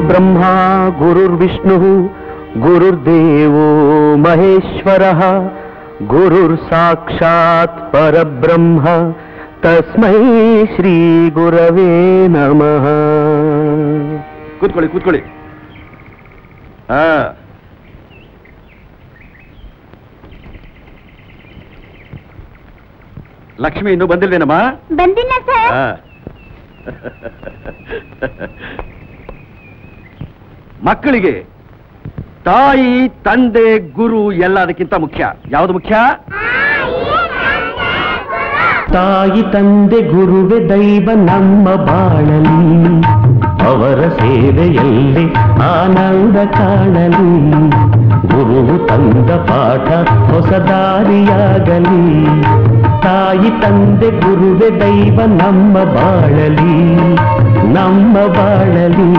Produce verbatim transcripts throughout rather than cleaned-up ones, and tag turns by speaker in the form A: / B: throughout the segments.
A: ಗುರುರ್ಬ್ರಹ್ಮ ಗುರುರ್ವಿಷ್ಣು ಗುರುರ್ದೇವೋ ಮಹೇಶ್ವರಃ ಗುರುರ್ ಸಾಕ್ಷಾತ್ ಪರಬ್ರಹ್ಮ ತಸ್ಮೈ ಶ್ರೀ ಗುರವೇ ನಮಃ.
B: ಕೂತ್ಕೊಳ್ಳಿ ಕೂತ್ಕೊಳ್ಳಿ. ಹಾ, ಲಕ್ಷ್ಮಿ ಇನ್ನೂ ಬಂದಿಲ್ವೇನಮ್ಮ?
C: ಬಂದಿಲ್ಲ ಸರ್.
B: ಮಕ್ಕಳಿಗೆ ತಾಯಿ ತಂದೆ ಗುರು ಎಲ್ಲ ಅದಕ್ಕಿಂತ ಮುಖ್ಯ. ಯಾವುದು ಮುಖ್ಯ?
A: ತಾಯಿ ತಂದೆ ಗುರುವೆ ದೈವ ನಮ್ಮ ಬಾಳಲಿ, ಅವರ ಸೇವೆಯಲ್ಲಿ ಆನಂದ ಕಾಣಲಿ. ಗುರುವು ತಂದ ಪಾಠ ಹೊಸ ದಾರಿಯಾಗಲಿ. ತಾಯಿ ತಂದೆ ಗುರುವೆ ದೈವ ನಮ್ಮ ಬಾಳಲಿ, ನಮ್ಮ ಬಾಳಲಿ.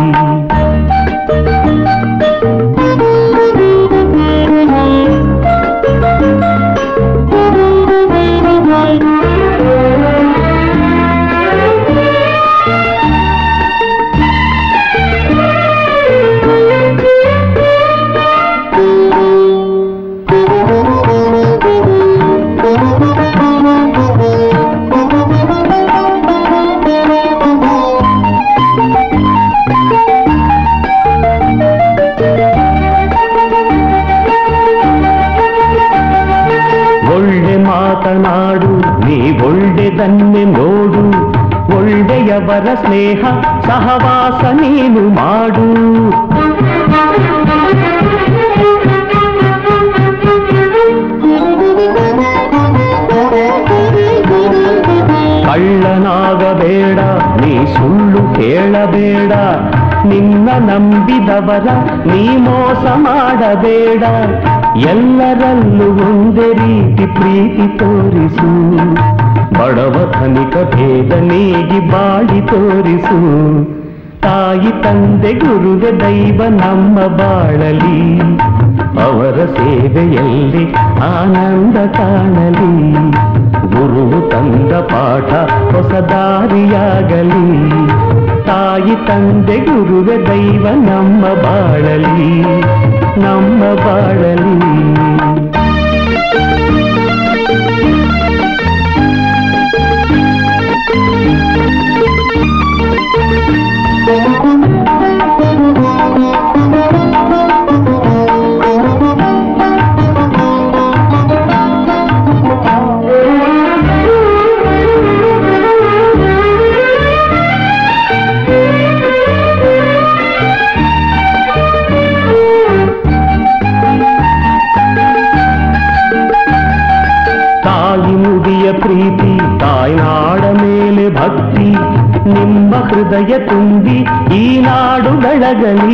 A: ಮಾತನಾಡು ನೀ ಒಳ್ಳೆದನ್ನೇ ನೋಡು, ಒಳ್ಳೆಯವರ ಸ್ನೇಹ ಸಹವಾಸ ನೀನು ಮಾಡು. ಕಳ್ಳನಾಗಬೇಡ ನೀ ಸುಳ್ಳು ಕೇಳಬೇಡ, ನಿನ್ನ ನಂಬಿದವರ ನೀ ಮೋಸ ಮಾಡಬೇಡ. ಎಲ್ಲರಲ್ಲೂ ಒಂದೇ ರೀತಿ ಪ್ರೀತಿ ತೋರಿಸು, ಬಡವ ಧನಿಕ ಭೇದ ನೀಗಿ ಬಾಳಿ ತೋರಿಸು. ತಾಯಿ ತಂದೆ ಗುರುವೆ ದೈವ ನಮ್ಮ ಬಾಳಲಿ, ಅವರ ಸೇವೆಯಲ್ಲಿ ಆನಂದ ಕಾಣಲಿ. ಗುರುವು ತಂದ ಪಾಠ ಹೊಸ ದಾರಿಯಾಗಲಿ. ತಾಯಿ ತಂದೆ ಗುರುವೆ ದೈವ ನಮ್ಮ ಬಾಳಲಿ, ನಮ್ಮ ಬಾಳಲಿ. ಪ್ರೀತಿ ತಾಯ್ನಾಡ ಮೇಲೆ ಭಕ್ತಿ, ನಿಮ್ಮ ಹೃದಯ ತುಂಬಿ ಈ ನಾಡು ಬೆಳಗಲಿ.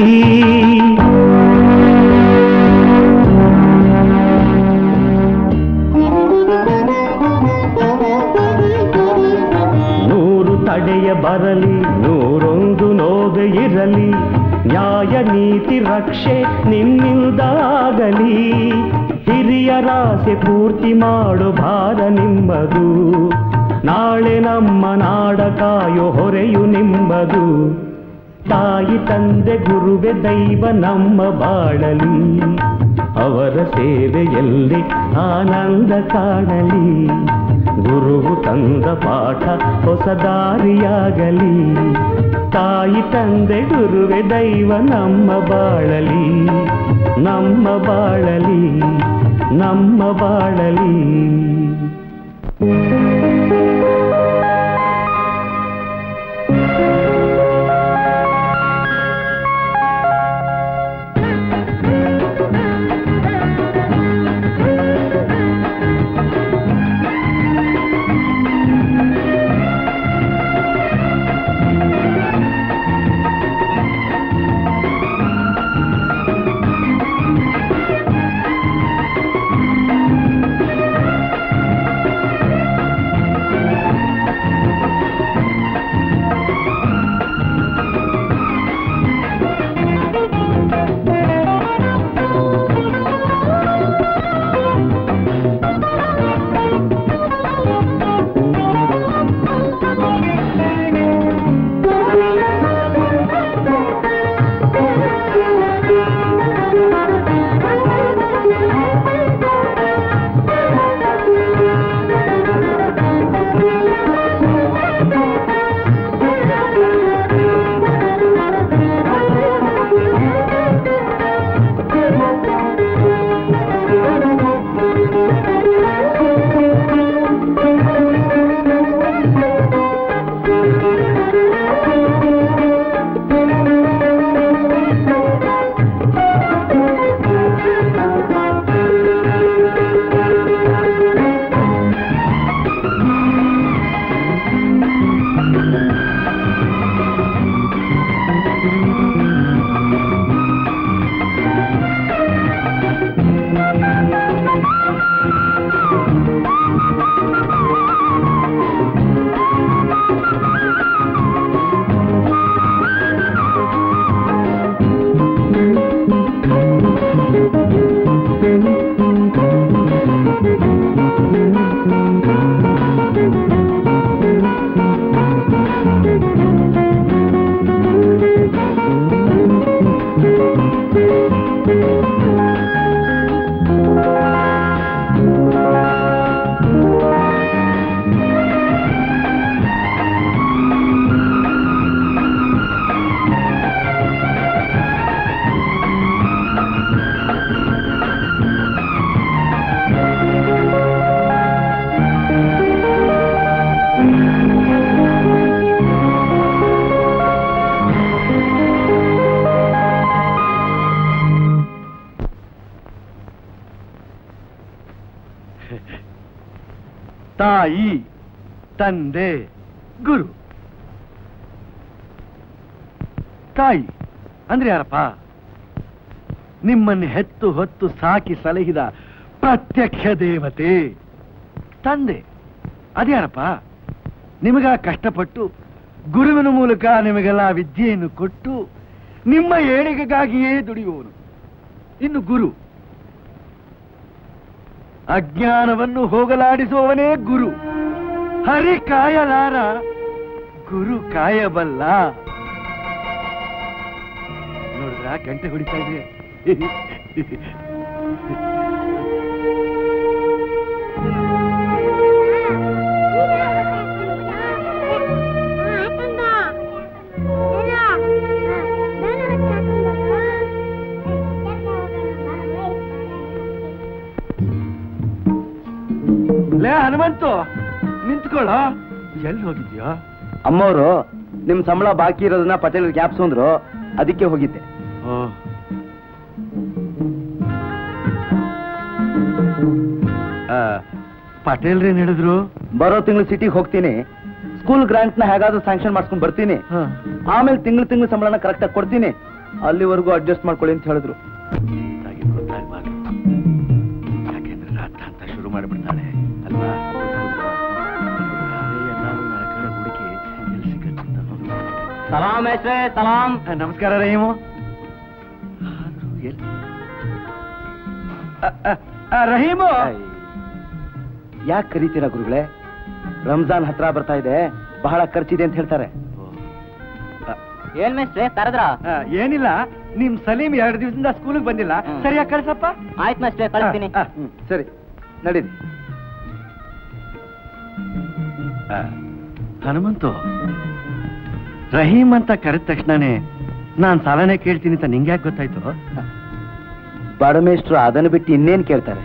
A: ನೂರು ತಡೆಯ ಬರಲಿ, ನೂರೊಂದು ನೋವೆ ಇರಲಿ, ನ್ಯಾಯ ನೀತಿ ರಕ್ಷೆ ನಿಮ್ಮಿಂದಾಗಲಿ. ಹಿರಿಯರಾಸೆ ಪೂರ್ತಿ ಮಾಡು ಭಾರ ನಿಮ್ಮದು, ನಾಳೆ ನಮ್ಮ ನಾಡ ಕಾಯೋ ಹೊರೆಯು ನಿಮ್ಮದು. ತಾಯಿ ತಂದೆ ಗುರುವೆ ದೈವ ನಮ್ಮ ಬಾಳಲಿ, ಅವರ ಸೇವೆಯಲ್ಲಿ ಆನಂದ ಕಾಣಲಿ. ಗುರುವು ತಂದ ಪಾಠ ಹೊಸ ದಾರಿಯಾಗಲಿ. ತಾಯಿ ತಂದೆ ಗುರುವೆ ದೈವ ನಮ್ಮ ಬಾಳಲಿ, ನಮ್ಮ ಬಾಳಲಿ, ನಮ್ಮ ಬಾಳಲಿ.
B: ತಾಯಿ ತಂದೆ ಗುರು. ತಾಯಿ ಅಂದ್ರೆ ಯಾರಪ್ಪ? ನಿಮ್ಮನ್ನು ಹೆತ್ತು ಹೊತ್ತು ಸಾಕಿ ಸಲಹಿದ ಪ್ರತ್ಯಕ್ಷ ದೇವತೆ. ತಂದೆ ಅದ್ಯಾರಪ್ಪ? ನಿಮಗ ಕಷ್ಟಪಟ್ಟು ಗುರುವಿನ ಮೂಲಕ ನಿಮಗೆಲ್ಲ ವಿದ್ಯೆಯನ್ನು ಕೊಟ್ಟು ನಿಮ್ಮ ಏಳಿಗೆಗಾಗಿಯೇ ದುಡಿಯುವವನು. ಇನ್ನು ಗುರು ಅಜ್ಞಾನವನ್ನು ಹೋಗಲಾಡಿಸುವವನೇ ಗುರು. ಹರಿ ಕಾಯಲಾರ, ಗುರು ಕಾಯಬಲ್ಲ. ನೋಡಿದ್ರ ಗಂಟೆ ಹೊಡಿತಾ ಇದೆ. ಲೇ ಹನುಮಂತು, ನಿಂತ್ಕೊಳ್ಳ. ಎಲ್ಲಿ ಹೋಗಿದ್ಯಾ?
C: ಅಮ್ಮವರು ನಿಮ್ ಸಂಬಳ ಬಾಕಿ ಇರೋದನ್ನ ಪಟೇಲ್ ಗ್ಯಾಪ್ಸು ಅಂದ್ರು, ಅದಕ್ಕೆ ಹೋಗಿದ್ದೆ.
B: ಪಟೇಲ್ರೇನ್ ಹೇಳಿದ್ರು?
C: ಬರೋ ತಿಂಗಳು ಸಿಟಿಗೆ ಹೋಗ್ತೀನಿ, ಸ್ಕೂಲ್ ಗ್ರಾಂಟ್ ನ ಹೇಗಾದ್ರೂ ಸ್ಯಾಂಕ್ಷನ್ ಮಾಡ್ಸ್ಕೊಂಡ್ ಬರ್ತೀನಿ, ಆಮೇಲೆ ತಿಂಗಳು ತಿಂಗಳು ಸಂಬಳನ ಕರೆಕ್ಟ್ ಆಗಿ ಕೊಡ್ತೀನಿ, ಅಲ್ಲಿವರೆಗೂ ಅಡ್ಜಸ್ಟ್ ಮಾಡ್ಕೊಳ್ಳಿ ಅಂತ ಹೇಳಿದ್ರು.
B: ಯಾಕೆಂದ್ರೆ ರಾತ್ರ ಅಂತ ಶುರು ಮಾಡಿಬಿಡ್ತಾಳೆ ಅಲ್ವಾ? ಹುಡುಕಿ ಎಲ್ಲಿ ಸಿಗತ್ತೆ?
C: ಸಲಾಮ್ ಸಲಾಮ್.
B: ನಮಸ್ಕಾರ ರಹೀಮು. ರಹೀಮು,
C: ಯಾಕೆ ಕರೀತೀರಾ ಗುರುಗಳೇ? ರಂಜಾನ್ ಹತ್ರ ಬರ್ತಾ ಇದೆ, ಬಹಳ ಖರ್ಚಿದೆ ಅಂತ ಹೇಳ್ತಾರೆ.
D: ಏನ್ ಮೇಸ್ಟ್ರೆ ತರದ್ರ?
B: ಏನಿಲ್ಲ, ನಿಮ್ ಸಲೀಂ ಎರಡು ದಿವಸದಿಂದ ಸ್ಕೂಲ್ಗೆ ಬಂದಿಲ್ಲ, ಸರಿಯಾಗಿ ಕಳ್ಸಪ್ಪ.
D: ಆಯ್ತು ಮೇಸ್ಟ್ರೆ, ಕಳಿಸ್ತೀನಿ.
C: ಸರಿ ನಡೀರಿ.
B: ಹನುಮಂತು, ರಹೀಮ್ ಅಂತ ಕರೆದ ತಕ್ಷಣನೇ ನಾನ್ ಸಾಲನೆ ಕೇಳ್ತೀನಿ ಅಂತ ನಿಂಗೆ ಯಾಕೆ ಗೊತ್ತಾಯ್ತು?
C: ಬಡಮೇಷ್ಟ್ರು ಅದನ್ನು ಬಿಟ್ಟು ಇನ್ನೇನ್ ಕೇಳ್ತಾರೆ?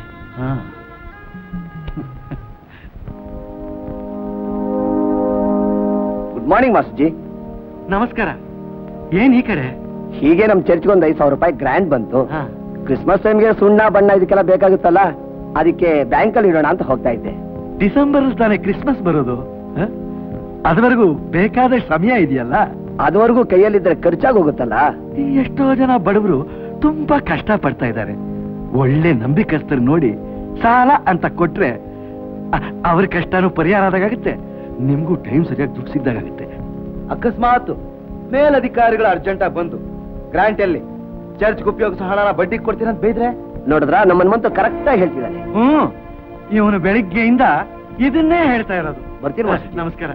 C: ಗುಡ್ ಮಾರ್ನಿಂಗ್ ಮಾಸ್ಟರ್ಜಿ.
B: ನಮಸ್ಕಾರ. ಏನ್ ಈ ಕಡೆ?
C: ಹೀಗೆ ನಮ್ ಚರ್ಚ್ಗೆ ಒಂದ್ ಐದು ಸಾವಿರ ರೂಪಾಯಿ ಗ್ರ್ಯಾಂಡ್ ಬಂತು. ಕ್ರಿಸ್ಮಸ್ ಟೈಮ್ಗೆ ಸುಣ್ಣ ಬಣ್ಣ ಇದಕ್ಕೆಲ್ಲ ಬೇಕಾಗುತ್ತಲ್ಲ, ಅದಕ್ಕೆ ಬ್ಯಾಂಕಲ್ಲಿ ಇಡೋಣ ಅಂತ ಹೋಗ್ತಾ ಇದ್ದೆ.
B: ಡಿಸೆಂಬರ್ ತಾನೇ ಕ್ರಿಸ್ಮಸ್ ಬರೋದು, ಅದುವರೆಗೂ ಬೇಕಾದಷ್ಟು ಸಮಯ ಇದೆಯಲ್ಲ.
C: ಅದುವರೆಗೂ ಕೈಯಲ್ಲಿದ್ರೆ ಖರ್ಚಾಗಿ ಹೋಗುತ್ತಲ್ಲ.
B: ಎಷ್ಟೋ ಜನ ಬಡವರು ತುಂಬಾ ಕಷ್ಟ ಪಡ್ತಾ ಇದ್ದಾರೆ. ಒಳ್ಳೆ ನಂಬಿಕಸ್ತರು ನೋಡಿ ಸಾಲ ಅಂತ ಕೊಟ್ರೆ ಅವ್ರ ಕಷ್ಟನೂ ಪರಿಹಾರ ಆದಾಗುತ್ತೆ, ನಿಮ್ಗೂ ಟೈಮ್ ಸರಿಯಾಗಿ ದುಡ್ಡು ಸಿಗ್ದಾಗುತ್ತೆ.
C: ಅಕಸ್ಮಾತ್ ಮೇಲಧಿಕಾರಿಗಳು ಅರ್ಜೆಂಟ್ ಆಗಿ ಬಂದು ಗ್ರಾಂಟ್ ಅಲ್ಲಿ ಚರ್ಚ್ಗೆ ಉಪಯೋಗಿಸೋ ಹಣನ ಬಡ್ಡಿಗೆ ಕೊಡ್ತೀನಿ ಅಂತ ಬೈದ್ರೆ ನೋಡಿದ್ರ ನಮ್ಮನ್ ಮಂತು ಕರೆಕ್ಟ್ ಆಗಿ ಹೇಳ್ತಿದ್ದಾನೆ.
B: ಹ್ಮ್, ಇವನು ಬೆಳಿಗ್ಗೆಯಿಂದ ಇದನ್ನೇ ಹೇಳ್ತಾ ಇರೋದು.
C: ಬರ್ತೀನಿ.
B: ನಮಸ್ಕಾರ.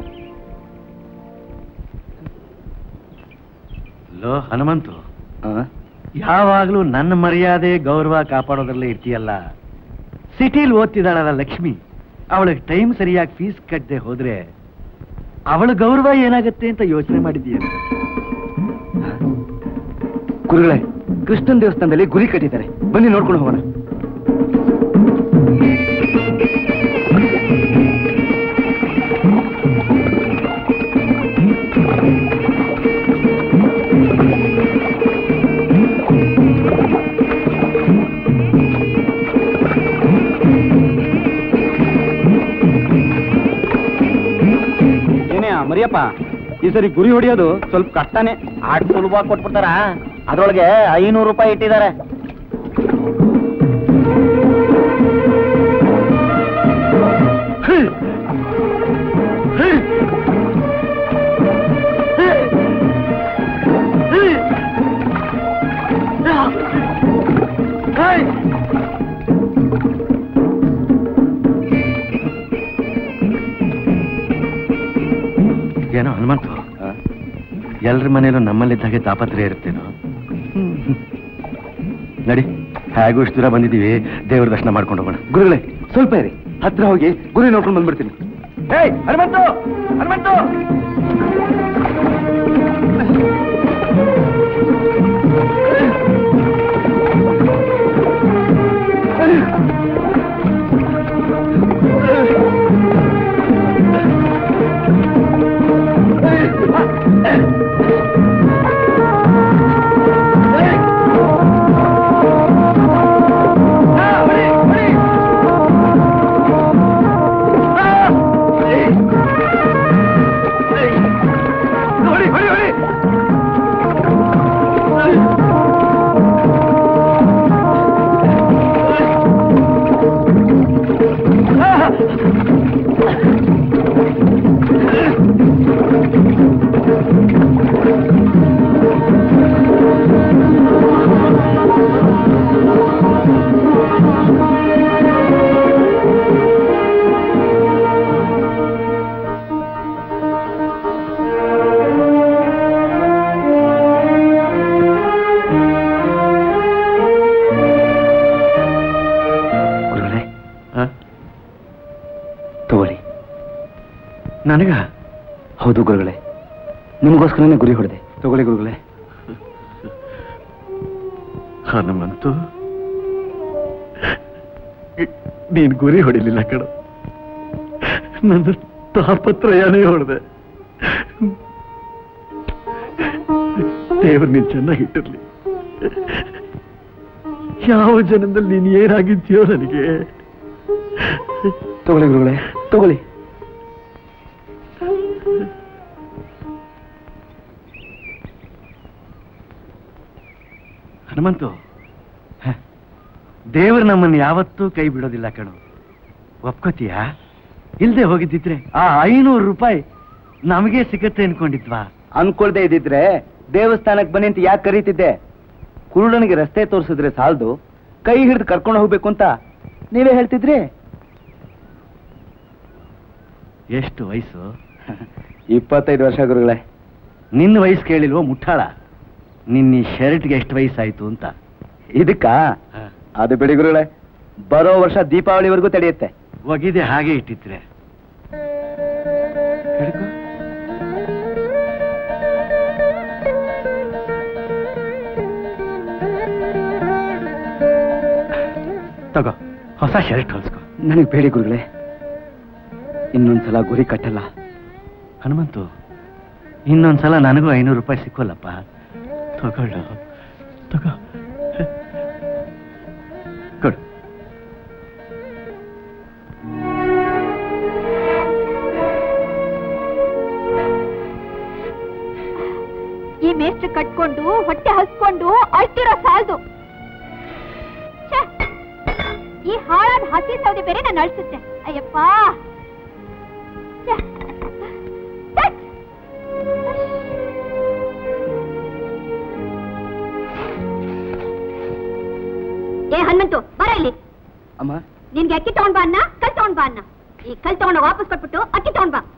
B: ಲೋ ಹನುಮಂತು, ಯಾವಾಗ್ಲೂ ನನ್ನ ಮರ್ಯಾದೆ ಗೌರವ ಕಾಪಾಡೋದ್ರಲ್ಲೇ ಇರ್ತೀಯಲ್ಲ. ಸಿಟಿಲಿ ಓದ್ತಿದ್ದಾಳಲ್ಲ ಲಕ್ಷ್ಮಿ, ಅವಳಿಗೆ ಟೈಮ್ ಸರಿಯಾಗಿ ಫೀಸ್ ಕಟ್ಟದೆ ಹೋದ್ರೆ ಅವಳ ಗೌರವ ಏನಾಗುತ್ತೆ ಅಂತ ಯೋಚನೆ ಮಾಡಿದೀಯ?
C: ಗುರುಗಳೇ, ಕೃಷ್ಣನ್ ದೇವಸ್ಥಾನದಲ್ಲಿ ಗುರಿ ಕಟ್ಟಿದ್ದಾರೆ, ಬನ್ನಿ ನೋಡ್ಕೊಂಡು ಹೋಗೋಣ.
D: ಮರಿಯಪ್ಪ, ಈ ಸರಿ ಗುರಿ ಹೊಡಿಯೋದು ಸ್ವಲ್ಪ ಕಷ್ಟನೇ. ಆಡ್ ಸುಲಭ ಕೊಟ್ಬಿಡ್ತಾರ, ಅದ್ರೊಳಗೆ ಐನೂರು ರೂಪಾಯಿ ಇಟ್ಟಿದ್ದಾರೆ.
B: ಏನೋ ಹನುಮಂತು, ಎಲ್ರ ಮನೇಲೂ ನಮ್ಮಲ್ಲಿದ್ದಾಗೆ ತಾಪತ್ರೆ ಇರುತ್ತೇನೋ? ನಡಿ, ಹೇಗೂ ಇಷ್ಟು ದೂರ ಬಂದಿದ್ದೀವಿ, ದೇವ್ರ ದರ್ಶನ ಮಾಡ್ಕೊಂಡು ಹೋಗೋಣ.
C: ಗುರುಗಳೇ ಸ್ವಲ್ಪ ಇರಿ, ಹತ್ರ ಹೋಗಿ ಗುರಿ ನೋಡ್ಕೊಂಡು ಬಂದ್ಬಿಡ್ತೀನಿ. ಏಯ್ ಹನುಮಂತು, ಹನುಮಂತು!
B: ನನಗ?
C: ಹೌದು ಗುರುಗಳೇ, ನಿಮಗೋಸ್ಕರನೇ ಗುರಿ ಹೊಡೆದೆ. ತಗೊಳ್ಳಿ ಗುರುಗಳೇ.
B: ಹನುಮಂತು, ನೀನ್ ಗುರಿ ಹೊಡಿಲಿಲ್ಲ ಕಣ, ನನ್ನ ತಾಪತ್ರಯನೇ ಹೊಡೆದೆ. ದೇವರು ನೀನ್ ಚೆನ್ನಾಗಿಟ್ಟಿರ್ಲಿ. ಯಾವ ಜನದಲ್ಲಿ ನೀನ್ ಏನಾಗಿದ್ಯೋ ನನಗೆ.
C: ತಗೊಳ್ಳಿ ಗುರುಗಳೇ, ತಗೊಳ್ಳಿ.
B: ಹನುಮಂತು, ದೇವರು ನಮ್ಮನ್ನು ಯಾವತ್ತೂ ಕೈ ಬಿಡೋದಿಲ್ಲ ಕಣು. ಒಪ್ಕೋತೀಯಾ? ಇಲ್ದೆ ಹೋಗಿದ್ದಿದ್ರೆ ಆ ಐನೂರು ರೂಪಾಯಿ ನಮಗೆ ಸಿಗತ್ತೆ ಅನ್ಕೊಂಡಿದ್ವಾ?
C: ಅನ್ಕೊಳ್ದೆ ಇದ್ದಿದ್ರೆ ದೇವಸ್ಥಾನಕ್ಕೆ ಬನ್ನಿ ಅಂತ ಯಾಕೆ ಕರೀತಿದ್ದೆ? ಕುರುಡನಿಗೆ ರಸ್ತೆ ತೋರಿಸಿದ್ರೆ ಸಾಲದು, ಕೈ ಹಿಡಿದು ಕರ್ಕೊಂಡು ಹೋಗ್ಬೇಕು ಅಂತ ನೀವೇ ಹೇಳ್ತಿದ್ರಿ.
B: ಎಷ್ಟು ವಯಸ್ಸು?
C: ಇಪ್ಪತ್ತೈದು ವರ್ಷ ಗುರುಗಳೇ.
B: ನಿನ್ನ ವಯಸ್ಸು ಕೇಳಿಲ್ವೋ ಮುಟ್ಟಾಳ? ನಿನ್ನ ಈ ಶರ್ಟ್ಗೆ ಎಷ್ಟು ವಯಸ್ಸಾಯ್ತು ಅಂತ.
C: ಇದಕ್ಕ ಅದು ಬಿಡಿ ಗುರುಗಳೇ, ಬರೋ ವರ್ಷ ದೀಪಾವಳಿವರೆಗೂ ತಡೆಯುತ್ತೆ.
B: ಒಗಿದೆ ಹಾಗೆ ಇಟ್ಟಿದ್ರೆ. ತಗೋ, ಹೊಸ ಶರ್ಟ್ ಹೊಲ್ಸ್ಕೊ.
C: ನನಗೆ ಬೇಡಿ ಗುರುಗಳೇ, ಇನ್ನೊಂದ್ಸಲ ಗುರಿ ಕಟ್ಟಲ್ಲ.
B: ಹನುಮಂತು, ಇನ್ನೊಂದ್ಸಲ ನನಗೂ ಐನೂರು ರೂಪಾಯಿ ಸಿಕ್ಕೋಲ್ಲಪ್ಪ. ತಗೊಳ್ಳು, ತಗೋ, ಕೊಡು.
E: ಈ ಮೇಷ್ಟ್ರು ಕಟ್ಕೊಂಡು ಹೊಟ್ಟೆ ಹಸ್ಕೊಂಡು ಅಳ್ತಿರೋ ಸಾಲದು. ಈ ಹಾಳಾದ ಹಸಿ ಸೌದೆ ಬೇರೆ ನಾನು ಅಳ್ಸುತ್ತೆ. ಅಯ್ಯಪ್ಪ, ಏ ಹನುಮಂತು, ಬರ ಇಲ್ಲಿ.
C: ಅಮ್ಮ,
E: ನಿನ್ಗೆ ಅಕ್ಕಿ ತಗೊಂಡ್ ಬಾ ಅನ್ನ, ಕಲ್ ತಗೊಂಡ್ ಬಾ ಅನ್ನ. ಈ ಕಲ್ ತಗೊಂಡು ವಾಪಸ್ ಕೊಟ್ಬಿಟ್ಟು ಅಕ್ಕಿ ತಗೊಂಡ್ ಬಾ.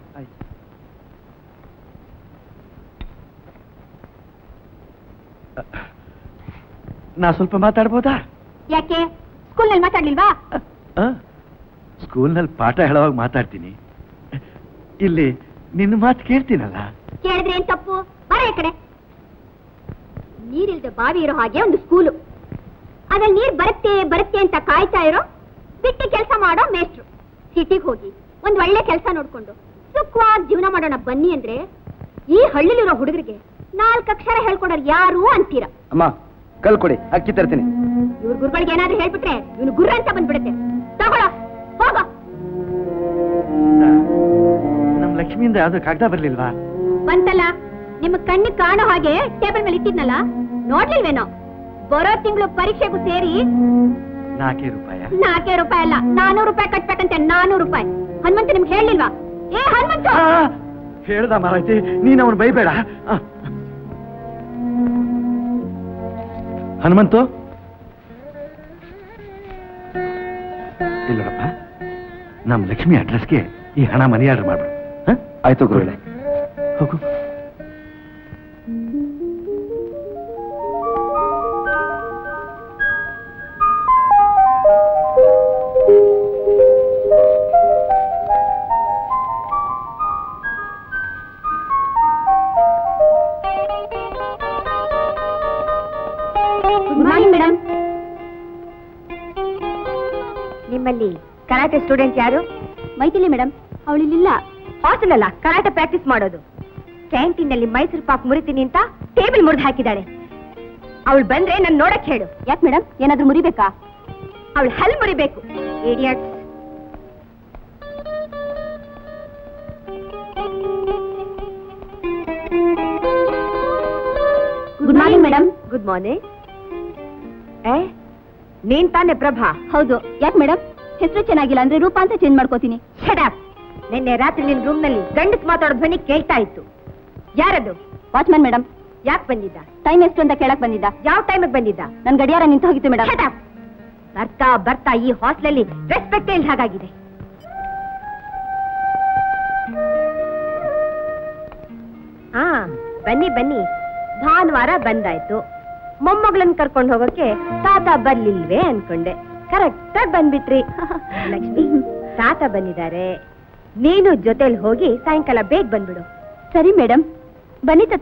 B: ನಾ ಸ್ವಲ್ಪ ಮಾತಾಡ್ಬೋದಾ?
E: ಯಾಕೆ, ಸ್ಕೂಲ್ನಲ್ಲಿ ಮಾತಾಡ್ಲಿಲ್ವಾ?
B: ಸ್ಕೂಲ್ನಲ್ಲಿ ಪಾಠ ಹೇಳುವಾಗ ಮಾತಾಡ್ತೀನಿ, ಇಲ್ಲಿ ನಿನ್ನ ಮಾತು ಕೇಳ್ತೀನಲ್ಲ.
E: ಕೇಳಿದ್ರೆ ಏನ್ ತಪ್ಪು? ಬರ ಈ ಕಡೆ. ನೀರಿಲ್ದ ಬಾವಿ ಇರೋ ಹಾಗೆ ಒಂದು ಸ್ಕೂಲು, ಅದ್ರಲ್ಲಿ ನೀರ್ ಬರುತ್ತೆ ಬರುತ್ತೆ ಅಂತ ಕಾಯ್ತಾ ಇರೋ ಬಿಟ್ಟಿ ಕೆಲಸ ಮಾಡೋ ಮೇಷ್ಟ್ರು. ಸಿಟಿಗೆ ಹೋಗಿ ಒಂದ್ ಒಳ್ಳೆ ಕೆಲಸ ನೋಡ್ಕೊಂಡು ಸುಖವಾಗಿ ಜೀವನ ಮಾಡೋಣ ಬನ್ನಿ ಅಂದ್ರೆ ಈ ಹಳ್ಳಿಲಿರೋ ಹುಡುಗರಿಗೆ ನಾಲ್ಕು ಅಕ್ಷರ ಹೇಳ್ಕೊಡೋರು ಯಾರು ಅಂತೀರ?
C: ಅಮ್ಮ, ಕಲ್ ಕೊಡಿ, ಅಕ್ಕಿ ತರ್ತೀನಿ.
E: ಇವ್ರ ಗುರುಗಳಿಗೆ ಏನಾದ್ರೂ ಹೇಳ್ಬಿಟ್ರೆ ಇವನು ಗುರ್ರ ಅಂತ ಬಂದ್ಬಿಡುತ್ತೆ. ತಗೊಳ, ಹೋಗ.
B: ನಮ್ ಲಕ್ಷ್ಮಿಯಿಂದ ಯಾವ್ದು ಕಾಗದ ಬರ್ಲಿಲ್ವಾ?
E: ಬಂತಲ್ಲ, ನಿಮ್ಮ ಕಣ್ಣಿಗೆ ಕಾಣೋ ಹಾಗೆ ಟೇಬಲ್ ಮೇಲೆ ಇಟ್ಟಿದ್ನಲ್ಲ, ನೋಡ್ಲಿಲ್ವೇನೋ? ಬರೋ ತಿಂಗಳು ಪರೀಕ್ಷೆಗೂ ಸೇರಿ
B: ನಾಲ್ಕೇ ರೂಪಾಯ?
E: ನಾಲ್ಕೇ ರೂಪಾಯಿ ಅಲ್ಲ, ನಾನೂರು ರೂಪಾಯಿ ಕಟ್ಬೇಕಂತೆ. ನಾನೂರು ರೂಪಾಯಿ. ಹನುಮಂತ ನಿಮ್ಗೆ ಹೇಳಿಲ್ವಾ? ಏ ಹನುಮಂತ!
B: ಹೇಳ್ದ ಮಾರಾಯ್ತಿ, ನೀನ್ ಅವನು ಬೈಬೇಡ. ಹನುಮಂತು, ಇಲ್ಲಪ್ಪ, ನಮ್ ಲಕ್ಷ್ಮಿ ಅಡ್ರೆಸ್ಗೆ ಈ ಹಣ ಮನಿ ಆರ್ಡರ್ ಮಾಡ್ಬಿಡು.
C: ಆಯ್ತು ಗುರುಗಳೇ,
B: ಹೋಗು.
E: ನಿಮ್ಮಲ್ಲಿ ಕರಾಟೆ ಸ್ಟೂಡೆಂಟ್ ಯಾರು? ಮೈಥಿಲಿ ಮೇಡಮ್. ಅವಳಿಲ್ಲ. ಹಾಸ್ಟೆಲ್ ಅಲ್ಲ ಕರಾಟೆ ಪ್ರಾಕ್ಟೀಸ್ ಮಾಡೋದು. ಕ್ಯಾಂಟೀನ್ ನಲ್ಲಿ ಮೈಸೂರು ಪಾಕ್ ಮುರಿತೀನಿ ಅಂತ ಟೇಬಲ್ ಮುರಿದು ಹಾಕಿದ್ದಾಳೆ. ಅವಳು ಬಂದ್ರೆ ನನ್ ನೋಡಕ್ ಹೇಳು. ಯಾಕೆ ಮೇಡಮ್, ಏನಾದ್ರೂ ಮುರಿಬೇಕಾ? ಅವಳು ಹಲ್ ಮುರಿಬೇಕು. Idiots. Good morning madam. Good morning. ಏ ನೀನ್ ತಾನೆ ಪ್ರಭಾ? ಹೌದು. ಯಾಕೆ ಮೇಡಮ್, ಹೆಸರು ಚೆನ್ನಾಗಿಲ್ಲ ಅಂದ್ರೆ ರೂಪ ಅಂತ ಚೇಂಜ್ ಮಾಡ್ಕೋತೀನಿ. Shut up. ನಿನ್ನೆ ರಾತ್ರಿ ನಿನ್ ರೂಮ್ ನಲ್ಲಿ ಗಂಡಸ್ ಮಾತಾಡೋ ಧ್ವನಿ ಕೇಳ್ತಾ ಇತ್ತು. ಯಾರದು? Watchman madam. ಯಾಕೆ ಬಂದಿದ್ದ? ಟೈಮ್ ಎಷ್ಟು ಅಂತ ಕೇಳಕ್ ಬಂದಿದ್ದ. ಯಾವ ಟೈಮಿಗೆ ಬಂದಿದ್ದ? ನನ್ ಗಡಿಯಾರ ನಿಂತು ಹೋಗಿತ್ತು ಮೇಡಮ್. Shut up. ಬರ್ತಾ ಬರ್ತಾ ಈ ಹಾಸ್ಟೆಲ್ ರೆಸ್ಪೆಕ್ಟ್ ಇಲ್ಲ ಹಾಗಾಗಿದೆ. ಹಾ ಬನ್ನಿ ಬನ್ನಿ. ಭಾನುವಾರ ಬಂದಾಯ್ತು. ಮೊಮ್ಮಗಳನ್ನ ಕರ್ಕೊಂಡು ಹೋಗೋಕೆ ತಾತ ಬರ್ಲಿಲ್ವೇ ಅನ್ಕೊಂಡೆ. ಕರೆಕ್ಟ್ ಆಗಿ ಬಂದ್ಬಿಟ್ರಿ. ಲಕ್ಷ್ಮಿ, ತಾತ ಬಂದಿದ್ದಾರೆ. ನೀನು ಜೊತೆಲಿ ಹೋಗಿ ಸಾಯಂಕಾಲ ಬೇಗ ಬಂದ್ಬಿಡು. ಸರಿ ಮೇಡಮ್. ಬನ್ನಿ ತಾತ.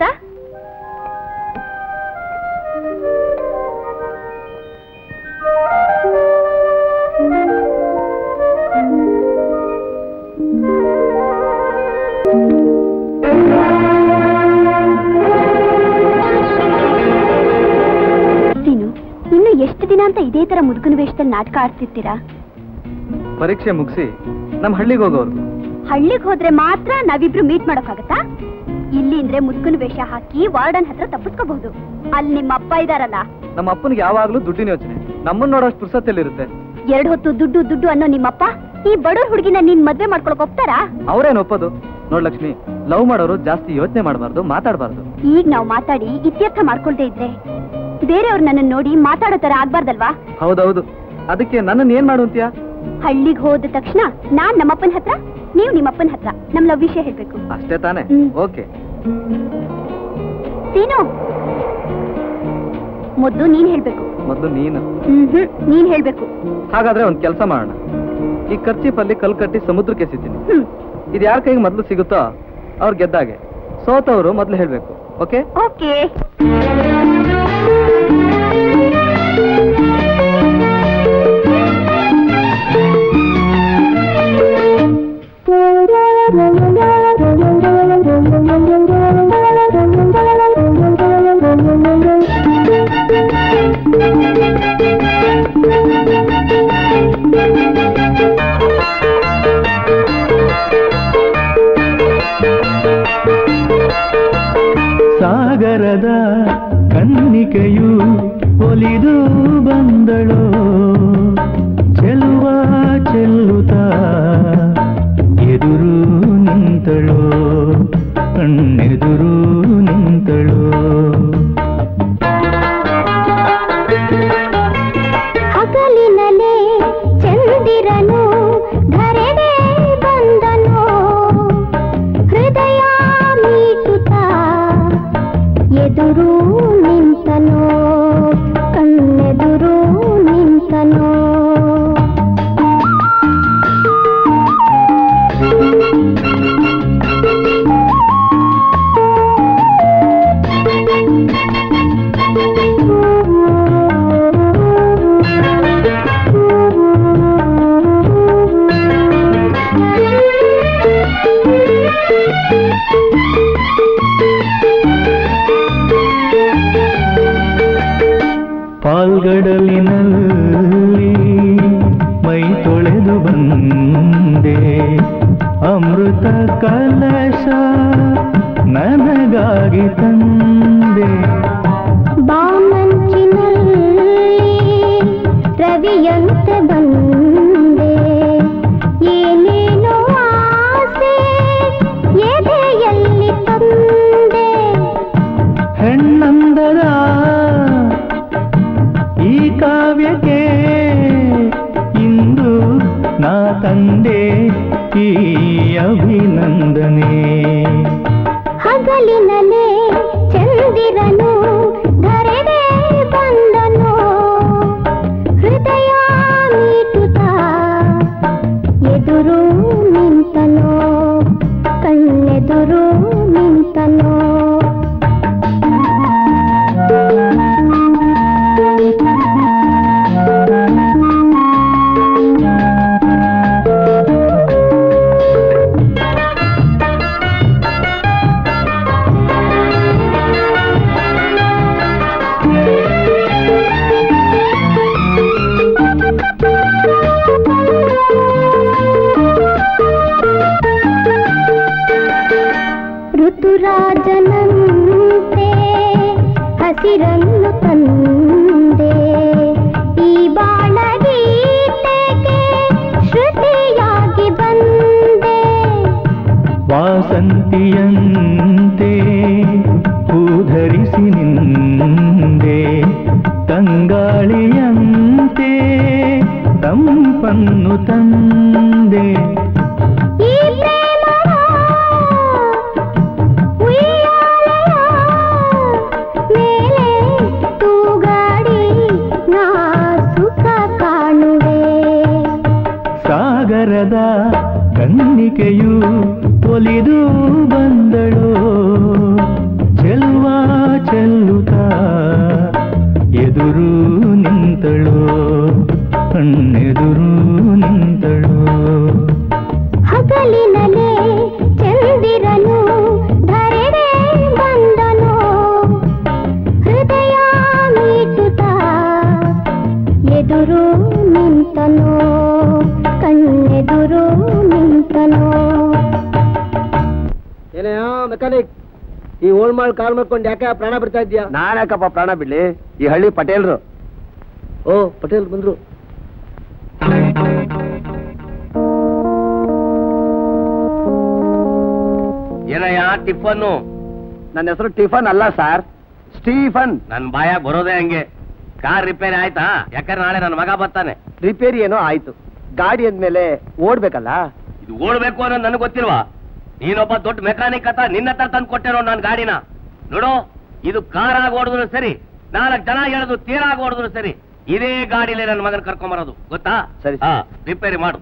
E: ಇನ್ನು ಎಷ್ಟು ದಿನ ಅಂತ ಇದೇ ತರ ಮುದುಕನ ವೇಷದಲ್ಲಿ ನಾಟಕ ಆಡ್ತಿರ್ತೀರಾ?
C: ಪರೀಕ್ಷೆ ಮುಗಿಸಿ ನಮ್ ಹಳ್ಳಿಗೆ ಹೋಗೋರು.
E: ಹಳ್ಳಿಗೆ ಹೋದ್ರೆ ಮಾತ್ರ ನಾವಿಬ್ರು ಮೀಟ್ ಮಾಡೋಕ್ಕಾಗತ್ತಾ? ಇಲ್ಲಿ ಅಂದ್ರೆ ಮುದುಕನ ವೇಷ ಹಾಕಿ ವಾರ್ಡನ್ ಹತ್ರ ತಪ್ಪಿಸ್ಕೋಬಹುದು. ಅಲ್ಲಿ ನಿಮ್ಮ ಅಪ್ಪ ಇದಾರಲ್ಲ.
C: ನಮ್ಮ ಅಪ್ಪನಿಗೆ ಯಾವಾಗ್ಲೂ ದುಡ್ಡಿನ ಯೋಚನೆ. ನಮ್ಮನ್ನ ನೋಡೋಷ್ಟು ಪುರ್ಸತ್ತಿರುತ್ತೆ.
E: ಎರಡು ಹೊತ್ತು ದುಡ್ಡು ದುಡ್ಡು ಅನ್ನೋ ನಿಮ್ಮಪ್ಪ ಈ ಬಡವ್ರ ಹುಡುಗಿನ ನೀನ್ ಮದ್ವೆ ಮಾಡ್ಕೊಳಕ್ ಹೋಗ್ತಾರಾ?
C: ಅವ್ರೇನ್ ಒಪ್ಪೋದು? ನೋಡ್ ಲಕ್ಷ್ಮಿ, ಲವ್ ಮಾಡೋರು ಜಾಸ್ತಿ ಯೋಚನೆ ಮಾಡಬಾರ್ದು, ಮಾತಾಡಬಾರ್ದು.
E: ಈಗ ನಾವು ಮಾತಾಡಿ ಇತ್ಯರ್ಥ ಮಾಡ್ಕೊಳ್ದೇ ಇದ್ರೆ ಬೇರೆಯವ್ರು ನನ್ನ ನೋಡಿ ಮಾತಾಡೋ ತರ ಆಗ್ಬಾರ್ದಲ್ವಾ?
C: ಹೌದೌದು. ಅದಕ್ಕೆ ನನ್ನನ್ನು ಏನ್ ಮಾಡುವಂತೀಯ?
E: ಹಳ್ಳಿಗೆ ಹೋದ ತಕ್ಷಣ ನಾನ್ ನಮ್ಮಪ್ಪನ ಹತ್ರ, ನೀವು ನಿಮ್ಮಪ್ಪನ ಹತ್ರ ನಮ್ ಲವ್ ವಿಷಯ ಹೇಳ್ಬೇಕು.
C: ಅಷ್ಟೇ ತಾನೆ? ಓಕೆ.
E: ಸೀನು, ಮೊದ್ಲು ನೀನ್ ಹೇಳ್ಬೇಕು.
C: ಮೊದ್ಲು ನೀನು?
E: ಹ್ಮ್ ನೀನ್ ಹೇಳ್ಬೇಕು.
C: ಹಾಗಾದ್ರೆ ಒಂದ್ ಕೆಲಸ ಮಾಡೋಣ. ಈ ಖರ್ಚೀಪಲ್ಲಿ ಕಲ್ ಕಟ್ಟಿ ಸಮುದ್ರಕ್ಕೆ ಎಸಿತೀನಿ. ಇದು ಯಾರ ಕೈಗೆ ಮೊದ್ಲು ಸಿಗುತ್ತೋ ಅವ್ರು ಗೆದ್ದಾಗೆ. ಸೋತವರು ಮೊದ್ಲು ಹೇಳ್ಬೇಕು. ಓಕೆ?
E: ಓಕೆ.
A: ಸಾಗರದ ಕನ್ನಿಕೆಯು ಒಲಿದು ಬಂದಳೋ, ಚೆಲುವ ಚೆಲ್ಲುತ್ತಾ ಎದುರು ನಿಂತಳೋ, ಕಣ್ಣೆದುರು ನಿಂತಳೋ.
E: ಹಗಲಿನಲೇ ಚಂದಿರನು ಧರೆಗೆ ಬಂದನು, ಹೃದಯ ಮೀಟುತ್ತಾ ಎದುರು ನಿಂತನೋ, ಕಣ್ಣೆದುರು ನಿಂತನೋ.
A: ಪಾಲ್ಗಡಲಿನಲ್ಲಿ ಮೈ ತೊಳೆದು ಬಂದೆ, ಅಮೃತ ಕಲಶ ನನಗಾಗಿ ತಂದೆ.
E: ಬಾಮಂಚಿನಲ್ಲಿ ರವಿಯಂತೆ ಬಂದೆ, ಏನೇನೋ ಆಸೆ ಎದೆಯಲ್ಲಿ ತಂದೆ.
A: ಹೆಣ್ಣಂದರ ಈ ಕಾವ್ಯಕ್ಕೆ ಇಂದು ನಾ ತಂದೆ ಈ ಅಭಿನಂದನೆ.
E: ಹಗಲಿನಲೇ ಚಂದಿರನು ಧರೆಗೆ ಬಂದನು, ಹೃದಯ ಮೀಟುತ್ತಾ ಎದುರು ನಿಂತನೋ, ಕಣ್ಣೆದುರು ನಿಂತನೋ.
A: ಗಾಳಿಯಂತೆ ತಂಪನ್ನು ತಂದೆ ಸಾಗರದ ಕನ್ನಿಕೆಯು ಒಲಿದು ಬಂದಳೋ ಚೆಲುವ ಚೆಲ್ಲುತ್ತಾ ಎದುರು ನಿಂತಳೋ ಕಣ್ಣೆದುರು ನಿಂತಳೋ
E: ಹಗಲಿನಲೇ ಚಂದಿರನು ಧರೆಗೆ ಬಂದನು ಹೃದಯ ಮೀಟುತ್ತಾ ಎದುರು ನಿಂತನು ಕಣ್ಣೆದುರು ನಿಂತನು.
C: ಏನೆಯ ಮೆಕ್ಯಾನಿಕ್, ಈ ಓಲ್ಡ್ ಮಾಲ್ ಕಾಲ್ ಮಾಡ್ಕೊಂಡು ಯಾಕೆ ಪ್ರಾಣ ಬಿಡ್ತಾ ಇದ್ಯಾ?
B: ನಾನ್ ಯಾಕಪ್ಪ ಪ್ರಾಣ ಬಿಡ್ಲಿ, ಈ ಹಳ್ಳಿ ಪಟೇಲ್ರು.
C: ಓ ಪಟೇಲ್ ಬಂದ್ರು.
B: ಏನಯ್ಯ ಟಿಫನ್ನು? ನನ್ನ ಹೆಸರು ಟಿಫನ್ ಅಲ್ಲ ಸರ್, ಸ್ಟೀಫನ್. ನನ್ ಬಾಯಾಗ ಬರೋದೇ ಹಂಗೆ. ಕಾರ್ ರಿಪೇರಿ ಆಯ್ತಾ? ಯಾಕಂದ್ರೆ ನಾಳೆ ನನ್ನ ಮಗ ಬರ್ತಾನೆ. ರಿಪೇರಿ ಏನೋ ಆಯ್ತು, ಗಾಡಿ ಅಂದ್ಮೇಲೆ ಓಡ್ಬೇಕಲ್ಲ. ಇದು ಓಡ್ಬೇಕು ಅನ್ನೋದು ನನಗೆ ಗೊತ್ತಿಲ್ವಾ? ನೀನೊಬ್ಬ ದೊಡ್ಡ ಮೆಕ್ಯಾನಿಕ್ ಅಂತ ನಿನ್ನ ಹತ್ರ ತಂದು ಕೊಟ್ಟಿರೋ ನನ್ನ ಗಾಡಿನ ನೋಡು. ಇದು ಕಾರ್ ಆಗಿ ಓಡಿದ್ರು ಸರಿ, ನಾಲ್ಕು ಜನ ಹೇಳೋದು ತೀರಾಗಿ ಓಡಿದ್ರು ಸರಿ, ಇದೇ ಗಾಡಿಲೇ ನನ್ನ ಮಗನ ಕರ್ಕೊಂಬರೋದು, ಗೊತ್ತಾ? ಸರಿ, ಹಾ ರಿಪೇರಿ ಮಾಡು.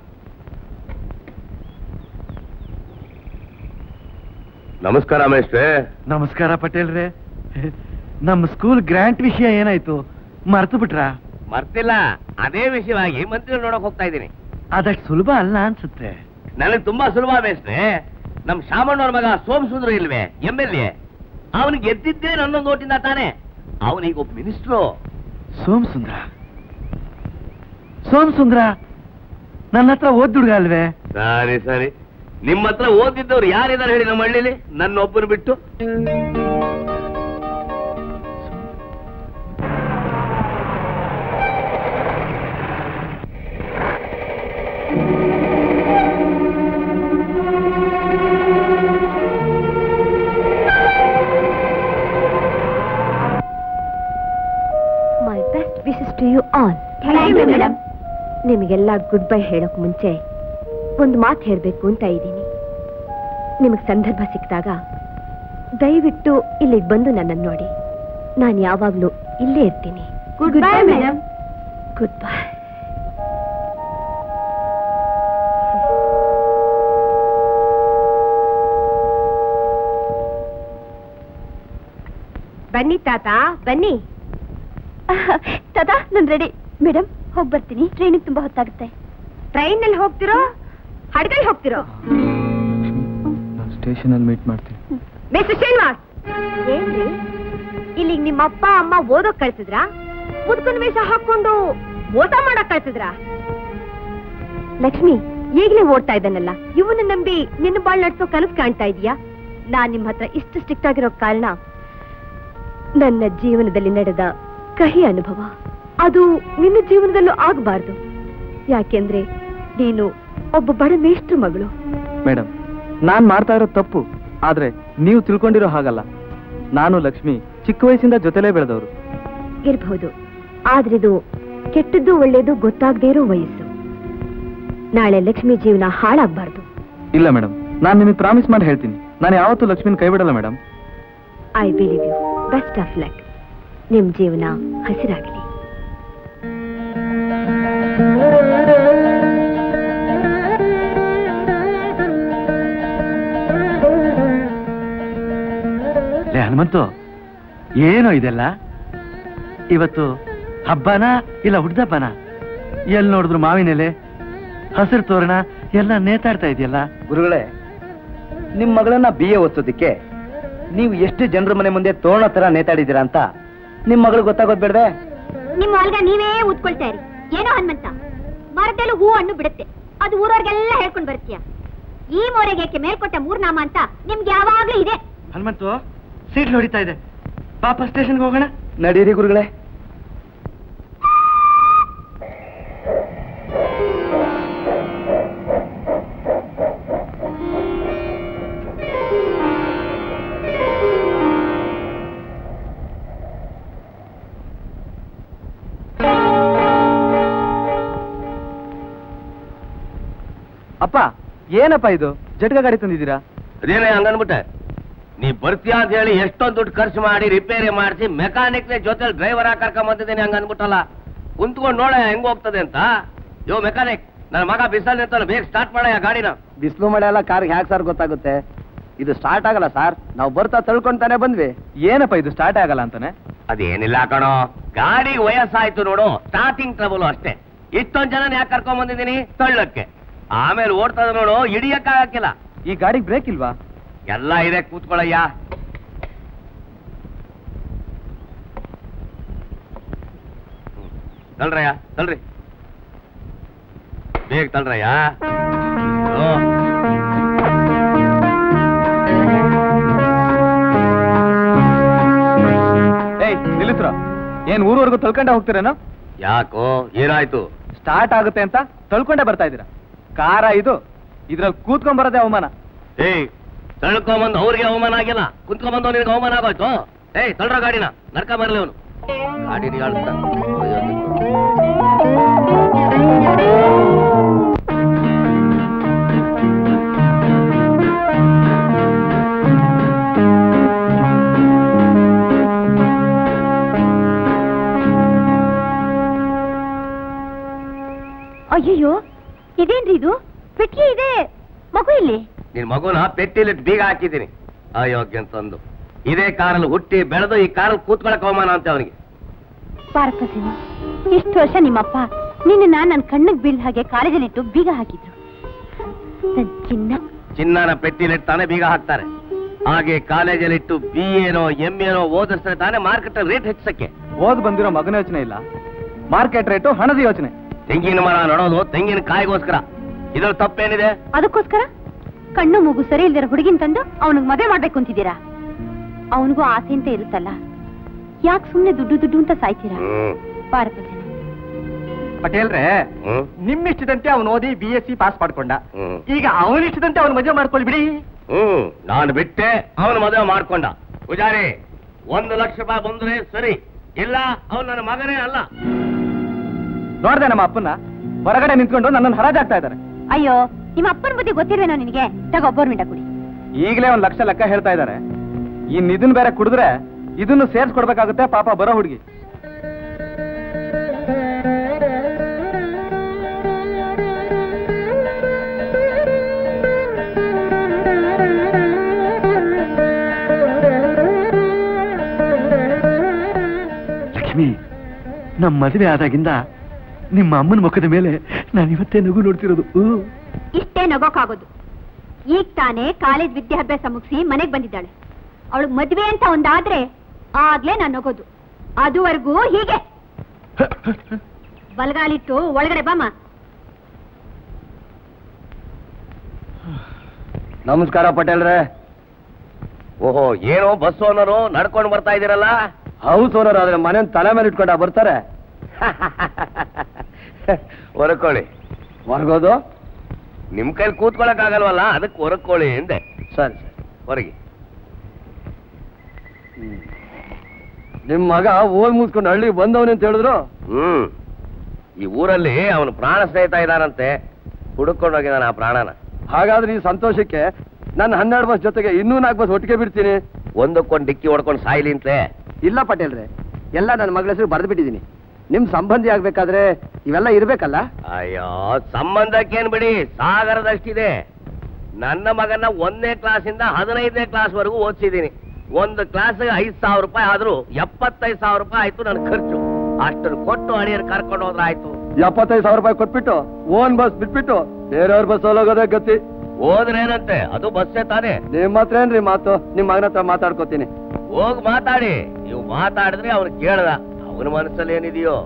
B: ನಮಸ್ಕಾರ ಮೇಷ್ಟ್ರೆ.
F: ನಮಸ್ಕಾರ ಪಟೇಲ್ರೇ. ನಮ್ಮ ಸ್ಕೂಲ್ ಗ್ರಾಂಟ್ ವಿಷಯ ಏನಾಯ್ತು, ಮರ್ತು ಬಿಟ್ರಾ?
B: ಮರ್ತಿಲ್ಲ, ಅದೇ ವಿಷಯವಾಗಿ ಮಂತ್ರಿ ನೋಡಕ್ ಹೋಗ್ತಾ ಇದ್ದೀನಿ.
F: ಅದಷ್ಟು ಸುಲಭ ಅಲ್ಲ ಅನ್ಸುತ್ತೆ.
B: ನನಗೆ ತುಂಬಾ ಸುಲಭ ಮೇಷ್ಟ್ರೆ. ನಮ್ ಶಾಮಣ್ಣವ್ರ ಮಗ ಸೋಮಸುಂದ್ರ ಇಲ್ವೇ, ಎಂ ಎಲ್ ಎ, ಅವನಿಗೆ ಗೆದ್ದಿದ್ದೇ ನನ್ನ ನೋಟಿಂದ ತಾನೆ. ಅವನಿಗೆ ಒಬ್ಬ ಮಿನಿಸ್ಟ್ರು.
F: ಸೋಮಸುಂದ್ರ ಸೋಮಸುಂದ್ರ ನನ್ನ ಹತ್ರ ಓದ್ ಹುಡುಗ ಅಲ್ವೇ?
B: ಸರಿ ಸರಿ, ನಿಮ್ಮ ಹತ್ರ ಓದಿದ್ದವ್ರು ಯಾರಿದ್ದಾರೆ ಹೇಳಿ ನಮ್ಮ ಹಳ್ಳಿಲಿ, ನನ್ನ ಒಬ್ಬರು ಬಿಟ್ಟು?
E: My best wishes to you all. Madam, ನಿಮಗೆಲ್ಲ ಗುಡ್ ಬೈ ಹೇಳೋಕ್ ಮುಂಚೆ ಒಂದು ಮಾತು ಹೇಳಬೇಕು ಅಂತ ಇದ್ದೀನಿ. ನಿಮಗೆ ಸಂದರ್ಭ ಸಿಕ್ಕಿದಾಗ ದಯವಿಟ್ಟು ಇಲ್ಲಿಗೆ ಬಂದು ನನ್ನನ್ನು ನೋಡಿ. ನಾನು ಯಾವಾಗಲೂ ಇಲ್ಲೇ ಇರ್ತೀನಿ. Good bye madam. Good bye. ಬನ್ನಿ ತಾತ, ಬನ್ನಿ. ತಾತ, ನಾನು ರೆಡಿ. ಮೇಡಮ್, ಹೋಗಿ ಬರ್ತೀನಿ. ಟ್ರೈನಿಗೆ ತುಂಬಾ ಹೊತ್ತಾಗುತ್ತೆ. ಟ್ರೈನಲ್ಲಿ ಹೋಗ್ತಿರೋ ಹಡಗಲ್ಲಿ ಹೋಗ್ತಿರೋ?
C: ಸ್ಟೇಷನ್ ಅಲ್ಲಿ ಮೀಟ್ ಮಾಡ್ತೀನಿ.
E: ಮಿಸ್ಟರ್ ಶ್ರೀನಿವಾಸ್, ಏನ್ರಿ ಇಲ್ಲಿಗೆ ನಿಮ್ಮ ಅಪ್ಪ ಅಮ್ಮ ಓದೋಕ್ ಕಳ್ಸಿದ್ರಾ? ಮುದ್ಕನ್ ವೇಷ ಹಾಕೊಂಡು ಮೋಸ ಮಾಡಕ್ ಕಳ್ಸಿದ್ರಾ? ಲಕ್ಷ್ಮಿ ಈಗಲೇ ಓಡ್ತಾ ಇದ್ದಾನಲ್ಲ, ಇವನ್ನ ನಂಬಿ ನಿನ್ನ ಬಾಳ್ ನಡ್ಸೋ ಕನಸು ಕಾಣ್ತಾ ಇದೀಯಾ? ನಾನ್ ನಿಮ್ ಹತ್ರ ಇಷ್ಟು ಸ್ಟ್ರಿಕ್ಟ್ ಆಗಿರೋ ಕಾರಣ ನನ್ನ ಜೀವನದಲ್ಲಿ ನಡೆದ ಕಹಿ ಅನುಭವ ಅದು ನಿನ್ನ ಜೀವನದಲ್ಲೂ ಆಗಬಾರ್ದು. ಯಾಕೆಂದ್ರೆ ನೀನು ಒಬ್ಬ ಬಡ ಮೇಷ್ಟ್ರ ಮಗಳು.
C: ಮೇಡಮ್, ನಾನ್ ಮಾಡ್ತಾ ಇರೋ ತಪ್ಪು, ಆದ್ರೆ ನೀವು ತಿಳ್ಕೊಂಡಿರೋ ಹಾಗಲ್ಲ. ನಾನು ಲಕ್ಷ್ಮಿ ಚಿಕ್ಕ ವಯಸ್ಸಿಂದ ಜೊತೆಲೇ ಬೆಳೆದವರು.
E: ಇರಬಹುದು, ಆದ್ರೆ ಇದು ಕೆಟ್ಟದ್ದು ಒಳ್ಳೇದು ಗೊತ್ತಾಗದೇ ಇರೋ ವಯಸ್ಸು. ನಾಳೆ ಲಕ್ಷ್ಮಿ ಜೀವನ ಹಾಳಾಗಬಾರ್ದು.
C: ಇಲ್ಲ ಮೇಡಮ್, ನಾನು ನಿಮಗೆ ಪ್ರಾಮಿಸ್ ಮಾಡಿ ಹೇಳ್ತೀನಿ, ನಾನು ಯಾವತ್ತೂ ಲಕ್ಷ್ಮಿನ ಕೈ ಬಿಡಲ್ಲ madam.
E: I believe you. Best of luck. ನಿಮ್ ಜೀವನ ಹಸಿರಾಗಲಿ.
F: ಹನುಮಂತು, ಏನೋ ಇದೆಲ್ಲ? ಇವತ್ತು ಹಬ್ಬನಾ ಇಲ್ಲ ಹುಡ್ದಬ್ಬನ? ಎಲ್ಲಿ ನೋಡಿದ್ರು ಮಾವಿನೆಲೆ, ಹಸಿರು ತೋರಣ ಎಲ್ಲ ನೇತಾಡ್ತಾ ಇದೆಯಲ್ಲ.
B: ಗುರುಗಳೇ, ನಿಮ್ ಮಗಳನ್ನ ಬಿ ಎ ಓದಿಸೋದಿಕ್ಕೆ ನೀವು ಎಷ್ಟು ಜನರ ಮನೆ ಮುಂದೆ ತೋರಣ ತರ ನೇತಾಡಿದ್ದೀರಾ ಅಂತ ನಿಮ್ ಮಗಳು ಗೊತ್ತಾಗೋದ್ ಬೇಡವೆ?
E: ನಿಮ್ಮ ಹೊಲ್ಗ ನೀವೇ ಊದ್ಕೊಳ್ತಾ ಇರಿ. ಏನೋ ಹನುಮಂತ, ಮರದಲ್ಲೂ ಹೂ ಹಣ್ಣು ಬಿಡುತ್ತೆ, ಅದು ಊರವ್ರಿಗೆಲ್ಲ ಹೇಳ್ಕೊಂಡ್ ಬರ್ತೀಯ. ಈ ಮೋರೆಗೆ ಮೇಲ್ಕೊಟ್ಟ ಮೂರ್ನಾಮ ಅಂತ ನಿಮ್ಗೆ ಯಾವಾಗ್ಲೂ ಇದೆ.
F: ಹನುಮಂತು, ಸೀಟ್ಲು ಹೊಡಿತಾ ಇದೆ, ಪಾಪ ಸ್ಟೇಷನ್ಗೆ ಹೋಗೋಣ.
B: ನಡೀರಿ ಗುರುಗಳೇ.
C: ಅಪ್ಪ ಏನಪ್ಪ ಇದು ಜಟ್ಕ ಗಾಡಿ ತಂದಿದ್ದೀರಾ?
G: ಅದೇನೇ ಹಂಗನ್ಬಿಟ್ಟೆ, ನೀ ಬರ್ತೀಯ ಅಂತ ಹೇಳಿ ಎಷ್ಟೊಂದು ದುಡ್ಡು ಖರ್ಚು ಮಾಡಿ ರಿಪೇರಿ ಮಾಡಿಸಿ ಮೆಕ್ಯಾನಿಕ್ ಜೊತೆ ಡ್ರೈವರ್ ಆಗಿ ಕರ್ಕೊಂಡ್ ಬಂದಿದ್ದೀನಿ ಹಂಗ ಅನ್ಬಿಟ್ಟಲ್ಲ. ಕುಂತ್ಕೊಂಡು ನೋಡ ಹೆಂಗ್ ಹೋಗ್ತದೆ ಅಂತ. ಯೋ ಮೆಕ್ಯಾನಿಕ್, ನನ್ನ ಮಗ ಬಿಸಲ್ ನಿಂತಲ್ಲ, ಬೇಗ ಸ್ಟಾರ್ಟ್ ಮಾಡ ಗಾಡಿನ.
C: ಬಿಸಿಲು ಮಳೆ ಎಲ್ಲ ಕಾರ್ಗೆ ಹ್ಯಾಕ್ ಸರ್ ಗೊತ್ತಾಗುತ್ತೆ? ಇದು ಸ್ಟಾರ್ಟ್ ಆಗಲ್ಲ ಸರ್, ನಾವು ಬರ್ತಾ ತಳ್ಕೊಂತಾನೆ ಬಂದ್ವಿ. ಏನಪ್ಪ ಇದು ಸ್ಟಾರ್ಟ್ ಆಗಲ್ಲ ಅಂತಾನೆ?
G: ಅದೇನಿಲ್ಲ ಕಣೋ, ಗಾಡಿಗೆ ವಯಸ್ಸಾಯ್ತು ನೋಡು, ಸ್ಟಾರ್ಟಿಂಗ್ ಟ್ರಬಲ್ ಅಷ್ಟೇ. ಇಷ್ಟೊಂದ್ ಜನ ಯಾಕೆ ಕರ್ಕೊಂಡ್ ಬಂದಿದ್ದೀನಿ ತಳ್ಳಕ್ಕೆ. ಆಮೇಲೆ ಓಡ್ತದ ನೋಡು, ಹಿಡಿಯಕ್ಕಾಗಕ್ಕಿಲ್ಲ.
C: ಈ ಗಾಡಿಗೆ ಬ್ರೇಕ್ ಇಲ್ವಾ?
G: ಎಲ್ಲ ಇದೆ, ಕೂತ್ಕೊಳ್ಳಯ್ಯ. ತಳ್ರಯ್ಯ, ತಳ್ರಿ, ಬೇಗ ತಳ್ರಯ್ಯ.
C: ಏಯ್ ನಿಲ್ಲಿಸ್ರ, ಏನ್ ಊರವರೆಗೂ ತಳ್ಕೊಂಡೆ ಹೋಗ್ತೀರೇನೋ?
G: ಯಾಕೋ, ಏನಾಯ್ತು?
C: ಸ್ಟಾರ್ಟ್ ಆಗುತ್ತೆ ಅಂತ ತಳ್ಕೊಂಡೆ ಬರ್ತಾ ಇದ್ದೀರಾ. ಕಾರ ಇದು, ಇದ್ರಲ್ಲಿ ಕೂತ್ಕೊಂಡ್ ಬರೋದೇ ಅವಮಾನ.
G: ಏಯ್, ತಳ್ಕೊಂಬಂದು ಅವ್ರಿಗೆ ಅವಮಾನ ಆಗಿಲ್ಲ, ಕುಂತ್ಕೊಂಬಂದು ನಿನಗೆ ಅವಮಾನ ಆಗೋಯ್ತು. ಏಯ್ ತಳ್ರ ಗಾಡಿನ, ನಡ್ಕ ಬರ್ಲಿ ಅವನು. ಗಾಡಿನ ಆಳ್ತ
E: ಅಯ್ಯೋ, ಇದೇನ್ರಿ ಇದು? ಪೆಟ್ಟಿಗೆ ಇದೆ, ಮಗು ಇಲ್ಲಿ.
G: ನಿನ್ ಮಗುನ ಪೆಟ್ಟಿಲಿಟ್ಟು ಬೀಗ ಹಾಕಿದ್ದೀನಿ. ಅಯೋಗ್ಯ ಅಂತಂದು ಇದೇ ಕಾರಲ್ಲಿ ಹುಟ್ಟಿ ಬೆಳೆದು ಈ ಕಾರಲ್ಲಿ ಕೂತ್ಕೊಳಕ್ ಅವಮಾನ ಅಂತ ಅವನಿಗೆ.
E: ಪಾರಪ್ಪ, ಇಷ್ಟು ವರ್ಷ ನಿಮ್ಮಪ್ಪ ನಿನ್ನ ನನ್ನ ಕಣ್ಣಿಗೆ ಬೀಳ್ ಹಾಗೆ ಕಾಲೇಜಲ್ಲಿಟ್ಟು ಬೀಗ ಹಾಕಿದ್ರು. ನನ್ ಚಿನ್ನ
G: ಚಿನ್ನನ ಪೆಟ್ಟಿಲಿಟ್ಟು ತಾನೇ ಬೀಗ ಹಾಕ್ತಾರೆ. ಹಾಗೆ ಕಾಲೇಜಲ್ಲಿಟ್ಟು ಬಿ ಏನೋ ಎಂ ಏನೋ ಓದಿಸ್ತಾರೆ ತಾನೇ ಮಾರ್ಕೆಟ್ ರೇಟ್ ಹೆಚ್ಚಕ್ಕೆ.
C: ಓದ್ ಬಂದಿರೋ ಮಗನ ಯೋಚನೆ ಇಲ್ಲ, ಮಾರ್ಕೆಟ್ ರೇಟು ಹಣದ ಯೋಚನೆ.
G: ತೆಂಗಿನ ಮರ ನೋಡೋದು ತೆಂಗಿನ ಕಾಯಿಗೋಸ್ಕರ, ಇದ್ರಲ್ಲಿ ತಪ್ಪೇನಿದೆ?
E: ಅದಕ್ಕೋಸ್ಕರ ಕಣ್ಣು ಮೂಗು ಸರಿ ಇಲ್ದಿರೋ ಹುಡುಗಿನ ತಂದು ಅವನಿಗೆ ಮದುವೆ ಮಾಡ್ಬೇಕು ಅಂತಿದ್ದೀರಾ? ಅವನಿಗೂ ಆಸೆ ಅಂತ ಇರುತ್ತಲ್ಲ, ಯಾಕೆ ಸುಮ್ನೆ ದುಡ್ಡು ದುಡ್ಡು ಅಂತ ಸಾಯ್ತೀರಾ? ಪಾರಪ್ಪ
C: ಪಟೇಲ್ರೆ, ನಿಮ್ಮಿಷ್ಟದಂತೆ ಅವನು ಓದಿ ಬಿ ಎಸ್ ಸಿ ಪಾಸ್ ಮಾಡ್ಕೊಂಡ. ಈಗ ಅವನಿಷ್ಟದಂತೆ ಅವನು ಮದುವೆ ಮಾಡ್ಕೊಳ್ಳಿ ಬಿಡಿ.
G: ಹ್ಮ್ ನಾನು ಬಿಟ್ಟೆ, ಅವನು ಮದುವೆ ಮಾಡ್ಕೊಂಡ. ಪೂಜಾರಿ, ಒಂದು ಲಕ್ಷ ರೂಪಾಯಿ ಬಂದ್ರೆ ಸರಿ, ಇಲ್ಲ ಅವನು ನನ್ನ ಮಗನೇ ಅಲ್ಲ.
C: ನೋಡ್ದೆ ನಮ್ಮ ಅಪ್ಪನ ಹೊರಗಡೆ ನಿಂತ್ಕೊಂಡು ನನ್ನನ್ನು ಹರಾಜಾಗ್ತಾ ಇದ್ದಾರೆ.
E: ಅಯ್ಯೋ, ನಿಮ್ಮ ಅಪ್ಪನ ಬುದ್ಧಿ ಗೊತ್ತಿಲ್ವೇನೋ ನಿನಗೆ? ತಗೋ ಬೋರ್ಮಿಂಟ ಕುಡಿ.
C: ಈಗಲೇ ಒಂದ್ ಲಕ್ಷ ಲೆಕ್ಕ ಹೇಳ್ತಾ ಇದ್ದಾರೆ. ಇನ್ ಇದನ್ ಬೇರೆ ಕುಡಿದ್ರೆ ಇದನ್ನು ಸೇರ್ಸ್ಕೊಡ್ಬೇಕಾಗುತ್ತೆ ಪಾಪ ಬರೋ ಹುಡುಗಿ.
F: ಲಕ್ಷ್ಮಿ, ನಮ್ಮ ಮದುವೆ ಆದಾಗಿಂದ ನಿಮ್ಮ ಅಮ್ಮನ ಮುಖದ ಮೇಲೆ ನಾನು ಇವತ್ತೇ ನಗು ನೋಡ್ತಿರೋದು.
E: ಇಷ್ಟೇ ನಗೋಕಾಗೋದು. ಈಗ ತಾನೇ ಕಾಲೇಜ್ ವಿದ್ಯಾಭ್ಯಾಸ ಮುಗಿಸಿ ಮನೆಗ್ ಬಂದಿದ್ದಾಳೆ. ಅವಳಿಗೆ ಮದ್ವೆ ಅಂತ ಒಂದಾದ್ರೆ ಆಗ್ಲೇ ನಾನು ನಗೋದು. ಅದುವರೆಗೂ ಹೀಗೆ ಬಲಗಾಲಿಟ್ಟು ಒಳಗಡೆ ಬಾಮ.
G: ನಮಸ್ಕಾರ ಪಟೇಲ್ರೆ. ಓಹೋ, ಏನೋ ಬಸ್ ಓನರು ನಡ್ಕೊಂಡು ಬರ್ತಾ ಇದೀರಲ್ಲ?
C: ಹೌಸ್ ಓನರ್ ಆದ್ರೆ ಮನೆ ತಲೆ ಮೇಲೆ ಇಟ್ಕೊಂಡ ಬರ್ತಾರೆ.
G: ಹೊರಕೊಳ್ಳಿ.
C: ಹೊರಗೋದು
G: ನಿಮ್ ಕೈಲಿ ಕೂತ್ಕೊಳಕ್ ಆಗಲ್ವಲ್ಲ, ಅದಕ್ಕೆ ಹೊರಕೊಳ್ಳಿ ಎಂದೆ.
C: ಸರಿ ಸರಿ,
G: ಹೊರಗೆ.
C: ನಿಮ್ ಮಗ ಓದ್ ಮುಗಿಸ್ಕೊಂಡು ಹಳ್ಳಿಗೆ ಬಂದವನಿ ಅಂತ ಹೇಳಿದ್ರು.
G: ಹ್ಮ್ ಈ ಊರಲ್ಲಿ ಅವನು ಪ್ರಾಣ ಸ್ನೇಹಿತ ಇದ್ದಾನಂತೆ, ಹುಡುಕೊಂಡು ಹೋಗಿದ್ದಾನ ಆ ಪ್ರಾಣನ.
C: ಹಾಗಾದ್ರೆ ಈ ಸಂತೋಷಕ್ಕೆ ನನ್ನ ಹನ್ನೆರಡು ಬಸ್ ಜೊತೆಗೆ ಇನ್ನೂ ನಾಲ್ಕು ಬಸ್ ಒಟ್ಟಿಗೆ ಬಿಡ್ತೀನಿ.
G: ಒಂದಕ್ಕೊಂದು ಡಿಕ್ಕಿ ಹೊಡ್ಕೊಂಡು ಸಾಯ್ಲಿ ಅಂತಲೇ?
C: ಇಲ್ಲ ಪಟೇಲ್ರೆ, ಎಲ್ಲ ನನ್ನ ಮಗಳ ಹೆಸರು ಬರೆದು ಬಿಟ್ಟಿದ್ದೀನಿ. ನಿಮ್ ಸಂಬಂಧಿ ಆಗ್ಬೇಕಾದ್ರೆ ಇವೆಲ್ಲ ಇರ್ಬೇಕಲ್ಲ?
G: ಅಯ್ಯೋ, ಸಂಬಂಧಕ್ಕೇನ್ ಬಿಡಿ, ಸಾಗರದಷ್ಟಿದೆ. ನನ್ನ ಮಗನ ಒಂದನೇ ಕ್ಲಾಸಿಂದ ಹದಿನೈದನೇ ಕ್ಲಾಸ್ ವರೆಗೂ ಓದಿಸಿದ್ದೀನಿ. ಒಂದು ಕ್ಲಾಸ್ಗೆ ಐದ್ ಸಾವಿರ ರೂಪಾಯಿ ಆದ್ರೂ ಎಪ್ಪತ್ತೈದು ಸಾವಿರ ರೂಪಾಯಿ ಆಯ್ತು ನನ್ನ ಖರ್ಚು. ಅಷ್ಟನ್ನು ಕೊಟ್ಟು ಅಡಿಯರ್ ಕರ್ಕೊಂಡು ಹೋದ್ರ ಆಯ್ತು.
C: ಎಪ್ಪತ್ತೈದು ಸಾವಿರ ರೂಪಾಯಿ ಕೊಟ್ಬಿಟ್ಟು ಓನ್ ಬಸ್ ಬಿಟ್ಬಿಟ್ಟು ಬೇರೆಯವ್ರ ಬಸ್ ಹೋಗೋದೇ ಗತಿ.
G: ಹೋದ್ರೇನಂತೆ, ಅದು ಬಸ್ಸೇ ತಾನೇ.
C: ನಿಮ್ ಹತ್ರ ಏನ್ರಿ ಮಾತು? ನಿಮ್ ಮಗನ ಹತ್ರ ಮಾತಾಡ್ಕೋತೀನಿ.
G: ಹೋಗ್ ಮಾತಾಡಿ. ನೀವು ಮಾತಾಡಿದ್ರೆ ಅವ್ನು ಕೇಳ್ದ, ಅವನ ಮನಸ್ಸಲ್ಲಿ ಏನಿದೆಯೋ.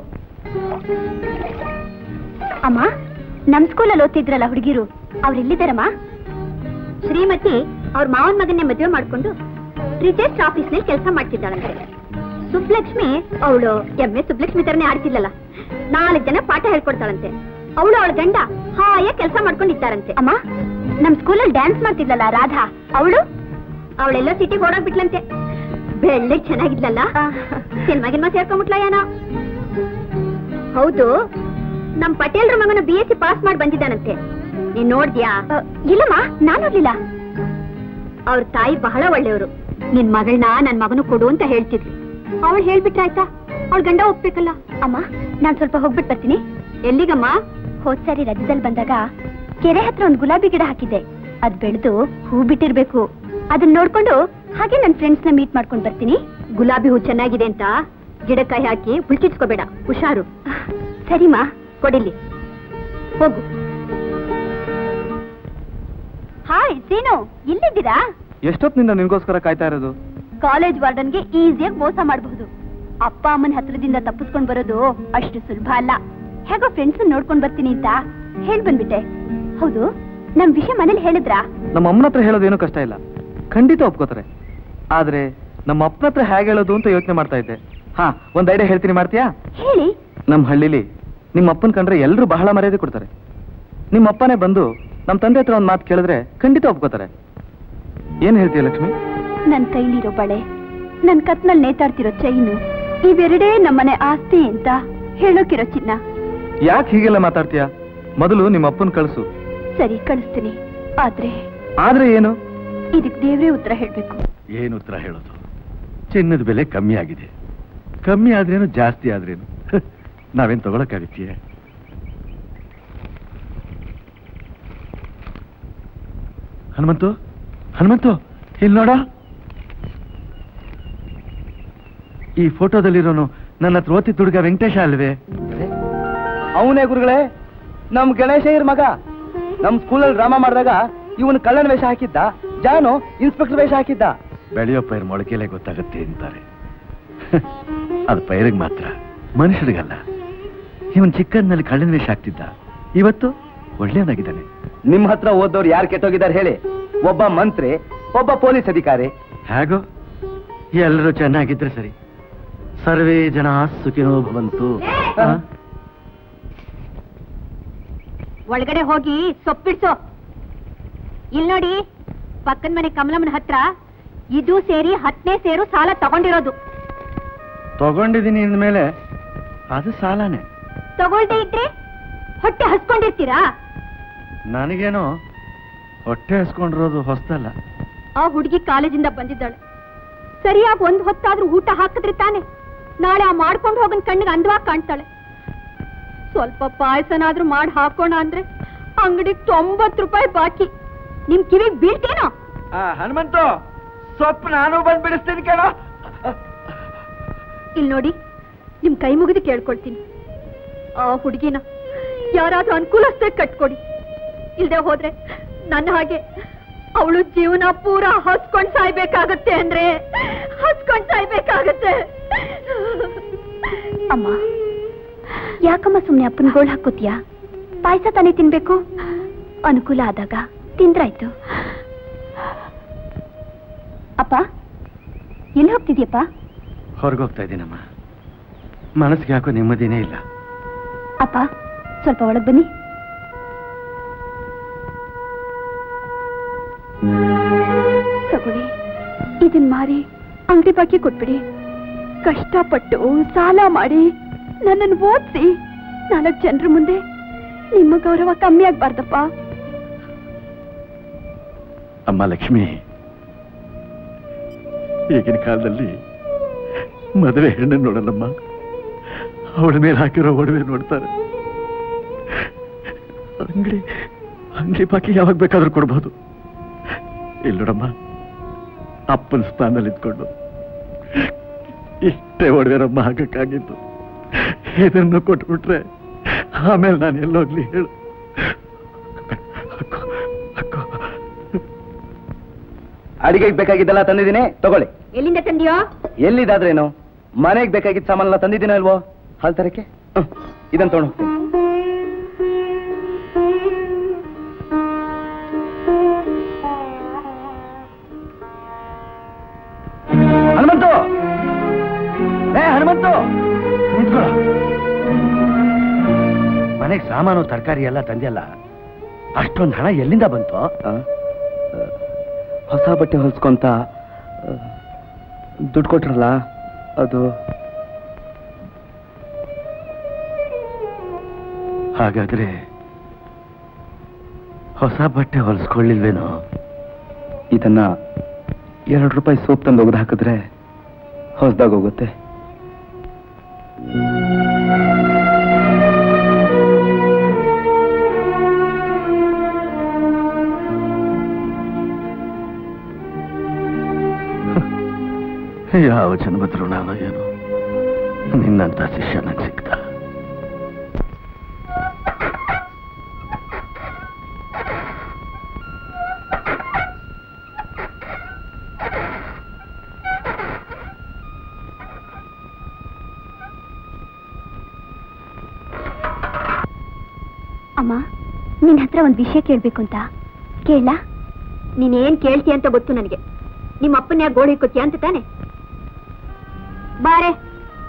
E: ಅಮ್ಮ, ನಮ್ ಸ್ಕೂಲಲ್ಲಿ ಓದ್ತಿದ್ರಲ್ಲ ಹುಡುಗಿರು, ಅವ್ರು ಎಲ್ಲಿದ್ದಾರಮ್ಮ? ಶ್ರೀಮತಿ ಅವ್ರ ಮಾವನ್ ಮಗನ್ನೇ ಮದುವೆ ಮಾಡ್ಕೊಂಡು ರಿಜಿಸ್ಟರ್ ಆಫೀಸ್ ನಲ್ಲಿ ಕೆಲಸ ಮಾಡ್ತಿದ್ದಾಳಂತೆ. ಸುಬ್ಲಕ್ಷ್ಮಿ ಅವಳು ಎಂ ಎ ಸುಬ್ಲಕ್ಷ್ಮಿ ತರನೇ ಆಡ್ತಿಲ್ಲಲ್ಲ, ನಾಲ್ಕು ಜನ ಪಾಠ ಹೇಳ್ಕೊಡ್ತಾಳಂತೆ. ಅವಳು ಅವಳ ಗಂಡ ಹಾಯ ಕೆಲಸ ಮಾಡ್ಕೊಂಡಿದ್ದಾರಂತೆ. ಅಮ್ಮ, ನಮ್ ಸ್ಕೂಲಲ್ಲಿ ಡ್ಯಾನ್ಸ್ ಮಾಡ್ತಿದ್ಲಲ್ಲ ರಾಧಾ, ಅವಳು ಅವಳೆಲ್ಲ ಸಿಟಿಗೆ ಓಡಾಗ್ಬಿಟ್ಲಂತೆ. ಬೆಳ್ಳಿಗೆ ಚೆನ್ನಾಗಿದ್ಲಲ್ಲ, ಸಿನಿಮಾಗಿನ್ಮ ಸೇರ್ಕೊಂಡ್ಬಿಟ್ಲ ಏನೋ. ಹೌದು, ನಮ್ ಪಟೇಲ್ರ ಮಗನ ಬಿ ಎಸ್ ಸಿ ಪಾಸ್ ಮಾಡಿ ಬಂದಿದ್ದಾನಂತೆ. ನೀನ್ ನೋಡ್ದ್ಯಾ? ಇಲ್ಲಮ್ಮ, ನಾನ್ ನೋಡ್ಲಿಲ್ಲ. ಅವ್ರ ತಾಯಿ ಬಹಳ ಒಳ್ಳೆಯವರು. ನಿನ್ ಮಗಳನ್ನ ನನ್ ಮಗನು ಕೊಡು ಅಂತ ಹೇಳ್ತಿದ್ರು. ಅವಳು ಹೇಳ್ಬಿಟ್ರಾಯ್ತಾ? ಅವಳ ಗಂಡ ಒಪ್ಬೇಕಲ್ಲ. ಅಮ್ಮ, ನಾನ್ ಸ್ವಲ್ಪ ಹೋಗ್ಬಿಟ್ಟು ಬರ್ತೀನಿ. ಎಲ್ಲಿಗಮ್ಮ? ಹೋದ್ ಸಾರಿ ರಜದಲ್ಲಿ ಬಂದಾಗ ಕೆರೆ ಹತ್ರ ಒಂದ್ ಗುಲಾಬಿ ಗಿಡ ಹಾಕಿದ್ದೆ. ಅದ್ ಬೆಳೆದು ಹೂ ಬಿಟ್ಟಿರ್ಬೇಕು. ಅದನ್ನ ನೋಡ್ಕೊಂಡು ಹಾಗೆ ನನ್ ಫ್ರೆಂಡ್ಸ್ ನ ಮೀಟ್ ಮಾಡ್ಕೊಂಡ್ ಬರ್ತೀನಿ. ಗುಲಾಬಿ ಹೂ ಚೆನ್ನಾಗಿದೆ ಅಂತ ಗಿಡಕಾಯಿ ಹಾಕಿ ಹುಳ್ಕಿಟ್ಸ್ಕೋಬೇಡ, ಹುಷಾರು. ಸರಿಮಾ, ಕೊಡಿಲಿ, ಹೋಗು. ಹಾಯ್ ಸೀನು, ಇಲ್ಲಿದ್ದೀರಾ?
C: ಎಷ್ಟೊತ್ತಿನಿಂದ ನಿನ್ಗೋಸ್ಕರ ಕಾಯ್ತಾ ಇರೋದು?
E: ಕಾಲೇಜ್ ವಾರ್ಡನ್ಗೆ ಈಸಿಯಾಗಿ ಮೋಸ ಮಾಡಬಹುದು. ಅಪ್ಪ ಅಮ್ಮನ ಹತ್ರದಿಂದ ತಪ್ಪಿಸ್ಕೊಂಡ್ ಬರೋದು ಅಷ್ಟು ಸುಲಭ ಅಲ್ಲ. ಹೇಗೋ ಫ್ರೆಂಡ್ಸ್ ನೋಡ್ಕೊಂಡ್ ಬರ್ತೀನಿ ಅಂತ ಹೇಳ್ ಬಂದ್ಬಿಟ್ಟೆ. ಹೌದು, ನಮ್ ವಿಷಯ ಮನೇಲಿ ಹೇಳಿದ್ರಾ?
C: ನಮ್ಮ ಅಮ್ಮನ ಹತ್ರ ಹೇಳೋದೇನು ಕಷ್ಟ ಇಲ್ಲ, ಖಂಡಿತ ಒಪ್ಕೋತಾರೆ. ಆದ್ರೆ ನಮ್ಮ ಅಪ್ಪನ ಹತ್ರ ಹೇಗೆ ಹೇಳೋದು ಅಂತ ಯೋಚನೆ ಮಾಡ್ತಾ ಇದ್ದೆ. ಹಾ, ಒಂದ್ ಐಡಿಯಾ ಹೇಳ್ತೀನಿ, ಮಾಡ್ತೀಯಾ?
E: ಹೇಳಿ.
C: ನಮ್ಮ ಹಳ್ಳಿಲಿ ನಿಮ್ಮ ಅಪ್ಪನ್ ಕಂಡ್ರೆ ಎಲ್ಲರೂ ಬಹಳ ಮರ್ಯಾದೆ ಕೊಡ್ತಾರೆ. ನಿಮ್ಮ ಅಪ್ಪನೇ ಬಂದು ನಮ್ಮ ತಂದೆ ಹತ್ರ ಒಂದ್ ಮಾತು ಕೇಳಿದ್ರೆ ಖಂಡಿತ ಒಪ್ಕೋತಾರೆ. ಏನ್ ಹೇಳ್ತೀಯ ಲಕ್ಷ್ಮಿ?
E: ನನ್ ಕೈಲಿರೋ ಬಳೆ, ನನ್ ಕತ್ನಲ್ಲಿ ನೇತಾಡ್ತಿರೋ ಚೈನು, ಇವೆರಡೇ ನಮ್ಮನೆ ಆಸ್ತಿ ಅಂತ ಹೇಳೋಕಿರೋ ಚಿನ್ನ.
C: ಯಾಕೆ ಹೀಗೆಲ್ಲ ಮಾತಾಡ್ತೀಯ? ಮೊದಲು ನಿಮ್ಮ ಅಪ್ಪನ್ ಕಳಿಸು.
E: ಸರಿ, ಕಳಿಸ್ತೀನಿ. ಆದ್ರೆ
C: ಆದ್ರೆ ಏನು?
E: ಇದಕ್ ದೇವ್ರೇ ಉತ್ತರ ಹೇಳ್ಬೇಕು.
B: ಏನು ಉತ್ತರ ಹೇಳೋದು? ಚಿನ್ನದ ಬೆಲೆ ಕಮ್ಮಿ ಆಗಿದೆ. ಕಮ್ಮಿ ಆದ್ರೇನು, ಜಾಸ್ತಿ ಆದ್ರೇನು, ನಾವೇನ್ ತಗೊಳಕ್ಕಾಗತ್ತೀಯ? ಹನುಮಂತು, ಹನುಮಂತು, ಇಲ್ಲಿ ನೋಡ. ಈ ಫೋಟೋದಲ್ಲಿರೋನು ನನ್ನ ಹತ್ರ ಓದ್ತಿದ್ದ ಹುಡುಗ ವೆಂಕಟೇಶ ಅಲ್ವೇ?
C: ಅವನೇ ಗುರುಗಳೇ, ನಮ್ ಗಣೇಶಯ್ಯರ್ ಮಗ. ನಮ್ ಸ್ಕೂಲಲ್ಲಿ ಡ್ರಾಮಾ ಮಾಡಿದಾಗ ಇವನು ಕಳ್ಳನ ವೇಷ ಹಾಕಿದ್ದ, ಜಾನು ಇನ್ಸ್ಪೆಕ್ಟರ್ ವೇಷ ಹಾಕಿದ್ದ.
B: ಬೆಳೆಯೋ ಪೈರ್ ಮೊಳಕೆಲೆ ಗೊತ್ತಾಗತ್ತೆ ಅಂತಾರೆ. ಅದು ಪೈರಿಗೆ ಮಾತ್ರ, ಮನುಷ್ಯರಿಗಲ್ಲ. ಇವನ್ ಚಿಕ್ಕಂದಿನಲ್ಲಿ ಕಳ್ಳನ ವೇಷ ಹಾಕ್ತಿದ್ದ, ಇವತ್ತು ಒಳ್ಳೆಯವನಾಗಿದ್ದಾನೆ.
C: ನಿಮ್ ಹತ್ರ ಓದೋರು ಯಾರು ಕೆಟ್ಟೋಗಿದ್ದಾರೆ ಹೇಳಿ? ಒಬ್ಬ ಮಂತ್ರಿ, ಒಬ್ಬ ಪೊಲೀಸ್ ಅಧಿಕಾರಿ.
B: ಹೇಗೋ ಎಲ್ಲರೂ ಚೆನ್ನಾಗಿದ್ರೆ ಸರಿ. ಸರ್ವೇ ಜನ ಸುಖಿನೋ ಭವಂತು. ಆ?
E: ಒಳಗಡೆ ಹೋಗಿ ಸೊಪ್ಪಿಡ್ಸೋ. ಇಲ್ ನೋಡಿ, ಪಕ್ಕದ ಮನೆ ಕಮಲಮ್ಮನ ಹತ್ರ ಇದು ಸೇರಿ ಹತ್ತನೇ ಸೇರು ಸಾಲ ತಗೊಂಡಿರೋದು.
B: ತಗೊಂಡಿದ್ದೀನಿ ಅಂದ್ಮೇಲೆ ಅದು ಸಾಲನೇ.
E: ತಗೊಳ್ದೆ ಇದ್ರೆ ಹೊಟ್ಟೆ ಹಸ್ಕೊಂಡಿರ್ತೀರಾ?
B: ನನಗೇನೋ ಹೊಟ್ಟೆ ಹಸ್ಕೊಂಡಿರೋದು ಹೊಸ್ತಲ್ಲ.
E: ಆ ಹುಡುಗಿ ಕಾಲೇಜಿಂದ ಬಂದಿದ್ದಾಳೆ. ಸರಿಯಾಗಿ ಒಂದ್ ಹೊತ್ತಾದ್ರೂ ಊಟ ಹಾಕಿದ್ರೆ ತಾನೆ ನಾಳೆ ಆ ಮಾಡ್ಕೊಂಡು ಹೋಗನ್ ಕಣ್ಣಿಗೆ ಅಂದವಾಗಿ ಕಾಣ್ತಾಳೆ. ಸ್ವಲ್ಪ ಪಾಯಸನಾದ್ರೂ ಮಾಡಿ ಹಾಕೋಣ ಅಂದ್ರೆ ಅಂಗಡಿಗೆ ತೊಂಬತ್ತು ರೂಪಾಯಿ ಬಾಕಿ. ನಿಮ್ ಕಿವಿಗೆ ಬೀಳ್ತೇನೋ?
B: ಹನುಮಂತು, ಸೊಪ್ಪು ನಾನು ಬಂದ್ ಬಿಡಿಸ್ತೀನಿ ಕೇಳೋ.
E: ಇಲ್ ನೋಡಿ, ನಿಮ್ ಕೈ ಮುಗಿದು ಕೇಳ್ಕೊಳ್ತೀನಿ, ಆ ಹುಡುಗಿನ ಯಾರಾದ್ರೂ ಅನುಕೂಲಸ್ಥೆ ಕಟ್ಕೊಡಿ. ಇಲ್ದೆ ಹೋದ್ರೆ ನನ್ನ ಹಾಗೆ ಅವಳು ಜೀವನ ಪೂರ ಹಸ್ಕೊಂಡ್ ಸಾಯ್ಬೇಕಾಗತ್ತೆ. ಅಂದ್ರೆ ಹಸ್ಕೊಂಡ್ ಸಾಯ್ಬೇಕಾಗತ್ತೆ. ಅಮ್ಮ, ಯಾಕಮ್ಮ ಸುಮ್ನೆ ಅಪ್ಪನ ಗೋಳ್ ಹಾಕೋತಿಯಾ? ಪಾಯಸ ತಾನೇ ತಿನ್ಬೇಕು. ಅನುಕೂಲ ಆದಾಗ ತಿಂದ್ರಾಯ್ತು. ಅಪ್ಪ, ಎಲ್ಲಿ ಹೋಗ್ತಿದ್ಯಪ್ಪ?
B: ಹೊರಗೋಗ್ತಾ ಇದ್ದೀನಮ್ಮ. ಮನಸ್ಸಿಗೆ ಯಾಕೋ ನೆಮ್ಮದಿನೇ ಇಲ್ಲ.
E: ಅಪ್ಪ, ಸ್ವಲ್ಪ ಒಳಗ್ ಬನ್ನಿ. ತಗೊಳ್ಳಿ, ಇದನ್ ಮಾರಿ ಅಂಗಡಿ ಬಾಕಿ ಕೊಟ್ಬಿಡಿ. ಕಷ್ಟಪಟ್ಟು ಸಾಲ ಮಾಡಿ ನನ್ನನ್ನು ಓದಿಸಿ ನಾಲ್ಕು ಜನರ ಮುಂದೆ ನಿಮ್ಮ ಗೌರವ ಕಮ್ಮಿ ಆಗ್ಬಾರ್ದಪ್ಪ.
B: ಅಮ್ಮ ಲಕ್ಷ್ಮಿ, ಈಗಿನ ಕಾಲದಲ್ಲಿ ಮದುವೆ ಹೆಣ್ಣನ್ನು ನೋಡಲ್ಲಮ್ಮ, ಅವಳ ಮೇಲೆ ಹಾಕಿರೋ ಒಡವೆ ನೋಡ್ತಾರೆ. ಅಂಗಡಿ ಅಂಗಡಿ ಬಾಕಿ ಯಾವಾಗ ಬೇಕಾದ್ರೂ ಕೊಡ್ಬೋದು. ಇಲ್ಲಿ ನೋಡಮ್ಮ, ಅಪ್ಪನ ಸ್ಥಾನದಲ್ಲಿ ಇದ್ಕೊಂಡು ಇಷ್ಟೇ ಒಡವೆರಮ್ಮ ಹಾಕಕ್ಕಾಗಿತ್ತು. ಇದನ್ನು ಕೊಟ್ಬಿಟ್ರೆ ಆಮೇಲೆ ನಾನು ಎಲ್ಲೋಗ್ಲಿ ಹೇಳು.
C: ಅಡಿಗೆಗೆ ಬೇಕಾಗಿದ್ದೆಲ್ಲ ತಂದಿದ್ದೀನಿ, ತಗೊಳ್ಳಿ.
E: ಎಲ್ಲಿಂದ ತಂದಿಯೋ?
C: ಎಲ್ಲಿದಾದ್ರೇನು, ಮನೆಗೆ ಬೇಕಾಗಿದ್ದ ಸಾಮಾನೆಲ್ಲ ತಂದಿದ್ದೀನಿ ಅಲ್ವೋ? ಹಾಲ್ ತರಕ್ಕೆ ಇದನ್ನ ತಗೊಂಡು ಹೋಗ್ತೀನಿ. ಹನುಮಂತು, ಏ ಹನುಮಂತು,
B: ನಿಂತ್ಕೊಳ್ಳೋ. ಮನೆಗೆ ಸಾಮಾನು ತರಕಾರಿ ಎಲ್ಲ ತಂದೆಲ್ಲ, ಅಷ್ಟೊಂದು ಹಣ ಎಲ್ಲಿಂದ ಬಂತು?
C: ಆ? ಹೊಸ ಬಟ್ಟೆ ಹೊಲ್ಸ್ಕೊಂತ ದುಡ್ಡು ಕೊಟ್ರಲ್ಲ, ಅದು.
B: ಹಾಗಾದ್ರೆ ಹೊಸ ಬಟ್ಟೆ ಹೊಲಿಸ್ಕೊಳ್ಳಿಲ್ವೇನೋ?
C: ಇದನ್ನ ಎರಡು ರೂಪಾಯಿ ಸೋಪ್ ತಂದು ಒಗೆದು ಹಾಕಿದ್ರೆ ಹೊಸದಾಗ ಹೋಗುತ್ತೆ.
B: ಯಾವ ಜನ್ಮದ್ರು ನಾನು ಏನು ನಿನ್ನಂತ ಶಿಷ್ಯ ನಂಗೆ ಸಿಕ್ತ.
E: ಅಮ್ಮ, ನಿನ್ ಹತ್ರ ಒಂದ್ ವಿಷಯ ಕೇಳ್ಬೇಕು ಅಂತ. ಕೇಳ? ನೀನೇನ್ ಕೇಳ್ತೀಯ ಅಂತ ಗೊತ್ತು ನನಗೆ. ನಿಮ್ಮ ಅಪ್ಪನ ಯಾಕೆ ಗೋಳಿ ಕೊತ್ತೀಯ ಅಂತ ತಾನೆ? ಬಾರೆ.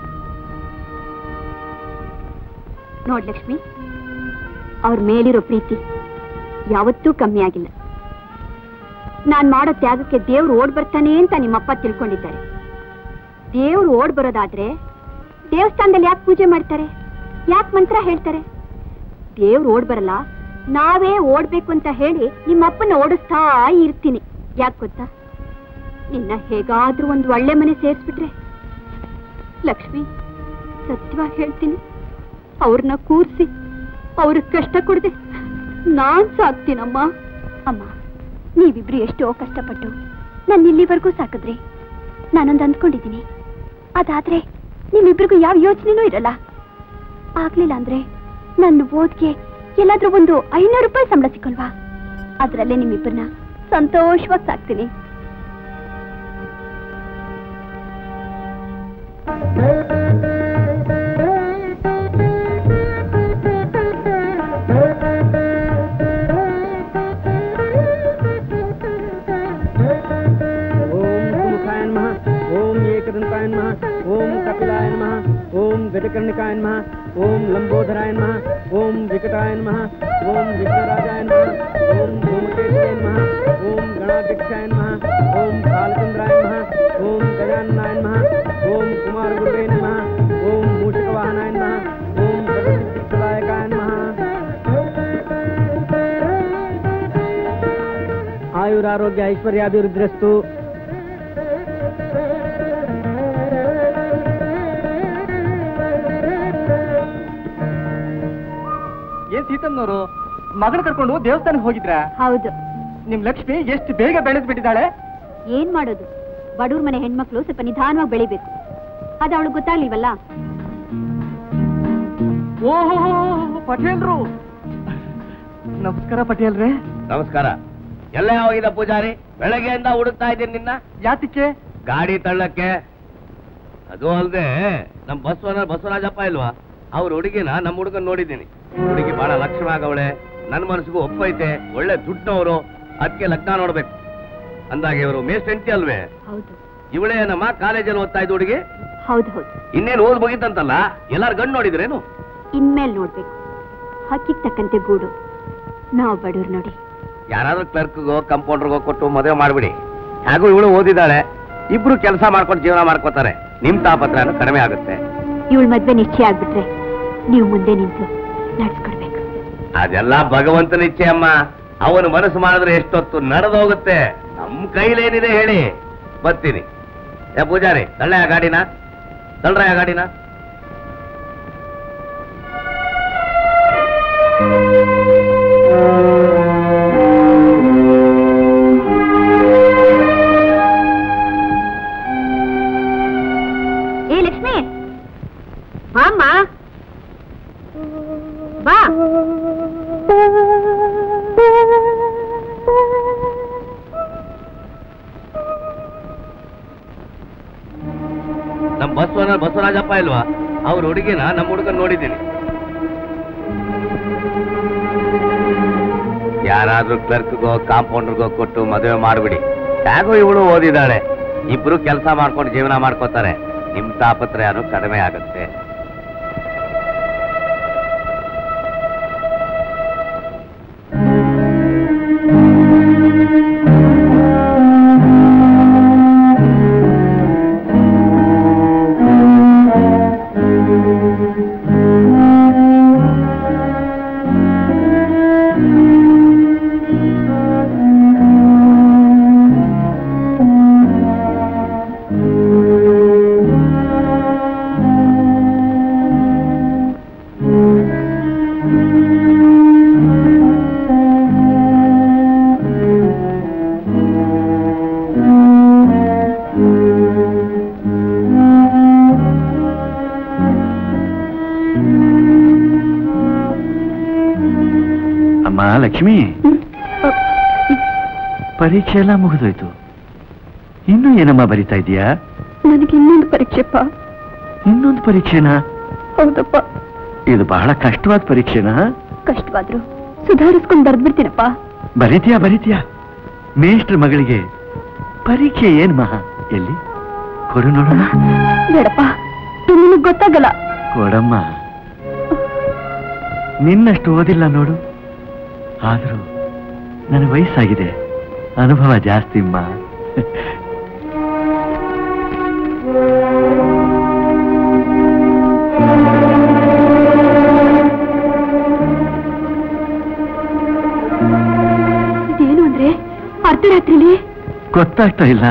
E: ನೋಡ್ ಲಕ್ಷ್ಮಿ, ಅವ್ರ ಮೇಲಿರೋ ಪ್ರೀತಿ ಯಾವತ್ತೂ ಕಮ್ಮಿ ಆಗಿಲ್ಲ. ನಾನ್ ಮಾಡೋ ತ್ಯಾಗಕ್ಕೆ ದೇವ್ರು ಓಡ್ ಬರ್ತಾನೆ ಅಂತ ನಿಮ್ಮಪ್ಪ ತಿಳ್ಕೊಂಡಿದ್ದಾರೆ. ದೇವ್ರು ಓಡ್ ಬರೋದಾದ್ರೆ ದೇವಸ್ಥಾನದಲ್ಲಿ ಯಾಕೆ ಪೂಜೆ ಮಾಡ್ತಾರೆ? ಯಾಕೆ ಮಂತ್ರ ಹೇಳ್ತಾರೆ? ದೇವ್ರು ಓಡ್ ಬರಲ್ಲ, ನಾವೇ ಓಡ್ಬೇಕು ಅಂತ ಹೇಳಿ ನಿಮ್ಮಪ್ಪನ ಓಡಿಸ್ತಾ ಇರ್ತೀನಿ. ಯಾಕೆ ಗೊತ್ತಾ? ನಿನ್ನ ಹೇಗಾದ್ರೂ ಒಂದು ಒಳ್ಳೆ ಮನೆ ಸೇರಿಸ್ಬಿಟ್ರೆ ಲಕ್ಷ್ಮಿ, ಸತ್ಯವಾಗಿ ಹೇಳ್ತೀನಿ, ಅವ್ರನ್ನ ಕೂರ್ಸಿ ಅವ್ರಿಗೆ ಕಷ್ಟ ಕೊಡದೆ ನಾನ್ ಸಾಕ್ತೀನಮ್ಮ. ಅಮ್ಮ, ನೀವಿಬ್ರು ಎಷ್ಟೋ ಕಷ್ಟಪಟ್ಟು ನನ್ನ ಇಲ್ಲಿವರೆಗೂ ಸಾಕಿದ್ರಿ. ನಾನೊಂದು ಅಂದ್ಕೊಂಡಿದ್ದೀನಿ, ಅದಾದ್ರೆ ನಿಮ್ಮಿಬ್ರಿಗೂ ಯಾವ ಯೋಚನೆನೂ ಇರಲ್ಲ. ಆಗ್ಲಿಲ್ಲ ಅಂದ್ರೆ ನನ್ನ ಓದ್ಗೆ ಎಲ್ಲಾದ್ರೂ ಒಂದು ಐನೂರು ರೂಪಾಯಿ ಸಂಬಳ ಸಿಕ್ಕಲ್ವಾ? ಅದ್ರಲ್ಲೇ ನಿಮ್ಮಿಬ್ಬರನ್ನ ಸಂತೋಷವಾಗಿ ಸಾಕ್ತೀನಿ.
H: ओम कपिलाय नमः, ओम गजकर्णिकाय नमः, ओम लंबोदराय नमः, ओम विकटाय नमः, ओम विघ्नराजाय नमः, ओम धूमकेतवे नमः, ओम गणाध्यक्षाय नमः, ओम कालचंद्राय नमः, ओम गजाननाय नमः, ओम कुमार गुरुवे नमः, ओम मूषकवाहनाय नमः, ओम सर्वसिद्धिप्रदायकाय नमः। आयुरारोग्य ऐश्वर्याभिवृद्धिरस्तु।
C: ಸೀತಮ್ಮನವರು ಮಗಳ ಕರ್ಕೊಂಡು ದೇವಸ್ಥಾನಕ್ಕೆ ಹೋಗಿದ್ರ?
E: ಹೌದು.
C: ನಿಮ್ ಲಕ್ಷ್ಮಿ ಎಷ್ಟು ಬೇಗ ಬೆಳೆದ್ ಬಿಟ್ಟಿದ್ದಾಳೆ.
E: ಏನ್ ಮಾಡೋದು, ಬಡವ್ರ ಮನೆ ಹೆಣ್ಮಕ್ಳು ಸ್ವಲ್ಪ ನಿಧಾನವಾಗಿ ಬೆಳಿಬೇಕು. ಅದು ಅವಳು ಗೊತ್ತಾಗ್ಲಿಲ್ವಲ್ಲ.
C: ಓಹೋ, ಪಟೇಲ್ರು. ನಮಸ್ಕಾರ ಪಟೇಲ್ರೇ.
G: ನಮಸ್ಕಾರ. ಎಲ್ಲ ಹೋಗಿದ ಪೂಜಾರಿ? ಬೆಳಗ್ಗೆಯಿಂದ ಹುಡುಕ್ತಾ ಇದ್ದೀನಿ ನಿನ್ನ.
C: ಯಾತಕ್ಕೆ?
G: ಗಾಡಿ ತಳ್ಳಕ್ಕೆ. ಅದು ಅಲ್ದೆ ನಮ್ ಬಸವನ ಬಸವರಾಜಪ್ಪ ಇಲ್ವಾ, ಅವ್ರ ಹುಡುಗಿನ ನಮ್ಮ ಹುಡುಗನ್ ನೋಡಿದ್ದೀನಿ. ಹುಡುಗಿ ಬಹಳ ಲಕ್ಷಣ ಆಗವಳೆ, ನನ್ನ ಮನಸ್ಸಿಗೂ ಒಪ್ಪೈತೆ, ಒಳ್ಳೆ ದುಡ್ಡವರು, ಅದಕ್ಕೆ ಲಗ್ನ ನೋಡ್ಬೇಕು ಅಂದಾಗ ಇವರು ಮೇಸ್ಟೆಂಟಿ ಅಲ್ವೇ?
E: ಹೌದು.
G: ಇವಳೇ ನಮ್ಮ ಕಾಲೇಜಲ್ಲಿ ಓದ್ತಾ ಇದ್ದ ಹುಡುಗಿ.
E: ಹೌದು ಹೌದು.
G: ಇನ್ನೇನು ಓದ್ ಮುಗಿತಂತಲ್ಲ, ಎಲ್ಲಾರು ಗಂಡು ನೋಡಿದ್ರೇನು?
E: ಇನ್ಮೇಲೆ ನೋಡ್ಬೇಕು. ಹಕ್ಕಿಗೆ ತಕ್ಕಂತೆ ಗೂಡು. ನಾವು ಬಡವ್ರು ನೋಡಿ.
G: ಯಾರಾದ್ರೂ ಕ್ಲರ್ಕ್ಗೋ ಕಂಪೌಂಡರ್ಗೋ ಕೊಟ್ಟು ಮದುವೆ ಮಾಡ್ಬಿಡಿ. ಹಾಗೂ ಇವಳು ಓದಿದ್ದಾಳೆ, ಇಬ್ರು ಕೆಲಸ ಮಾಡ್ಕೊಂಡು ಜೀವನ ಮಾಡ್ಕೋತಾರೆ. ನಿಮ್ ತಾಪತ್ರನೂ ಕಡಿಮೆ ಆಗುತ್ತೆ.
E: ಇವಳ ಮದ್ವೆ ನಿಶ್ಚಯ ಆಗ್ಬಿಟ್ರೆ ನೀವು ಮುಂದೆ ನಿಂತು ನಡ್ಸ್ಕೊಡ್ಬೇಕು.
G: ಅದೆಲ್ಲ ಭಗವಂತನ ಇಚ್ಛೆ ಅಮ್ಮ. ಅವನು ಮನಸ್ಸು ಮಾಡಿದ್ರೆ ಎಷ್ಟೊತ್ತು ನಡೆದೋಗುತ್ತೆ. ನಮ್ ಕೈಲೇನಿದೆ ಹೇಳಿ. ಬರ್ತೀನಿ. ಏ ಪೂಜಾರಿ, ತಳ್ಳೆ ಆ ಗಾಡಿನ, ತಳ್ಳ್ರೆ ಆ ಗಾಡಿನ.
E: ಏ ಲಕ್ಷ್ಮಿ, ಬಾಮ್ಮ, ಬಾ.
G: ನಮ್ ಬಸವನ ಬಸವರಾಜಪ್ಪ ಇಲ್ವಾ, ಅವ್ರ ಹುಡುಗಿನ ನಮ್ಮ ಹುಡುಗನ್ ನೋಡಿದ್ದೀನಿ. ಯಾರಾದ್ರೂ ಕ್ಲರ್ಕ್ಗೋ ಕಾಂಪೌಂಡರ್ಗೋ ಕೊಟ್ಟು ಮದುವೆ ಮಾಡ್ಬಿಡಿ. ಹೇಗೋ ಇವಳು ಓದಿದ್ದಾಳೆ, ಇಬ್ರು ಕೆಲಸ ಮಾಡ್ಕೊಂಡು ಜೀವನ ಮಾಡ್ಕೋತಾರೆ. ನಿಮ್ ತಾಪತ್ರಯನೂ ಕಡಿಮೆ ಆಗುತ್ತೆ.
B: ಅಮ್ಮ ಲಕ್ಷ್ಮಿ, ಪರೀಕ್ಷೆ ಎಲ್ಲ ಮುಗಿದೋಯ್ತು. ಇನ್ನೂ ಏನಮ್ಮ ಬರಿತಾ ಇದೀಯಾ?
E: ನನಗೆ ಇನ್ನೊಂದು ಪರೀಕ್ಷೆಪ್ಪ.
B: ಇನ್ನೊಂದು ಪರೀಕ್ಷೆನಾ?
E: ಹೌದಪ್ಪ.
B: ಇದು ಬಹಳ ಕಷ್ಟವಾದ ಪರೀಕ್ಷೆನಾ?
E: ಕಷ್ಟವಾದ್ರು ಸುಧಾರಿಸ್ಕೊಂಡು ಬರ್ದ್ಬಿಡ್ತೀನಪ್ಪ.
B: ಬರೀತೀಯಾ ಬರೀತೀಯಾ? ಮೇಷ್ಟ್ರ ಮಗಳಿಗೆ ಪರೀಕ್ಷೆ ಏನ್ ಮಹಾ? ಎಲ್ಲಿ ಕೊಡು ನೋಡೋಣ.
E: ಬೇಡಪ್ಪ, ನಿನಗೆ ಗೊತ್ತಾಗಲ್ಲ.
B: ಕೊಡಮ್ಮ. ನಿನ್ನಷ್ಟು ಓದಿಲ್ಲ ನೋಡು, ಆದ್ರೂ ನನ್ನ ವಯಸ್ಸಾಗಿದೆ, ಅನುಭವ ಜಾಸ್ತಿ ಅಮ್ಮ.
E: ಇದೇನು ಅಂದ್ರೆ ಅರ್ಧರಾತ್ರಿಲಿ?
B: ಗೊತ್ತಾಗ್ತಾ ಇಲ್ಲ.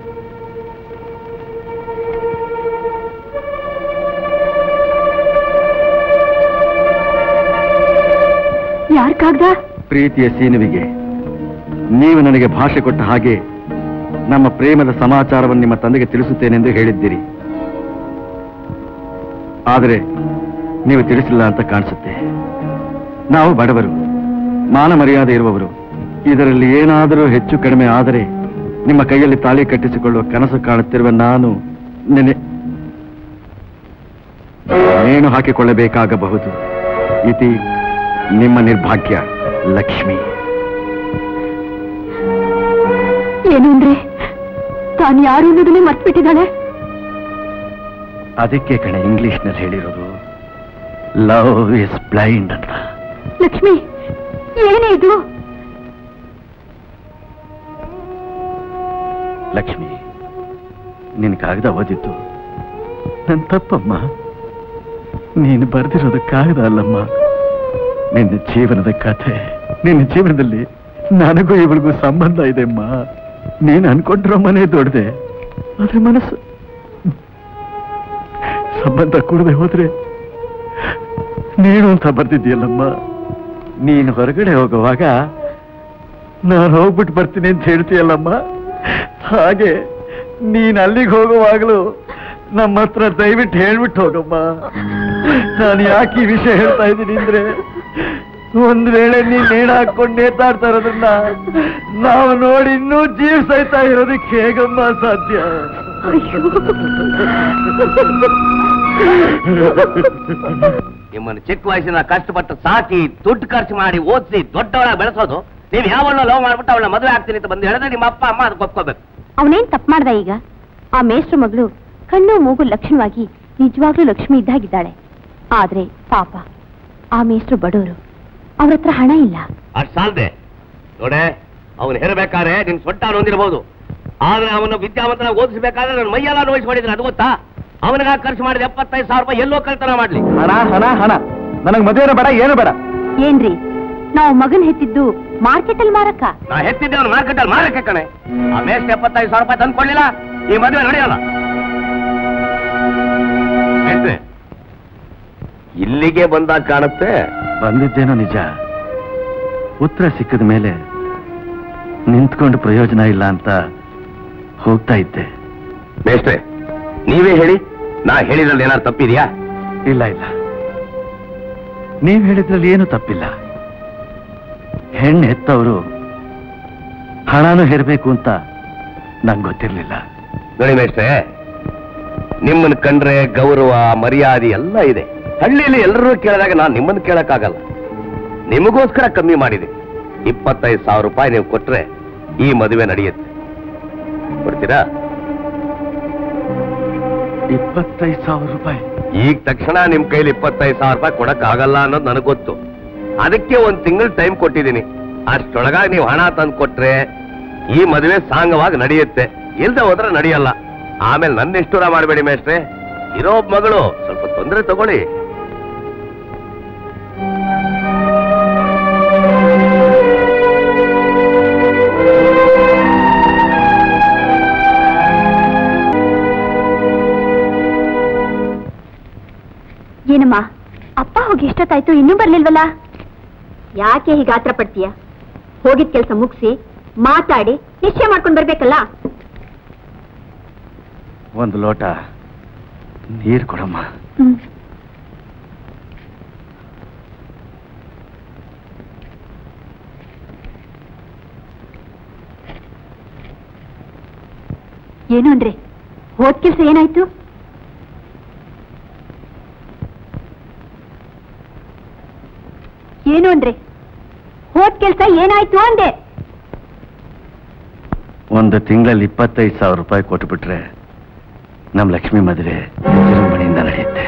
E: ಯಾರ್ ಕಾಗ್ದ?
B: ಪ್ರೀತಿಯ ಸೀನುವಿಗೆ ನೀವು ನನಗೆ ಭಾಷೆ ಕೊಟ್ಟ ಹಾಗೆ ನಮ್ಮ ಪ್ರೇಮದ ಸಮಾಚಾರವನ್ನು ನಿಮ್ಮ ತಂದೆಗೆ ತಿಳಿಸುತ್ತೇನೆಂದು ಹೇಳಿದ್ದೀರಿ. ಆದರೆ ನೀವು ತಿಳಿಸಿಲ್ಲ ಅಂತ ಕಾಣಿಸುತ್ತೆ. ನಾವು ಬಡವರು, ಮಾನ ಮರ್ಯಾದೆ ಇರುವವರು. ಇದರಲ್ಲಿ ಏನಾದರೂ ಹೆಚ್ಚು ಕಡಿಮೆ ಆದರೆ ನಿಮ್ಮ ಕೈಯಲ್ಲಿ ತಾಳಿ ಕಟ್ಟಿಸಿಕೊಳ್ಳುವ ಕನಸು ಕಾಣುತ್ತಿರುವ ನಾನು ನೆನೆ ನೇಣು ಹಾಕಿಕೊಳ್ಳಬೇಕಾಗಬಹುದು. ಇತಿ ನಿಮ್ಮ ನಿರ್ಭಾಗ್ಯ ಲಕ್ಷ್ಮಿ.
E: ಏನು ಅಂದ್ರೆ ತಾನು ಯಾರು ಅನ್ನೋದನ್ನೇ ಮರ್ತ್ಬಿಟ್ಟಿದ್ದಾಳೆ.
B: ಅದಕ್ಕೆ ಕಣೆ ಇಂಗ್ಲಿಷ್ನಲ್ಲಿ ಹೇಳಿರೋದು ಲವ್ ಇಸ್ ಬ್ಲೈಂಡ್ ಅಂತ.
E: ಲಕ್ಷ್ಮಿ, ಏನೇ ಇದು?
B: ಲಕ್ಷ್ಮಿ, ನಿನ್ ಕಾಗದ ಓದಿದ್ದು ನನ್ ತಪ್ಪಮ್ಮ. ನೀನು ಬರೆದಿರೋದು ಕಾಗದ ಅಲ್ಲಮ್ಮ, ನಿನ್ನ ಜೀವನದ ಕಥೆ. ನಿನ್ನ ಜೀವನದಲ್ಲಿ ನನಗೂ ಇವಳಿಗೂ ಸಂಬಂಧ ಇದೆ ಅಮ್ಮ. ನೀನು ಅನ್ಕೊಂಡಿರೋ ಮನೆ ದೊಡ್ಡದೆ, ಆದ್ರೆ ಮನಸ್ಸು ಸಂಬಂಧ ಕೂಡದೆ ಹೋದ್ರೆ ನೀನು ಅಂತ ಬರ್ತಿದ್ದೀಯಲ್ಲಮ್ಮ. ನೀನು ಹೊರಗಡೆ ಹೋಗುವಾಗ ನಾನು ಹೋಗ್ಬಿಟ್ಟು ಬರ್ತೀನಿ ಅಂತ ಹೇಳ್ತೀಯಲ್ಲಮ್ಮ, ಹಾಗೆ ನೀನ್ ಅಲ್ಲಿಗೆ ಹೋಗುವಾಗಲೂ ನಮ್ಮ ಹತ್ರ ದಯವಿಟ್ಟು ಹೇಳ್ಬಿಟ್ಟು ಹೋಗಮ್ಮ. ನಾನು ಯಾಕೆ ಈ ವಿಷಯ ಹೇಳ್ತಾ ಇದ್ದೀನಿ ಅಂದ್ರೆ, ಒಂದ್ ವೇಳೆ ನೀನ್ ನೇಣ ಹಾಕೊಂಡು ನೇತಾಡ್ತಾ ಇರೋದನ್ನ ನಾವು ನೋಡಿ ಇನ್ನೂ ಜೀವಿಸ್ತಾ ಇರೋದಕ್ಕೆ ಹೇಗಮ್ಮ ಸಾಧ್ಯ?
G: ನಿಮ್ಮನ್ನು ಚಿಕ್ಕ ವಯಸ್ಸಿನ ಕಷ್ಟಪಟ್ಟು ಸಾಕಿ ದುಡ್ಡು ಖರ್ಚು ಮಾಡಿ ಓದಿಸಿ ದೊಡ್ಡವಳ ಬೆಳೆಸೋದು, ನೀವು ಯಾವನ್ನ ಲವ್ ಮಾಡ್ಬಿಟ್ಟು ಅವಳ ಮದುವೆ ಆಗ್ತೀನಿ ಅಂತ ಬಂದು ಹೇಳಿದ್ರೆ ನಿಮ್ಮ ಅಪ್ಪ ಅಮ್ಮ ಅದಕ್ಕೆ ಒಪ್ಕೋಬೇಕು.
E: ಅವನೇನ್ ತಪ್ಪು ಮಾಡ್ದ? ಈಗ ಆ ಮೇಷ್ಟ್ರ ಮಗಳು ಕಣ್ಣು ಮೂಗು ಲಕ್ಷಣವಾಗಿ ನಿಜವಾಗ್ಲೂ ಲಕ್ಷ್ಮಿ ಇದ್ದಾಗಿದ್ದಾಳೆ. ಆದ್ರೆ ಪಾಪ ಆ ಮೇಷ್ಟ್ರು ಬಡವರು, ಅವ್ರ ಹತ್ರ ಹಣ ಇಲ್ಲ.
G: ಅಷ್ಟು ಸಾಲದೆ ನೋಡೆ, ಅವನು ಹೇರಬೇಕಾದ್ರೆ ನಿನ್ ಸೊಟ್ಟ ಹೊಂದಿರಬಹುದು, ಆದ್ರೆ ಅವನು ವಿದ್ಯಾವಂತನ ಓದಿಸಬೇಕಾದ್ರೆ ನನ್ನ ಮೈಯೆಲ್ಲ ನೋಯಿಸಿ ಮಾಡಿದ್ರೆ ಅದು ಗೊತ್ತಾ? ಅವನಿಗ ಖರ್ಚು ಮಾಡಿದ ಎಪ್ಪತ್ತೈದು ಸಾವಿರ ರೂಪಾಯಿ ಎಲ್ಲೋ ಕಳ್ತನ ಮಾಡ್ಲಿ.
B: ಹಣ ಹಣ ಹಣ ನನಗ್ ಮದುವೆನೂ ಬೇಡ, ಏನು ಬೇಡ.
E: ಏನ್ರಿ, ನಾವು ಮಗನ್ ಹೆತ್ತಿದ್ದು ಮಾರ್ಕೆಟ್ ಅಲ್ಲಿ ಮಾರಕ್ಕ?
G: ನಾ ಹೆತ್ತಿದ್ದೆ ಅವ್ನು ಮಾರ್ಕೆಟ್ ಅಲ್ಲಿ ಮಾರಕ್ಕೆ ಕಣೆ. ಆ ಮೇಸ್ಟ್ ಎಪ್ಪತ್ತೈದು ಸಾವಿರ ರೂಪಾಯಿ ತಂದ್ಕೊಳ್ಳಿಲ್ಲ, ಈ ಮದುವೆ ನಡೆಯಲ್ಲ. ಇಲ್ಲಿಗೆ ಬಂದಾಗ ಕಾಣುತ್ತೆ.
B: ಬಂದಿದ್ದೇನೋ ನಿಜ, ಉತ್ತರ ಸಿಕ್ಕಿದ ಮೇಲೆ ನಿಂತ್ಕೊಂಡು ಪ್ರಯೋಜನ ಇಲ್ಲ ಅಂತ ಹೋಗ್ತಾ ಇದ್ದೆ.
G: ಮೇಷ್ಟ್ರೆ, ನೀವೇ ಹೇಳಿ, ನಾ ಹೇಳಿದ್ರಲ್ಲಿ ಏನಾದ್ರು ತಪ್ಪಿದ್ಯಾ?
B: ಇಲ್ಲ ಇಲ್ಲ, ನೀವ್ ಹೇಳಿದ್ರಲ್ಲಿ ಏನು ತಪ್ಪಿಲ್ಲ. ಹೆಣ್ಣು ಹೆತ್ತವರು ಹಣನೂ ಹೇರಬೇಕು ಅಂತ ನಂಗೆ ಗೊತ್ತಿರ್ಲಿಲ್ಲ.
G: ನೋಡಿ ಮೇಷ್ಟ್ರೆ, ನಿಮ್ಮನ್ನು ಕಂಡ್ರೆ ಗೌರವ ಮರ್ಯಾದೆ ಎಲ್ಲ ಇದೆ. ಹಳ್ಳಿಯಲ್ಲಿ ಎಲ್ಲರೂ ಕೇಳಿದಾಗ ನಾನು ನಿಮ್ಮನ್ನು ಕೇಳಕ್ಕಾಗಲ್ಲ. ನಿಮಗೋಸ್ಕರ ಕಮ್ಮಿ ಮಾಡಿದೆ. ಇಪ್ಪತ್ತೈದು ಸಾವಿರ ರೂಪಾಯಿ ನೀವು ಕೊಟ್ರೆ ಈ ಮದುವೆ ನಡೆಯುತ್ತೆ. ಕೊಡ್ತೀರಾ?
B: ಇಪ್ಪತ್ತೈದು ಸಾವಿರ ರೂಪಾಯಿ
G: ಈಗ ತಕ್ಷಣ ನಿಮ್ ಕೈಲಿ ಇಪ್ಪತ್ತೈದು ಸಾವಿರ ರೂಪಾಯಿ ಕೊಡಕ್ ಆಗಲ್ಲ ಅನ್ನೋದು ನನಗೆ ಗೊತ್ತು. ಅದಕ್ಕೆ ಒಂದ್ ತಿಂಗಳು ಟೈಮ್ ಕೊಟ್ಟಿದ್ದೀನಿ. ಅಷ್ಟೊಳಗಾಗಿ ನೀವು ಹಣ ತಂದು ಕೊಟ್ರೆ ಈ ಮದುವೆ ಸಾಂಗವಾಗಿ ನಡೆಯುತ್ತೆ, ಇಲ್ದೆ ಹೋದ್ರೆ ನಡೆಯಲ್ಲ. ಆಮೇಲೆ ನನ್ನ ನಿಷ್ಠೂರ ಮಾಡಬೇಡಿ ಮೇಷ್ಟ್ರೆ. ಇರೋ ಮಗಳು ಸ್ವಲ್ಪ ತೊಂದರೆ ತಗೊಳ್ಳಿ.
E: ಏನಮ್ಮ, ಅಪ್ಪ ಹೋಗಿ ಎಷ್ಟೊತ್ತಾಯ್ತು, ಇನ್ನೂ ಬರ್ಲಿಲ್ವಲ್ಲ? ಯಾಕೆ ಹೀಗೆ ಆತ್ರ ಪಡ್ತೀಯ? ಹೋಗಿದ್ ಕೆಲಸ ಮುಗಿಸಿ ಮಾತಾಡಿ ನಿಶ್ಚಯ ಮಾಡ್ಕೊಂಡು ಬರ್ಬೇಕಲ್ಲ.
B: ಒಂದು ಲೋಟ ನೀರು ಕೊಡಮ್ಮ.
E: ಏನು ಅಂದ್ರೆ ಹೋದ್ ಕೆಲ್ಸ ಏನಾಯ್ತು? ಏನು ಅಂದ್ರೆ ಹೋದ್ ಕೆಲ್ಸ ಏನಾಯ್ತು ಅಂದೆ.
B: ಒಂದು ತಿಂಗಳಲ್ಲಿ ಇಪ್ಪತ್ತೈದು ಸಾವಿರ ರೂಪಾಯಿ ಕೊಟ್ಟುಬಿಟ್ರೆ ನಮ್ಮ ಲಕ್ಷ್ಮಿ ಮದುವೆ ವಿಜೃಂಭಣೆಯಿಂದ ನಡೆಯುತ್ತೆ.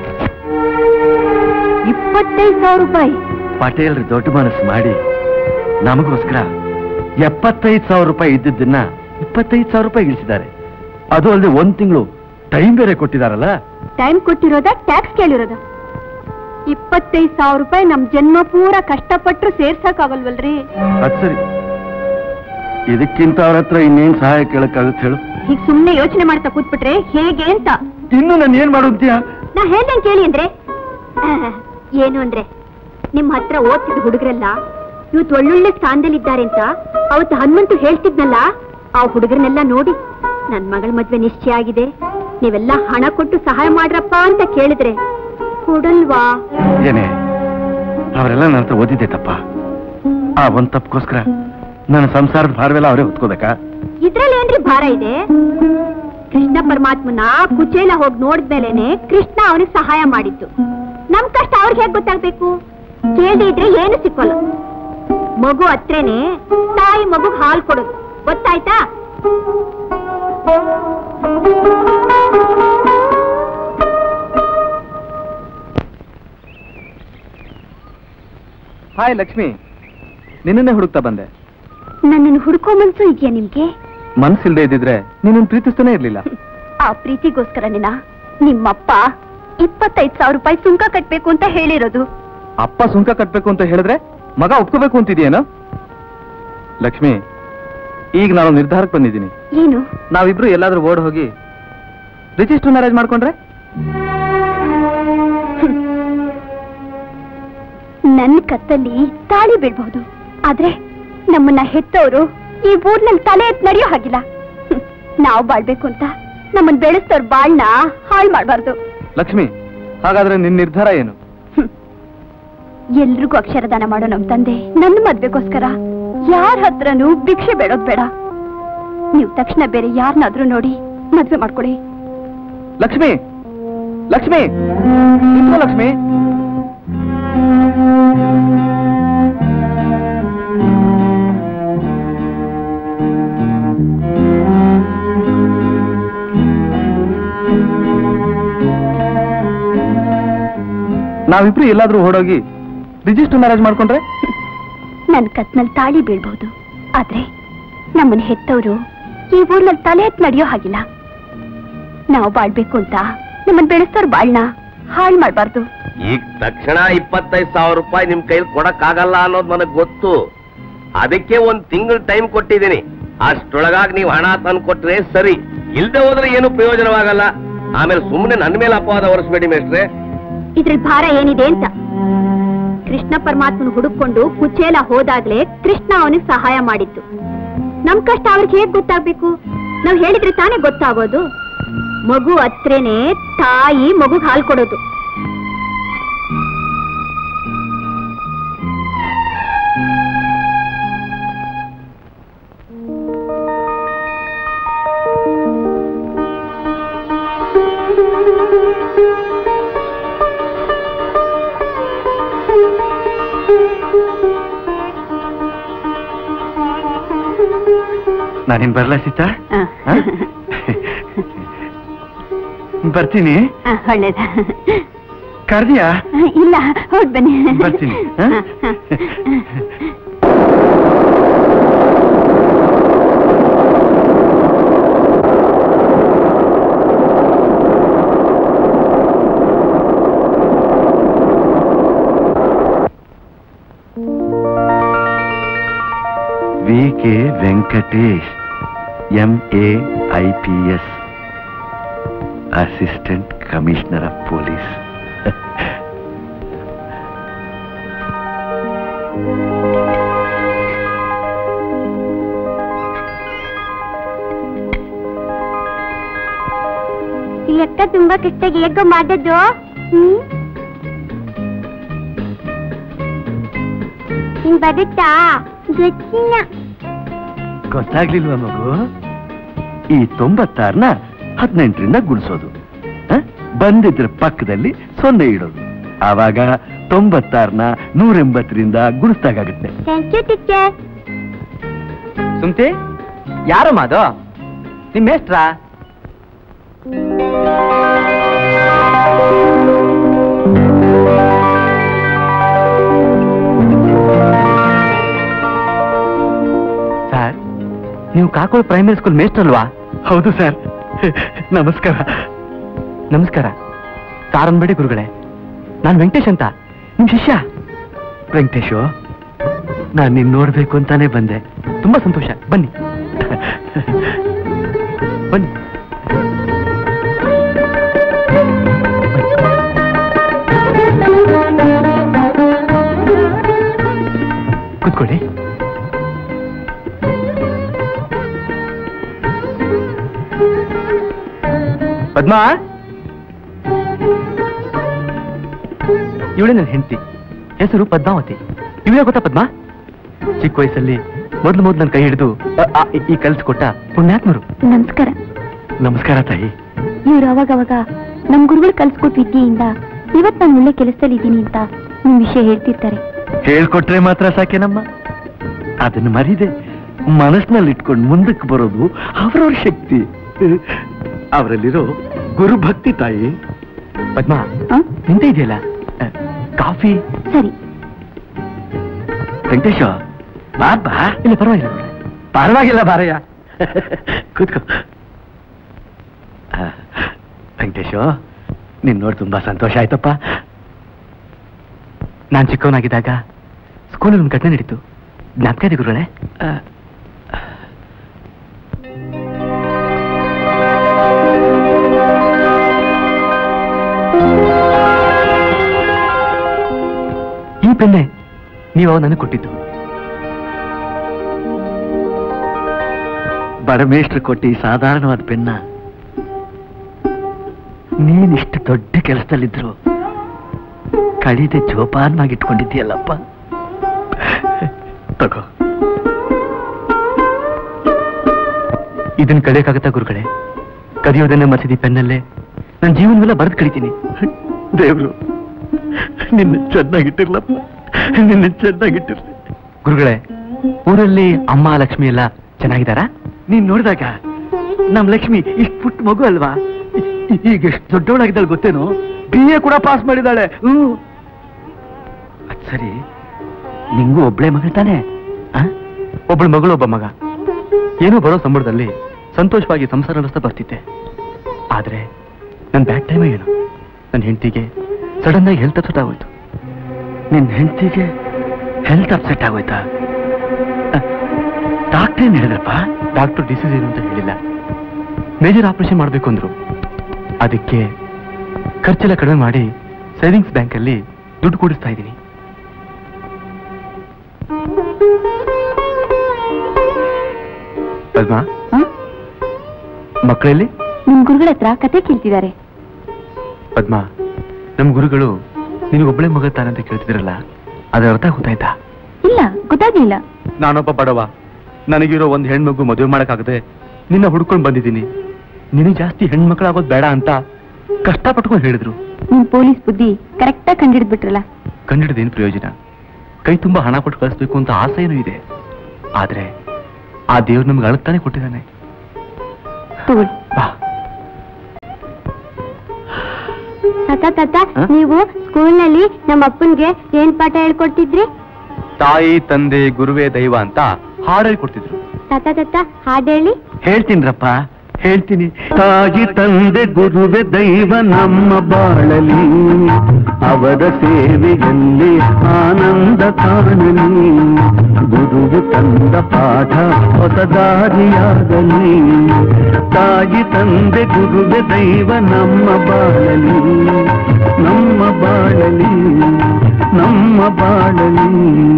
E: ಇಪ್ಪತ್ತೈದು ಸಾವಿರ ರೂಪಾಯಿ?
B: ಪಟೇಲ್ರು ದೊಡ್ಡ ಮನಸ್ಸು ಮಾಡಿ ನಮಗೋಸ್ಕರ ಎಪ್ಪತ್ತೈದು ಸಾವಿರ ರೂಪಾಯಿ ಇದ್ದಿದ್ದನ್ನ ಇಪ್ಪತ್ತೈದು ಸಾವಿರ ರೂಪಾಯಿ ಇಳಿಸಿದ್ದಾರೆ. ಅದು ಅಲ್ಲದೆ ಒಂದ್ ತಿಂಗಳು ಟೈಮ್ ಬೇರೆ ಕೊಟ್ಟಿದಾರಲ್ಲ.
E: Time ಕೊಟ್ಟಿರೋದ tax ಕೇಳಿರೋದ? ಇಪ್ಪತ್ತೈದು ಸಾವಿರ ರೂಪಾಯಿ ನಮ್ ಜನ್ಮ ಪೂರ ಕಷ್ಟಪಟ್ಟರು ಸೇರ್ಸಕ್ಕಾಗಲ್ವಲ್ರಿ?
B: ಅದ್ ಸರಿ, ಇದಕ್ಕಿಂತ ಅವ್ರ ಹತ್ರ ಇನ್ನೇನ್ ಸಹಾಯ ಕೇಳಕ್ಕಾಗುತ್ತೆ ಹೇಳು?
E: ಈಗ ಸುಮ್ನೆ ಯೋಚನೆ ಮಾಡ್ತಾ ಕೂತ್ಬಿಟ್ರೆ ಹೇಗೆ ಅಂತ.
B: ಇನ್ನು ನಾನು ಏನ್ ಮಾಡು ಅಂತೀಯ?
E: ನಾ ಹೇಳ್ದಂಗೆ ಕೇಳಿ ಅಂದ್ರೆ ಏನು ಅಂದ್ರೆ ನಿಮ್ ಹತ್ರ ಓದ್ತಿದ್ದ ಹುಡುಗರೆಲ್ಲ ಇವತ್ತು ಒಳ್ಳೊಳ್ಳೆ ಸ್ಥಾನದಲ್ಲಿದ್ದಾರೆ ಅಂತ ಅವತ್ತು ಹನುಮಂತು ಹೇಳ್ತಿದ್ನಲ್ಲ, ಆ ಹುಡುಗರನ್ನೆಲ್ಲ ನೋಡಿ ನನ್ ಮಗಳ ಮದ್ವೆ ನಿಶ್ಚಯ ಆಗಿದೆ, ನೀವೆಲ್ಲ ಹಣ ಕೊಟ್ಟು ಸಹಾಯ ಮಾಡ್ರಪ್ಪ ಅಂತ ಕೇಳಿದ್ರೆ ಕೊಡಲ್ವಾ?
B: ಏನೇ ಅವರೆಲ್ಲ ನನ್ನ ಹತ್ರ ಓದಿದ್ದೆ ತಪ್ಪ. ಆ ಒಂದ್ ತಪ್ಪಗೋಸ್ಕರ ನನ್ನ ಸಂಸಾರದ ಭಾರವೆಲ್ಲ ಅವರೇ ಹೊತ್ಕೋಬೇಕಾ?
E: ಇದ್ರಲ್ಲಿ ಏನ್ರಿ ಭಾರ ಇದೆ? ಕೃಷ್ಣ ಪರಮಾತ್ಮನ ಕುಚೇಲ ಹೋಗಿ ನೋಡಿದ್ಮೇಲೆನೆ ಕೃಷ್ಣ ಅವನಿಗೆ ಸಹಾಯ ಮಾಡಿದ್ದು. ನಮ್ ಕಷ್ಟ ಅವ್ರಿಗೆ ಹೇಗ್ ಗೊತ್ತಾಗ್ಬೇಕು? ಕೇಳಿದ್ರೆ ಏನು ಸಿಕ್ಕೋಲ್ಲ. ಮಗು ಹತ್ರೇನೆ ತಾಯಿ ಮಗು ಹಾಲು ಕೊಡೋದು, ಗೊತ್ತಾಯ್ತಾ?
C: ಹಾಯ್ ಲಕ್ಷ್ಮಿ, ನಿನ್ನನ್ನೇ ಹುಡುಕ್ತಾ ಬಂದೆ.
E: ನನ್ನನ್ನು ಹುಡುಕೋ ಮನ್ಸು ಇದೆಯಾ ನಿಮ್ಗೆ?
C: ಮನ್ಸಿಲ್ದೇ ಇದ್ದಿದ್ರೆ ನಿನ್ನನ್ನು ಪ್ರೀತಿಸ್ತಾನೆ ಇರ್ಲಿಲ್ಲ.
E: ಆ ಪ್ರೀತಿಗೋಸ್ಕರನೇನಾ ನಿಮ್ಮಪ್ಪ ಇಪ್ಪತ್ತೈದು ಸಾವಿರ ರೂಪಾಯಿ ಸುಂಕ ಕಟ್ಬೇಕು ಅಂತ ಹೇಳಿರೋದು?
C: ಅಪ್ಪ ಸುಂಕ ಕಟ್ಬೇಕು ಅಂತ ಹೇಳಿದ್ರೆ ಮಗ ಒಪ್ಕೋಬೇಕು ಅಂತಿದ್ಯೇನೋ? ಲಕ್ಷ್ಮಿ, ಈಗ ನಾನು ನಿರ್ಧಾರಕ್ಕೆ ಬಂದಿದ್ದೀನಿ.
E: ಏನು?
C: ನಾವಿಬ್ರು ಎಲ್ಲಾದ್ರೂ ಓಡ್ ಹೋಗಿ ರಿಜಿಸ್ಟರ್ ಮ್ಯಾರೇಜ್ ಮಾಡ್ಕೊಂಡ್ರೆ?
E: ನನ್ನ ಕತ್ತಲ್ಲಿ ತಾಳಿ ಬೀಳ್ಬಹುದು, ಆದ್ರೆ ನಮ್ಮನ್ನ ಹೆತ್ತವರು ಈ ಊರ್ನಲ್ಲಿ ತಲೆ ಎತ್ ನಡೆಯೋ ಹಾಗಿಲ್ಲ. ನಾವು ಬಾಳ್ಬೇಕು ಅಂತ ನಮ್ಮನ್ನ ಬೆಳೆಸ್ತವ್ರ ಬಾಳ್ನ ಹಾಳು ಮಾಡಬಾರ್ದು.
C: ಲಕ್ಷ್ಮಿ, ಹಾಗಾದ್ರೆ ನಿನ್ನ ನಿರ್ಧಾರ ಏನು?
E: ಎಲ್ರಿಗೂ ಅಕ್ಷರದಾನ ಮಾಡೋ ನಮ್ ತಂದೆ ನನ್ನ ಮದ್ವೆಗೋಸ್ಕರ ಯಾರ ಹತ್ರನೂ ಭಿಕ್ಷೆ ಬೇಡೋದ್ ಬೇಡ. ನೀವು ತಕ್ಷಣ ಬೇರೆ ಯಾರನ್ನಾದ್ರೂ ನೋಡಿ ಮದ್ವೆ ಮಾಡ್ಕೊಡಿ.
C: ಲಕ್ಷ್ಮಿ, ಲಕ್ಷ್ಮಿ, ಲಕ್ಷ್ಮಿ. ನಾವಿಬ್ರು ಎಲ್ಲಾದ್ರೂ ಓಡೋಗಿ ರಿಜಿಸ್ಟರ್ ಮ್ಯಾರೇಜ್ ಮಾಡ್ಕೊಂಡ್ರೆ?
E: ನನ್ ಕತ್ನಲ್ಲಿ ತಾಳಿ ಬೀಳ್ಬಹುದು, ಆದ್ರೆ ನಮ್ಮನ್ನ ಹೆತ್ತವರು ಈ ಊರ್ನಲ್ಲಿ ತಲೆ ಎತ್ ನಡೆಯೋ ಹಾಗಿಲ್ಲ. ನಾವು ಬಾಳ್ಬೇಕು ಅಂತ ನಮ್ಮನ್ನ ಬೆಳೆಸ್ತವ್ರ ಬಾಳ್ನ ಹಾಳು ಮಾಡ್ಬಾರ್ದು.
G: ಈಗ ತಕ್ಷಣ ಇಪ್ಪತ್ತೈದು ಸಾವಿರ ರೂಪಾಯಿ ನಿಮ್ ಕೈಲಿ ಕೊಡಕ್ ಆಗಲ್ಲ ಅನ್ನೋದು ನನಗ್ ಗೊತ್ತು. ಅದಕ್ಕೆ ಒಂದ್ ತಿಂಗಳು ಟೈಮ್ ಕೊಟ್ಟಿದ್ದೀನಿ. ಅಷ್ಟೊಳಗಾಗಿ ನೀವು ಹಣ ತಂದು ಕೊಟ್ರೆ ಸರಿ, ಇಲ್ದೆ ಹೋದ್ರೆ ಏನು ಪ್ರಯೋಜನವಾಗಲ್ಲ. ಆಮೇಲೆ ಸುಮ್ಮನೆ ನನ್ನ ಮೇಲೆ ಅಪವಾದ ಹೊರಿಸ್ಬೇಡಿ ಮೇಷ್ಟ್ರೆ.
E: ಇದ್ರಲ್ಲಿ ಭಾರ ಏನಿದೆ ಅಂತ. ಕೃಷ್ಣ ಪರಮಾತ್ಮನ ಹುಡುಕೊಂಡು ಕುಚೇಲ ಹೋದಾಗ್ಲೇ ಕೃಷ್ಣ ಅವನಿಗೆ ಸಹಾಯ ಮಾಡಿದ್ದು. ನಮ್ ಕಷ್ಟ ಅವ್ರಿಗೆ ಹೇಗ್ ಗೊತ್ತಾಗ್ಬೇಕು? ನಾವ್ ಹೇಳಿದ್ರೆ ತಾನೇ ಗೊತ್ತಾಗೋದು. ಮಗು ಹತ್ರೇನೆ ತಾಯಿ ಮಗು ಹಾಲು ಕೊಡೋದು.
B: ನಾನಿನ್ ಬರ್ಲಾ ಸೀತಾ? ಬರ್ತೀನಿ.
E: ಒಳ್ಳೇದ.
B: ಕರ್ದಿಯಾ?
E: ಇಲ್ಲ, ಹೋಗ್ ಬನ್ನಿ.
B: ಬರ್ತೀನಿ. V K Venkatesh, M A I P S, assistant commissioner of police.
E: ಲೆಕ್ಕ ತುಂಬಾ ಕಷ್ಟಾಗಿ ಹೇಗೋ ಮಾಡಿದ್ದು. ಹಿಂಗ್ ಬರುತ್ತಾ? ಗೊತ್ತಿಲ್ಲ.
B: ಗೊತ್ತಾಗ್ಲಿಲ್ವಾ ಮಗು? ಈ ತೊಂಬತ್ತಾರನ ಹದಿನೆಂಟರಿಂದ ಗುಣಿಸೋದು, ಬಂದಿದ್ರ ಪಕ್ಕದಲ್ಲಿ ಸೊನ್ನೆ ಇಡೋದು. ಆವಾಗ ತೊಂಬತ್ತಾರನ ನೂರೆಂಬತ್ತರಿಂದ ಗುಣಿಸ್ದಾಗುತ್ತೆ.
C: ಸುಮ್ತಿ, ಯಾರಮ್ಮ ಅದು? ನಿಮ್ಮ ಮೇಷ್ಟ್ರಾ?
B: ಸರ್, ನೀವು ಕಾಕೋಳ ಪ್ರೈಮರಿ ಸ್ಕೂಲ್ ಮೇಷ್ಟ್ರ್ ಅಲ್ವಾ? ಹೌದು ಸರ್. ನಮಸ್ಕಾರ. ನಮಸ್ಕಾರ. ಸಾರನ್ಬೇಡಿ ಗುರುಗಳೇ, ನಾನು ವೆಂಕಟೇಶ್ ಅಂತ, ನಿಮ್ ಶಿಷ್ಯ. ವೆಂಕಟೇಶು, ನಾನು ನಿನ್ ನೋಡ್ಬೇಕು ಅಂತಾನೆ ಬಂದೆ. ತುಂಬಾ ಸಂತೋಷ. ಬನ್ನಿ ಬನ್ನಿ. ಕೂತ್ಕೊಳ್ಳಿ. ಪದ್ಮಾ, ಇವಳೇ ನನ್ನ ಹೆಂಡತಿ. ಹೆಸರು ಪದ್ಮಾವತಿ. ಇವಳೇ ಗೊತ್ತಾ ಪದ್ಮಾ? ಚಿಕ್ಕ ವಯಸ್ಸಲ್ಲಿ ಮೊದ್ಲು ಮೊದ್ಲು ನನ್ನ ಕೈ ಹಿಡಿದು ಈ ಕಲ್ಸ್ಕೊಟ್ಟ ಪುಣ್ಯಾತ್ಮರು.
E: ನಮಸ್ಕಾರ.
B: ನಮಸ್ಕಾರ ತಾಯಿ.
E: ಇವ್ರು ಅವಾಗವಾಗ ನಮ್ ಗುರುಗಳು ಕಲ್ಸ್ಕೊಟ್ ವಿದ್ಯೆಯಿಂದ ಇವತ್ ನಾನು ಒಳ್ಳೆ ಕೆಲಸದಲ್ಲಿ ಇದ್ದೀನಿ ಅಂತ ನಿಮ್ ವಿಷಯ ಹೇಳ್ತಿರ್ತಾರೆ.
B: ಹೇಳ್ಕೊಟ್ರೆ ಮಾತ್ರ ಸಾಕೇನಮ್ಮ, ಅದನ್ನು ಮರಿದೆ ಮನಸ್ಸಿನಲ್ಲಿ ಇಟ್ಕೊಂಡು ಮುಂದಕ್ಕೆ ಬರೋದು ಅವರವ್ರ ಶಕ್ತಿ, ಅವರಲ್ಲಿರೋ ಗುರುಭಕ್ತಿ ತಾಯಿ. ಪದ್ಮಾ, ನಿಂತ ಇದೆಯಲ್ಲ, ಕಾಫಿ?
E: ಸರಿ.
B: ವೆಂಕಟೇಶ, ಬಾಬಾ. ಇಲ್ಲ, ಪರವಾಗಿಲ್ಲ ಪರವಾಗಿಲ್ಲ ಬಾರಯ್ಯ, ಕೂತ್ಕೋ. ವೆಂಕಟೇಶ, ನಿನ್ ನೋಡಿ ತುಂಬಾ ಸಂತೋಷ ಆಯ್ತಪ್ಪ. ನಾನ್ ಚಿಕ್ಕವನಾಗಿದ್ದಾಗ ಸ್ಕೂಲಲ್ಲಿ ಒಂದು ಘಟನೆ ನಡೀತು, ಜ್ಞಾಪಕ ಇದೆ ಗುರುಗಳೇ? ಈ ಪೆನ್ನೆ ನೀವು ನನಗೆ ಕೊಟ್ಟಿದ್ದು. ಬಡಮೇಷ್ಟ್ರು ಕೊಟ್ಟಿ ಸಾಧಾರಣವಾದ ಪೆನ್ನ ನೀನಿಷ್ಟು ದೊಡ್ಡ ಕೆಲಸದಲ್ಲಿದ್ರು ಕಡಿದೆ ಜೋಪಾನವಾಗಿ ಇಟ್ಕೊಂಡಿದ್ದೀಯಲ್ಲಪ್ಪ. ತಗೋ. ಇದನ್ನ ಕಡಿಯಕ್ಕಾಗತ್ತಾ ಗುರುಗಳೇ? ಕದಿಯೋದನ್ನೇ ಮರ್ಸಿದಿ ಪೆನ್ನಲ್ಲೇ ನನ್ನ ಜೀವನವೆಲ್ಲ ಬರೆದು ಕಡಿತೀನಿ. ದೇವ್ರು ನಿನ್ನ ಚೆನ್ನಾಗಿಟ್ಟಿರ್ಲಪ್ಪ, ನಿನ್ನ ಚೆನ್ನಾಗಿಟ್ಟಿರ್ಲಿ. ಗುರುಗಳೇ, ಊರಲ್ಲಿ ಅಮ್ಮ ಲಕ್ಷ್ಮಿ ಎಲ್ಲ ಚೆನ್ನಾಗಿದ್ದಾರಾ? ನೀನ್ ನೋಡಿದಾಗ ನಮ್ ಲಕ್ಷ್ಮಿ ಇಷ್ಟು ಪುಟ್ಟ ಮಗು ಅಲ್ವಾ, ಈಗ ಎಷ್ಟು ದೊಡ್ಡವಳಾಗಿದ್ದಾಳೆ ಗೊತ್ತೇನೋ? ಬಿ ಎ ಕೂಡ ಪಾಸ್ ಮಾಡಿದ್ದಾಳೆ. ಹ್ಮ್, ಅದ್ ಸರಿ, ನಿಂಗೂ ಒಬ್ಳೆ ಮಗಳು ತಾನೆ? ಒಬ್ಬಳ ಮಗಳು ಒಬ್ಬ ಮಗ. ಏನೋ ಬರೋ ಸಂಬಳದಲ್ಲಿ ಸಂತೋಷವಾಗಿ ಸಂಸಾರ ನಡೆಸ್ತಾ ಬರ್ತಿದ್ದೆ. ಆದ್ರೆ ನನ್ನ ಬ್ಯಾಡ್ ಟೈಮ್ ಏನು, ನನ್ನ ಹೆಂಡತಿಗೆ ಸಡನ್ ಆಗಿ ಹೆಲ್ತ್ ಅಪ್ಸೆಟ್ ಆಗೋಯ್ತು. ನಿನ್ನ ಹೆಂಡತಿಗೆ ಹೆಲ್ತ್ ಅಪ್ಸೆಟ್ ಆಗೋಯ್ತಾ? ಡಾಕ್ಟರ್ ಏನ್ ಹೇಳಿದ್ರಪ್ಪ? ಡಾಕ್ಟರ್ ಡಿಸೀಸ್ ಏನು ಅಂತ ಹೇಳಿಲ್ಲ, ಮೇಜರ್ ಆಪರೇಷನ್ ಮಾಡಬೇಕು ಅಂದ್ರು. ಅದಕ್ಕೆ ಖರ್ಚೆಲ್ಲ ಕಡಿಮೆ ಮಾಡಿ ಸೇವಿಂಗ್ಸ್ ಬ್ಯಾಂಕ್ ಅಲ್ಲಿ ದುಡ್ಡು ಕೂಡಿಸ್ತಾ ಇದ್ದೀನಿ. ಪದ್ಮಾ, ಮಕ್ಕಳಲ್ಲಿ
E: ನಿಮ್ ಗುರುಗಳ ಹತ್ರ ಕತೆ ಕೇಳ್ತಿದ್ದಾರೆ.
B: ಪದ್ಮಾ, ನಮ್ ಗುರುಗಳು ನಿನಗೊಬ್ಬಳೆ ಮಗ ತಾನಂತ ಕೇಳ್ತಿದ್ರಲ್ಲ, ಅದರ ಅರ್ಥ ಗೊತ್ತಾಯ್ತಾ?
E: ಇಲ್ಲ, ಗೊತ್ತಾಗ್ಲಿಲ್ಲ.
B: ನಾನೊಬ್ಬ ಬಡವ, ನನಗಿರೋ ಒಂದು ಹೆಣ್ಮಗು ಮದುವೆ ಮಾಡಕ್ಕಾಗದೆ ನಿನ್ನ ಹುಡ್ಕೊಂಡು ಬಂದಿದ್ದೀನಿ. ನಿನಗೆ ಜಾಸ್ತಿ ಹೆಣ್ಮಕ್ಳಾಗೋದು ಬೇಡ ಅಂತ ಕಷ್ಟಪಟ್ಕೊಂಡು ಹೇಳಿದ್ರು.
E: ನಿಮ್ ಪೊಲೀಸ್ ಬುದ್ಧಿ ಕರೆಕ್ಟಾಗಿ ಕಂಡಿಡ್ಬಿಟ್ರಲ್ಲ.
B: ಕಂಡಿಡ್ದೇನು ಪ್ರಯೋಜನ? ಕೈ ತುಂಬಾ ಹಣ ಕೊಟ್ಟು ಕಳಿಸ್ಬೇಕು ಅಂತ ಆಸೆನೂ ಇದೆ. ಆದ್ರೆ ಆ ದೇವ್ರು ನಮ್ಗೆ ಅಳತಾನೆ ಕೊಟ್ಟಿದ್ದಾನೆ.
E: ತಗೊಳ್ಳಿ.
B: ಬಾ.
E: ತಾತ ತಾತ, ನೀವು ಸ್ಕೂಲ್ನಲ್ಲಿ ನಮ್ಮ ಅಪ್ಪನ್ಗೆ ಏನ್ ಪಾಠ ಹೇಳ್ಕೊಡ್ತಿದ್ರಿ?
B: ತಾಯಿ ತಂದೆ ಗುರುವೇ ದೈವ ಅಂತ ಹಾಡು ಹೇಳ್ಕೊಡ್ತಿದ್ರು.
E: ತಾತ ತಾತ, ಹಾಡು ಹೇಳಿ.
B: ಹೇಳ್ತೀನ್ರಪ್ಪ, ಹೇಳ್ತೀನಿ.
A: ತಾಯಿ ತಂದೆ ಗುರುವೆ ದೈವ ನಮ್ಮ ಬಾಳಲಿ, ಅವರ ಸೇವೆಯಲ್ಲಿ ಆನಂದ ಕಾಣಲಿ. ಗುರುವು ತಂದ ಪಾಠ ಹೊಸ ದಾರಿಯಾಗಲಿ. ತಾಯಿ ತಂದೆ ಗುರುವೆ ದೈವ ನಮ್ಮ ಬಾಳಲಿ, ನಮ್ಮ ಬಾಳಲಿ, ನಮ್ಮ ಬಾಳಲಿ.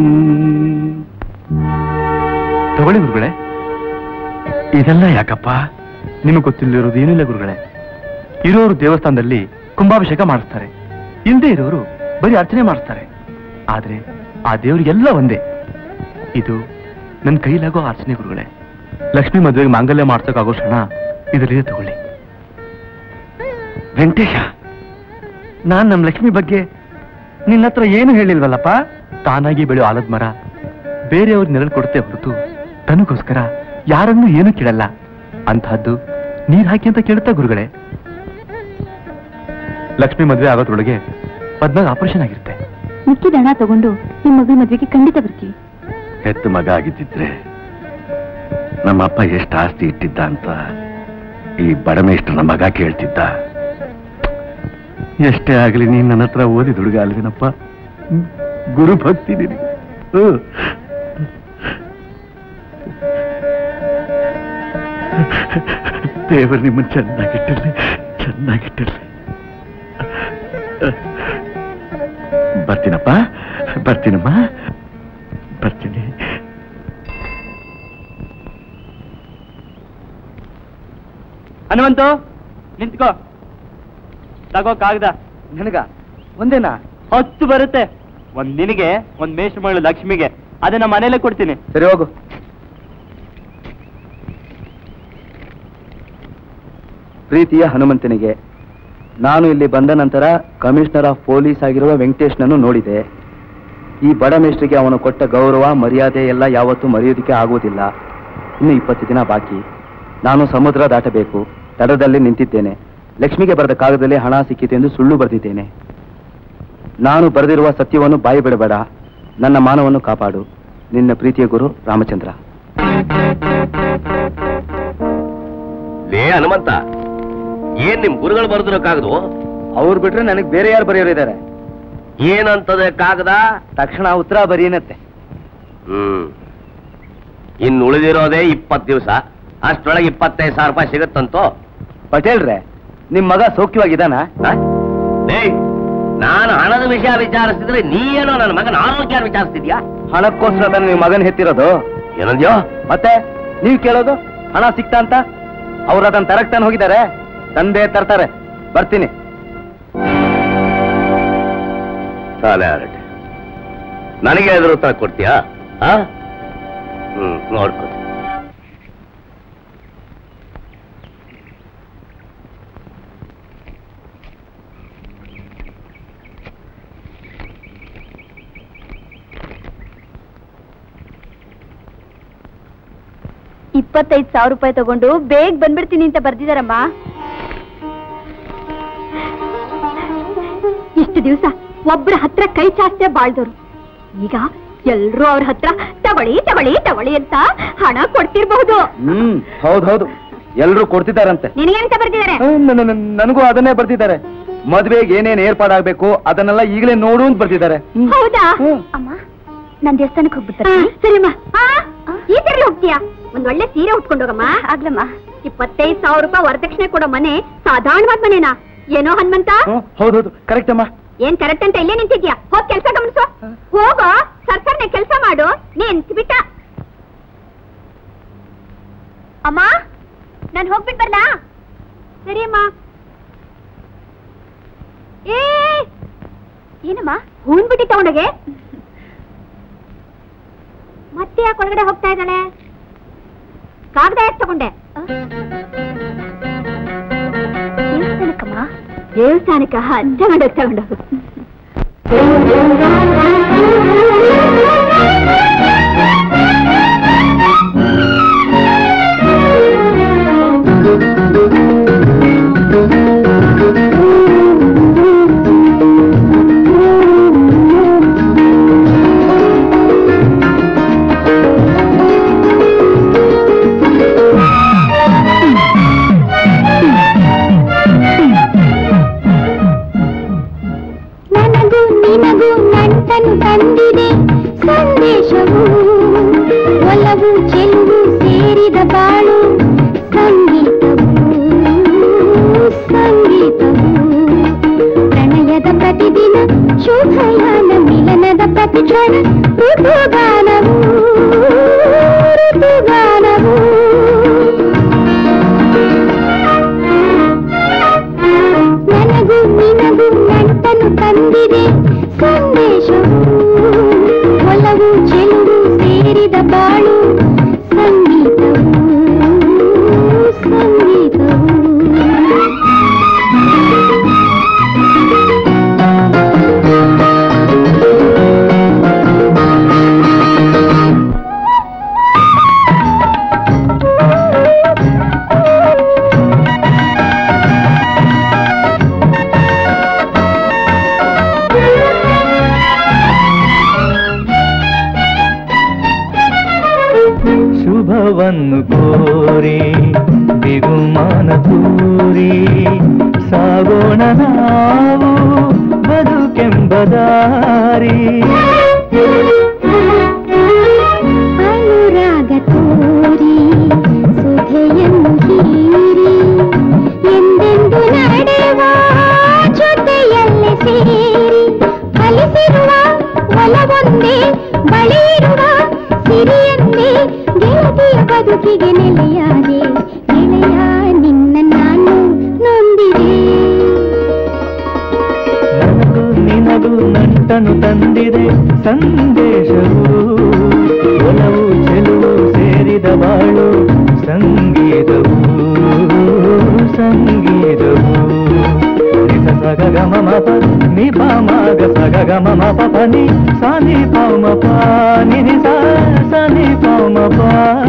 B: ತಗೊಳ್ಳಿ ಗುರುಗಳೇ. ಇದೆಲ್ಲ ಯಾಕಪ್ಪ? ನಿಮಗೆ ಗೊತ್ತಿಲ್ಲಿರೋದು ಏನಿಲ್ಲ ಗುರುಗಳೇ. ಇರೋರು ದೇವಸ್ಥಾನದಲ್ಲಿ ಕುಂಭಾಭಿಷೇಕ ಮಾಡಿಸ್ತಾರೆ, ಇಲ್ಲದೆ ಇರೋರು ಬರೀ ಅರ್ಚನೆ ಮಾಡಿಸ್ತಾರೆ. ಆದ್ರೆ ಆ ದೇವರಿಗೆಲ್ಲ ಒಂದೇ. ಇದು ನನ್ನ ಕೈಲಾಗೋ ಅರ್ಚನೆ ಗುರುಗಳೇ.
F: ಲಕ್ಷ್ಮಿ ಮದುವೆಗೆ ಮಾಂಗಲ್ಯ ಮಾಡ್ಸೋಕ್ಕಾಗೋ ಕ್ಷಣ ಇದರಲ್ಲಿ ತಗೊಳ್ಳಿ.
B: ವೆಂಕಟೇಶ, ನಾನ್ ನಮ್ಮ ಲಕ್ಷ್ಮಿ ಬಗ್ಗೆ ನಿನ್ನ ಹತ್ರ ಏನು ಹೇಳಿಲ್ವಲ್ಲಪ್ಪ?
F: ತಾನಾಗಿ ಬೆಳೆಯೋ ಆಲದ ಮರ ಬೇರೆಯವ್ರ ನೆರಳು ಕೊಡುತ್ತೆ ಹೊರತು ತನಗೋಸ್ಕರ ಯಾರನ್ನೂ ಏನೂ ಕೇಳಲ್ಲ. ಅಂತಹದ್ದು ನೀರ್ ಹಾಕಿ ಅಂತ ಕೇಳುತ್ತಾ ಗುರುಗಳೇ. ಲಕ್ಷ್ಮಿ ಮದುವೆ ಆಗೋದ್ರೊಳಗೆ ಪದ್ಮಾಗ ಆಪರೇಷನ್ ಆಗಿರುತ್ತೆ.
E: ಮಿಕ್ಕಿದ ಹಣ ತಗೊಂಡು ನಿಮ್ಮ ಮಗಳ ಮದುವೆಗೆ ಖಂಡಿತ ಬರ್ತೀವಿ.
B: ಹೆತ್ತು ಮಗ ಆಗಿದ್ದಿದ್ರೆ ನಮ್ಮಪ್ಪ ಎಷ್ಟು ಆಸ್ತಿ ಇಟ್ಟಿದ್ದ ಅಂತ ಈ ಬಡಮೇಷ್ಟ್ರನ ಮಗ ಕೇಳ್ತಿದ್ದ. ಎಷ್ಟೇ ಆಗಲಿ ನೀನ್ ನನ್ನ ಹತ್ರ ಓದಿದ ಹುಡುಗ ಅಲ್ವೇನಪ್ಪ, ಗುರು ಭಕ್ತಿ ನಿನಗೆ. ದೇವರು ನಿಮ್ಮನ್ನು ಚೆನ್ನಾಗಿಟ್ಟಿರ್ಲಿ, ಚೆನ್ನಾಗಿಟ್ಟಿರ್ಲಿ. ಬರ್ತೀನಪ್ಪ, ಬರ್ತೀನಮ್ಮ, ಬರ್ತೀನಿ.
C: ಹನುಮಂತು ನಿಂತ್ಕೋ. ತಗೋ ಕಾಗದ. ನನಗ ಒಂದೇನಾ? ಹತ್ತು ಬರುತ್ತೆ. ಒಂದ್ ನಿನಗೆ, ಒಂದ್ ಮೇಷ್ಟ್ರ ಮಗಳು ಲಕ್ಷ್ಮಿಗೆ. ಅದೇ ನಮ್ಮ ಮನೇಲೆ ಕೊಡ್ತೀನಿ. ಸರಿ ಹೋಗು. ಪ್ರೀತಿಯ ಹನುಮಂತನಿಗೆ, ನಾನು ಇಲ್ಲಿ ಬಂದ ನಂತರ ಕಮಿಷನರ್ ಆಫ್ ಪೊಲೀಸ್ ಆಗಿರುವ ವೆಂಕಟೇಶ್ನನ್ನು ನೋಡಿದೆ. ಈ ಬಡ ಮೇಷ್ಟ್ರಿಗೆ ಅವನು ಕೊಟ್ಟ ಗೌರವ ಮರ್ಯಾದೆ ಎಲ್ಲ ಯಾವತ್ತೂ ಮರೆಯೋದಕ್ಕೆ ಆಗುವುದಿಲ್ಲ. ಇನ್ನು ಇಪ್ಪತ್ತು ದಿನ ಬಾಕಿ. ನಾನು ಸಮುದ್ರ ದಾಟಬೇಕು. ತಡದಲ್ಲಿ ನಿಂತಿದ್ದೇನೆ. ಲಕ್ಷ್ಮಿಗೆ ಬರೆದ ಕಾಗದದಲ್ಲಿ ಹಣ ಸಿಕ್ಕಿತು ಎಂದು ಸುಳ್ಳು ಬರೆದಿದ್ದೇನೆ. ನಾನು ಬರೆದಿರುವ ಸತ್ಯವನ್ನು ಬಾಯಿ ಬಿಡಬೇಡ. ನನ್ನ ಮಾನವನ್ನು ಕಾಪಾಡು. ನಿನ್ನ ಪ್ರೀತಿಯ ಗುರು ರಾಮಚಂದ್ರ.
G: ಲೇ ಹನುಮಂತ, ಏನ್ ನಿಮ್ ಗುರುಗಳು ಬರೆದಿರೋ ಕಾಗದು?
C: ಅವ್ರು ಬಿಟ್ರೆ ನನಗೆ ಬೇರೆ ಯಾರು ಬರೆಯೋರಿದ್ದಾರೆ?
G: ಏನಂತದೆ ಕಾಗದ?
C: ತಕ್ಷಣ ಉತ್ತರ ಬರೀನತ್ತೆ.
G: ಹ್ಮ್ ಇನ್ನು ಉಳಿದಿರೋದೇ ಇಪ್ಪತ್ತು ದಿವಸ. ಅಷ್ಟೊಳಗೆ ಇಪ್ಪತ್ತೈದು ಸಾವಿರ ರೂಪಾಯಿ ಸಿಗುತ್ತಂತೋ?
C: ಪಟೇಲ್ರೆ, ನಿಮ್ ಮಗ ಸೌಖ್ಯವಾಗಿದ್ದಾನ?
G: ನಾನು ಹಣದ ವಿಷಯ ವಿಚಾರಿಸಿದ್ರೆ ನೀ ಏನೋ ನನ್ನ ಮಗನ ಆರೋಗ್ಯ ವಿಚಾರಿಸ್ತಿದ್ಯಾ?
C: ಹಣಕ್ಕೋಸ್ಕರ ತಾನೆ ನೀವು ಮಗನ್ ಹೆತ್ತಿರೋದು?
G: ಏನಂದ್ಯೋ?
C: ಮತ್ತೆ ನೀವ್ ಕೇಳೋದು ಹಣ ಸಿಕ್ತಾ ಅಂತ? ಅವ್ರು ಅದನ್ನ ತರಕ್ ತಾನು ಹೋಗಿದ್ದಾರೆ. ತಂದೆ ತರ್ತಾರೆ. ಬರ್ತೀನಿ.
G: ಸಾಲೆ ಆರಟೆ, ನನಗೆ ಎದುರು ಉತ್ತರ ಕೊಡ್ತೀಯಾ? ಹ್ಮ್ ನೋಡ್ಕೊ.
E: ಇಪ್ಪತ್ತೈದು ಸಾವಿರ ರೂಪಾಯಿ ತಗೊಂಡು ಬೇಗ ಬಂದ್ಬಿಡ್ತೀನಿ ಅಂತ ಬರ್ದಿದಾರಮ್ಮ. ಇಷ್ಟು ದಿವಸ ಒಬ್ಬರ ಹತ್ರ ಕೈ ಚಾಸ್ತಿಯ ಬಾಳ್ದವ್ರು ಈಗ ಎಲ್ರೂ ಅವ್ರ ಹತ್ರ ತಗೊಳ್ಳಿ ತಗೊಳ್ಳಿ ತಗೊಳ್ಳಿ ಅಂತ ಹಣ ಕೊಡ್ತಿರ್ಬಹುದು.
C: ಹ್ಮ್ ಹೌದ್ ಹೌದು, ಎಲ್ರು ಕೊಡ್ತಿದಾರಂತೆ.
E: ನಿನಗೇನಂತ ಬರ್ತಿದ್ದಾರೆ?
C: ನನಗೂ ಅದನ್ನೇ ಬರ್ತಿದ್ದಾರೆ. ಮದ್ವೆಗೆ ಏನೇನ್ ಏರ್ಪಾಡಾಗ್ಬೇಕು ಅದನ್ನೆಲ್ಲ ಈಗಲೇ ನೋಡು ಅಂತ ಬರ್ತಿದ್ದಾರೆ.
E: ಹೌದಾ? ಅಮ್ಮ, ನಾನ್ ದೇವಸ್ಥಾನಕ್ಕೆ ಹೋಗ್ಬಿಡ್ತಾರೆ. ಸರಿಮ್ಮ. ಈ ಸರಿ ಹೋಗ್ತೀಯಾ? ಒಂದ್ ಒಳ್ಳೆ ಸೀರೆ ಉಟ್ಕೊಂಡೋಗಮ್ಮ. ಆಗ್ಲಮ್ಮ. ಇಪ್ಪತ್ತೈದು ಸಾವಿರ ರೂಪಾಯಿ ವರದಕ್ಷಿಣೆ ಕೊಡೋ ಮನೆ ಸಾಧಾರಣವಾದ ಮನೆನಾ? ಏನೋ ಹನುಮಂತ?
C: ಹೌದೌದು, ಕರೆಕ್ಟ್ ಅಮ್ಮ.
E: ಏನ್ ಕರೆಕ್ಟ್ ಅಂತ ಇಲ್ಲೇ ನಿಂತಿದ್ಯಾ? ಹೋಗ್ ಕೆಲ್ಸ ಗಮನಿಸು. ಹೋಗೋ, ಸರ್ಸರ್ನೆ ಕೆಲ್ಸ ಮಾಡು. ನಿಂತ್ಬಿಟ್ಟ. ಅಮ್ಮ, ನಾನ್ ಹೋಗ್ಬಿಟ್ ಬರ್ಲಾ? ಸರಿ ಅಮ್ಮ. ಏ ಏನಮ್ಮ ಹೂನ್ ಬಿಟ್ಟಿ ತಗೊಂಡೋಗೆ? ಮತ್ತೆ ಯಾಕೆ ಒಳಗಡೆ ಹೋಗ್ತಾ ಇದ್ದಾಳೆ? ಕಾಗದ ಯಾಕೆ ತಗೊಂಡೆ? ದೇವಸ್ಥಾನಕ್ಕಮ್ಮ. ದೇವಸ್ಥಾನಕ್ಕ ತಗೊಂಡೋಗ್ ತಗೊಂಡೋಗು.
I: ತಂದಿದೆ ಸಂದೇಶವು, ಒಲವು ಚೆಲುವು ಸೇರಿದ ಬಾಳು ಸಂಗೀತವು ಸಂಗೀತವು. ಪ್ರಣಯದ ಪ್ರತಿದಿನ ಶೋಭಯಾನ, ಮಿಲನದ ಪ್ರತಿಕ್ಷಣ ಋತುಗಾನವು ಋತುಗಾನವು. ನನಗೂ ನಿನಗೂ ನಂಟನ್ನು ತಂದಿದೆ ಸಂದೇಶವು, ಒಲವು ಚೆಲುವು ಸೇರಿದ ಬಾಳು ಸಂಗೀತವು
J: ಸುಖವನ್ನು ಕೋರಿ ಬಿಗುಮಾನ ತೂರಿ ಸಾಗೋಣ ನಾವು ಬದುಕೆಂಬದಾರಿ
I: ಅನುರಾಗ ತೋರಿ ಸುಧೆಯನ್ನು ಹೀರಿ ಎಂದೆಂದು ನಡೆವ ಜೊತೆಯಲ್ಲೇ ಸೇರಿ ಫಲಿಸಿರುವ ಒಲವೊಂದೇ ಬಳಿಯಿರುವ ಸಿರಿಯಂದೇ ಗೆಳತಿಯ ಬದುಕಿಗೆ ನೆಲೆಯಾದೆ ಗೆಳೆಯ ನಿನ್ನ ನಾನು ನೊಂದಿದೆ
J: ನನಗೂ ನಿನಗೂ ನಂಟನು ತಂದಿದೆ ಸಂದೇಶವು ಒಲವು ಚೆಲುವು ಸೇರಿದ ಬಾಳು ಸಂಗೀತವು ಸಂಗೀತವು ನಿಸ ಸಗ ಗಮ ಮಪ ನಿ ಪ ಮಗ ಸಗ ಗಮ ಮಪ ಪ ನಿ ಸ ನಿ ಪ ಮ ಪ ನಿ ನಿ ಸ ಸ ನಿ ಪ ಮ ಪ